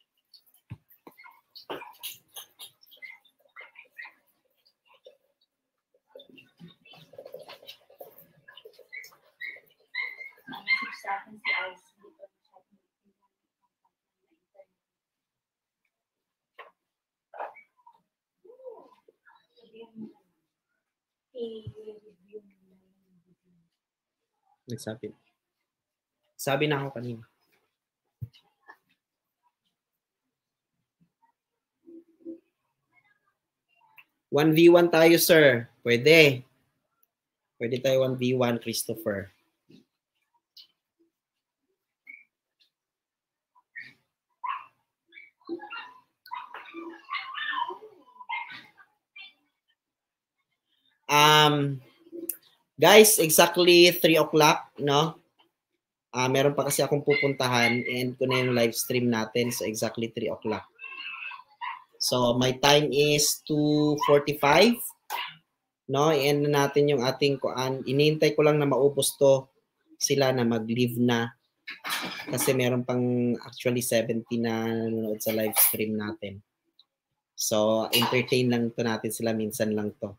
Nagsabi. Sabi na ako kanina. one v one tayo, sir. Pwede. Pwede tayo one v one, Christopher. Um, guys, exactly three o'clock, no? Uh, meron pa kasi akong pupuntahan and ko na yung live stream natin. So, exactly three o'clock. So, my time is two forty-five. No? I-end na natin yung ating kuan. Inihintay ko lang na maubos to sila na mag-leave na. Kasi meron pang actually seventy na nanonood sa live stream natin. So, entertain lang to natin sila. Minsan lang to.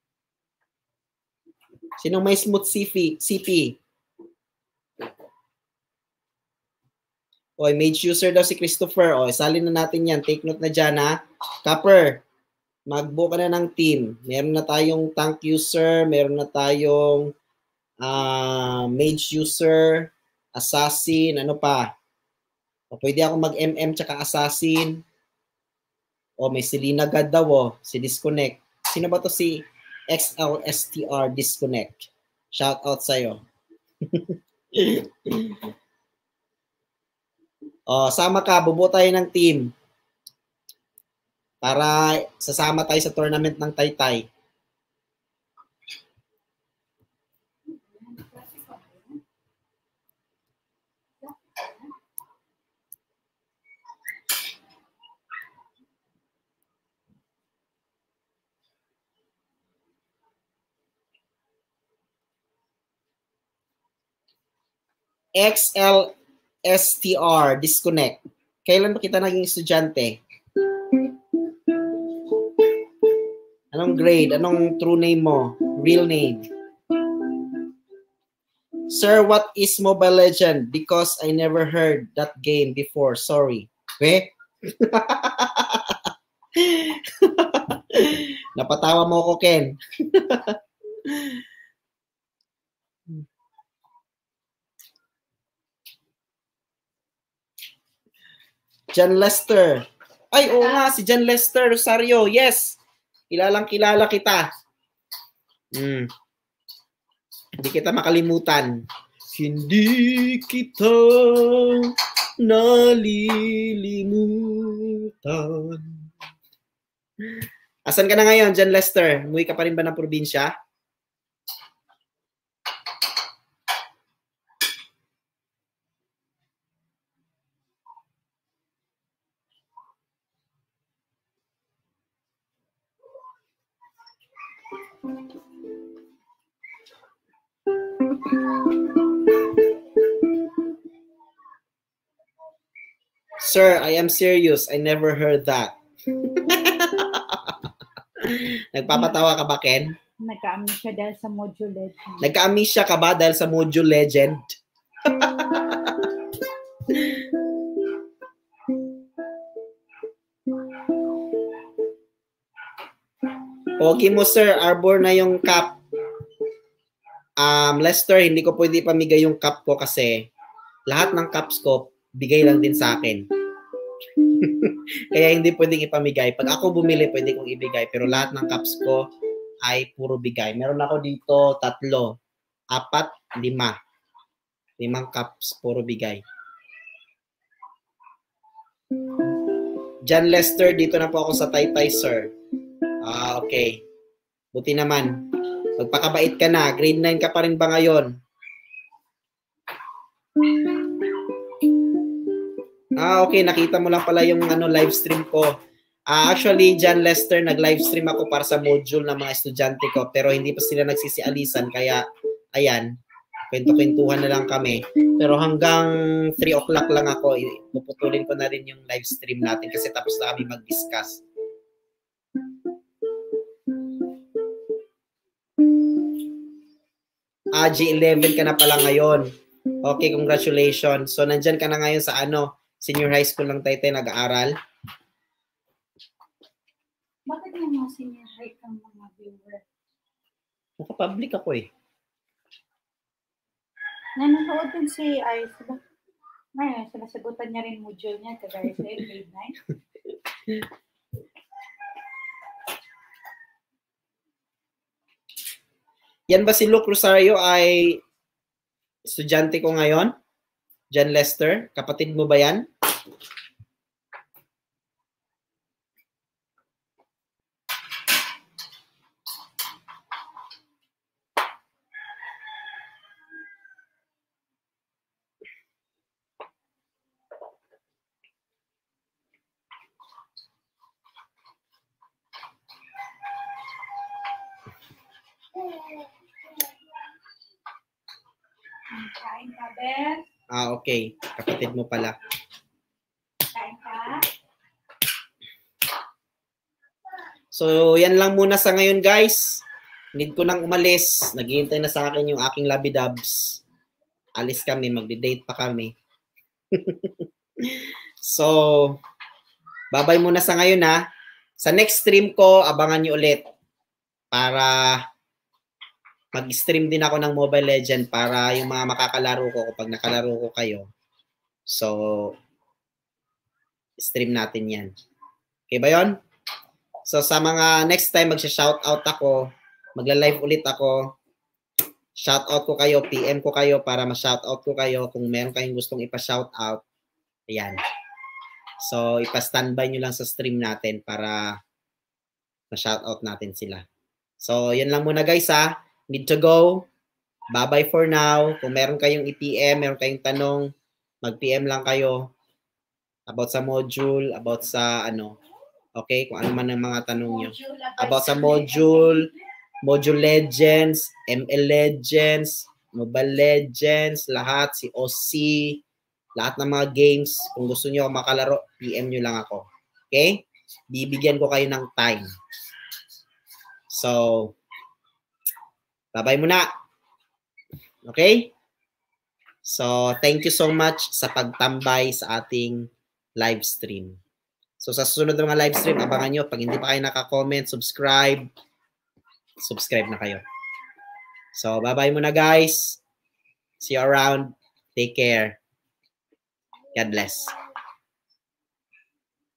Sinong may smooth C P? C P? Oy, mage user daw si Christopher. O, isalin na natin yan. Take note na dyan, ha? Copper, mag-book ka na ng team. Meron na tayong tank user. Meron na tayong uh, mage user, assassin, ano pa? O, pwede ako mag-M M tsaka assassin. O, may Selena God daw, o. Si Disconnect. Sino ba to si X L S T R Disconnect? Shout out sa'yo. O, sama ka, bubuo tayo ng team. Para sasama tayo sa tournament ng Taytay. X L S T R, Disconnect. Kailan ba kita naging estudyante? Anong grade? Anong true name mo? Real name? Sir, what is Mobile Legend? Because I never heard that game before. Sorry. Okay? Napatawa mo ko, Ken. John Lester. Ay, oo nga, si John Lester Rosario. Yes. Kilalang kilala kita. Hmm. Hindi kita makalimutan. Hindi kita nalilimutan. Asan ka na ngayon, John Lester? Umuwi ka pa rin ba ng probinsya? Sir, I am serious. I never heard that. Nagpapatawa ka ba, Ken? Nagka-amnesia dahil sa Module Legend. Nagka-amnesia ka ba dahil sa Module Legend? Pogi mo, sir. Arbor na yung cup. Um, Lester, hindi ko pwede pamigay yung cup ko kasi lahat ng cups ko, bigay lang din sa akin. Kaya hindi pwedeng ipamigay. Pag ako bumili, pwede kong ibigay. Pero lahat ng cups ko ay puro bigay. Meron ako dito tatlo, apat, lima. Limang cups, puro bigay. John Lester, dito na po ako sa Taytay, sir. Ah, okay. Buti naman. Magpakabait ka na. Grade nine ka pa rin ba ngayon? Ah, okay. Nakita mo lang pala yung ano, live stream ko. Uh, actually, John Lester, nag-live stream ako para sa module ng mga estudyante ko. Pero hindi pa sila nagsisialisan. Kaya, ayan, kwento-kwentuhan na lang kami. Pero hanggang three o'clock lang ako. Puputulin ko na rin yung live stream natin kasi tapos na kami mag-discuss. Ah, G eleven ka na pala ngayon. Okay, congratulations. So, nandyan ka na ngayon sa ano, senior high school lang tayo tayo nag-aaral. Bakit yung mga senior high kang mga viewer? Naka-public ako eh. Nanonood din si Ice. Ngayon, sinasagutan niya rin module niya kagaya sa grade nine. Yan ba si Luke Rosario ay estudyante ko ngayon? John Lester, kapatid mo ba yan? Kain ka, Ben? Ah, okay. Kapatid mo pala. Kain ka? So, yan lang muna sa ngayon, guys. Need ko nang umalis. Naghihintay na sa akin yung aking labidabs. Alis kami. Magdi-date pa kami. So, bye-bye muna sa ngayon, ha. Sa next stream ko, abangan nyo ulit. Para mag-stream din ako ng Mobile Legend para yung mga makakalaro ko kapag nakalaro ko kayo. So, stream natin yan. Okay ba yun? So, sa mga next time, magsha-shoutout ako. Magla-live ulit ako. Shoutout ko kayo, P M ko kayo para ma-shoutout ko kayo kung meron kayong gustong ipa-shoutout. Ayan. So, ipa-standby nyo lang sa stream natin para ma-shoutout natin sila. So, yun lang muna guys ha. Need to go. Bye-bye for now. Kung meron kayong i-P M, meron kayong tanong, mag-P M lang kayo about sa module, about sa ano, okay? Kung ano man ang mga tanong nyo. About sa module, Module Legends, M L Legends, Mobile Legends, lahat, si O C, lahat ng mga games. Kung gusto nyo makalaro, P M nyo lang ako. Okay? Bibigyan ko kayo ng time. So, bye-bye muna. Okay? So, thank you so much sa pagtambay sa ating live stream. So, sa susunod ng mga live stream, abangan nyo. Pag hindi pa kayo naka-comment, subscribe. Subscribe na kayo. So, bye-bye muna guys. See you around. Take care. God bless.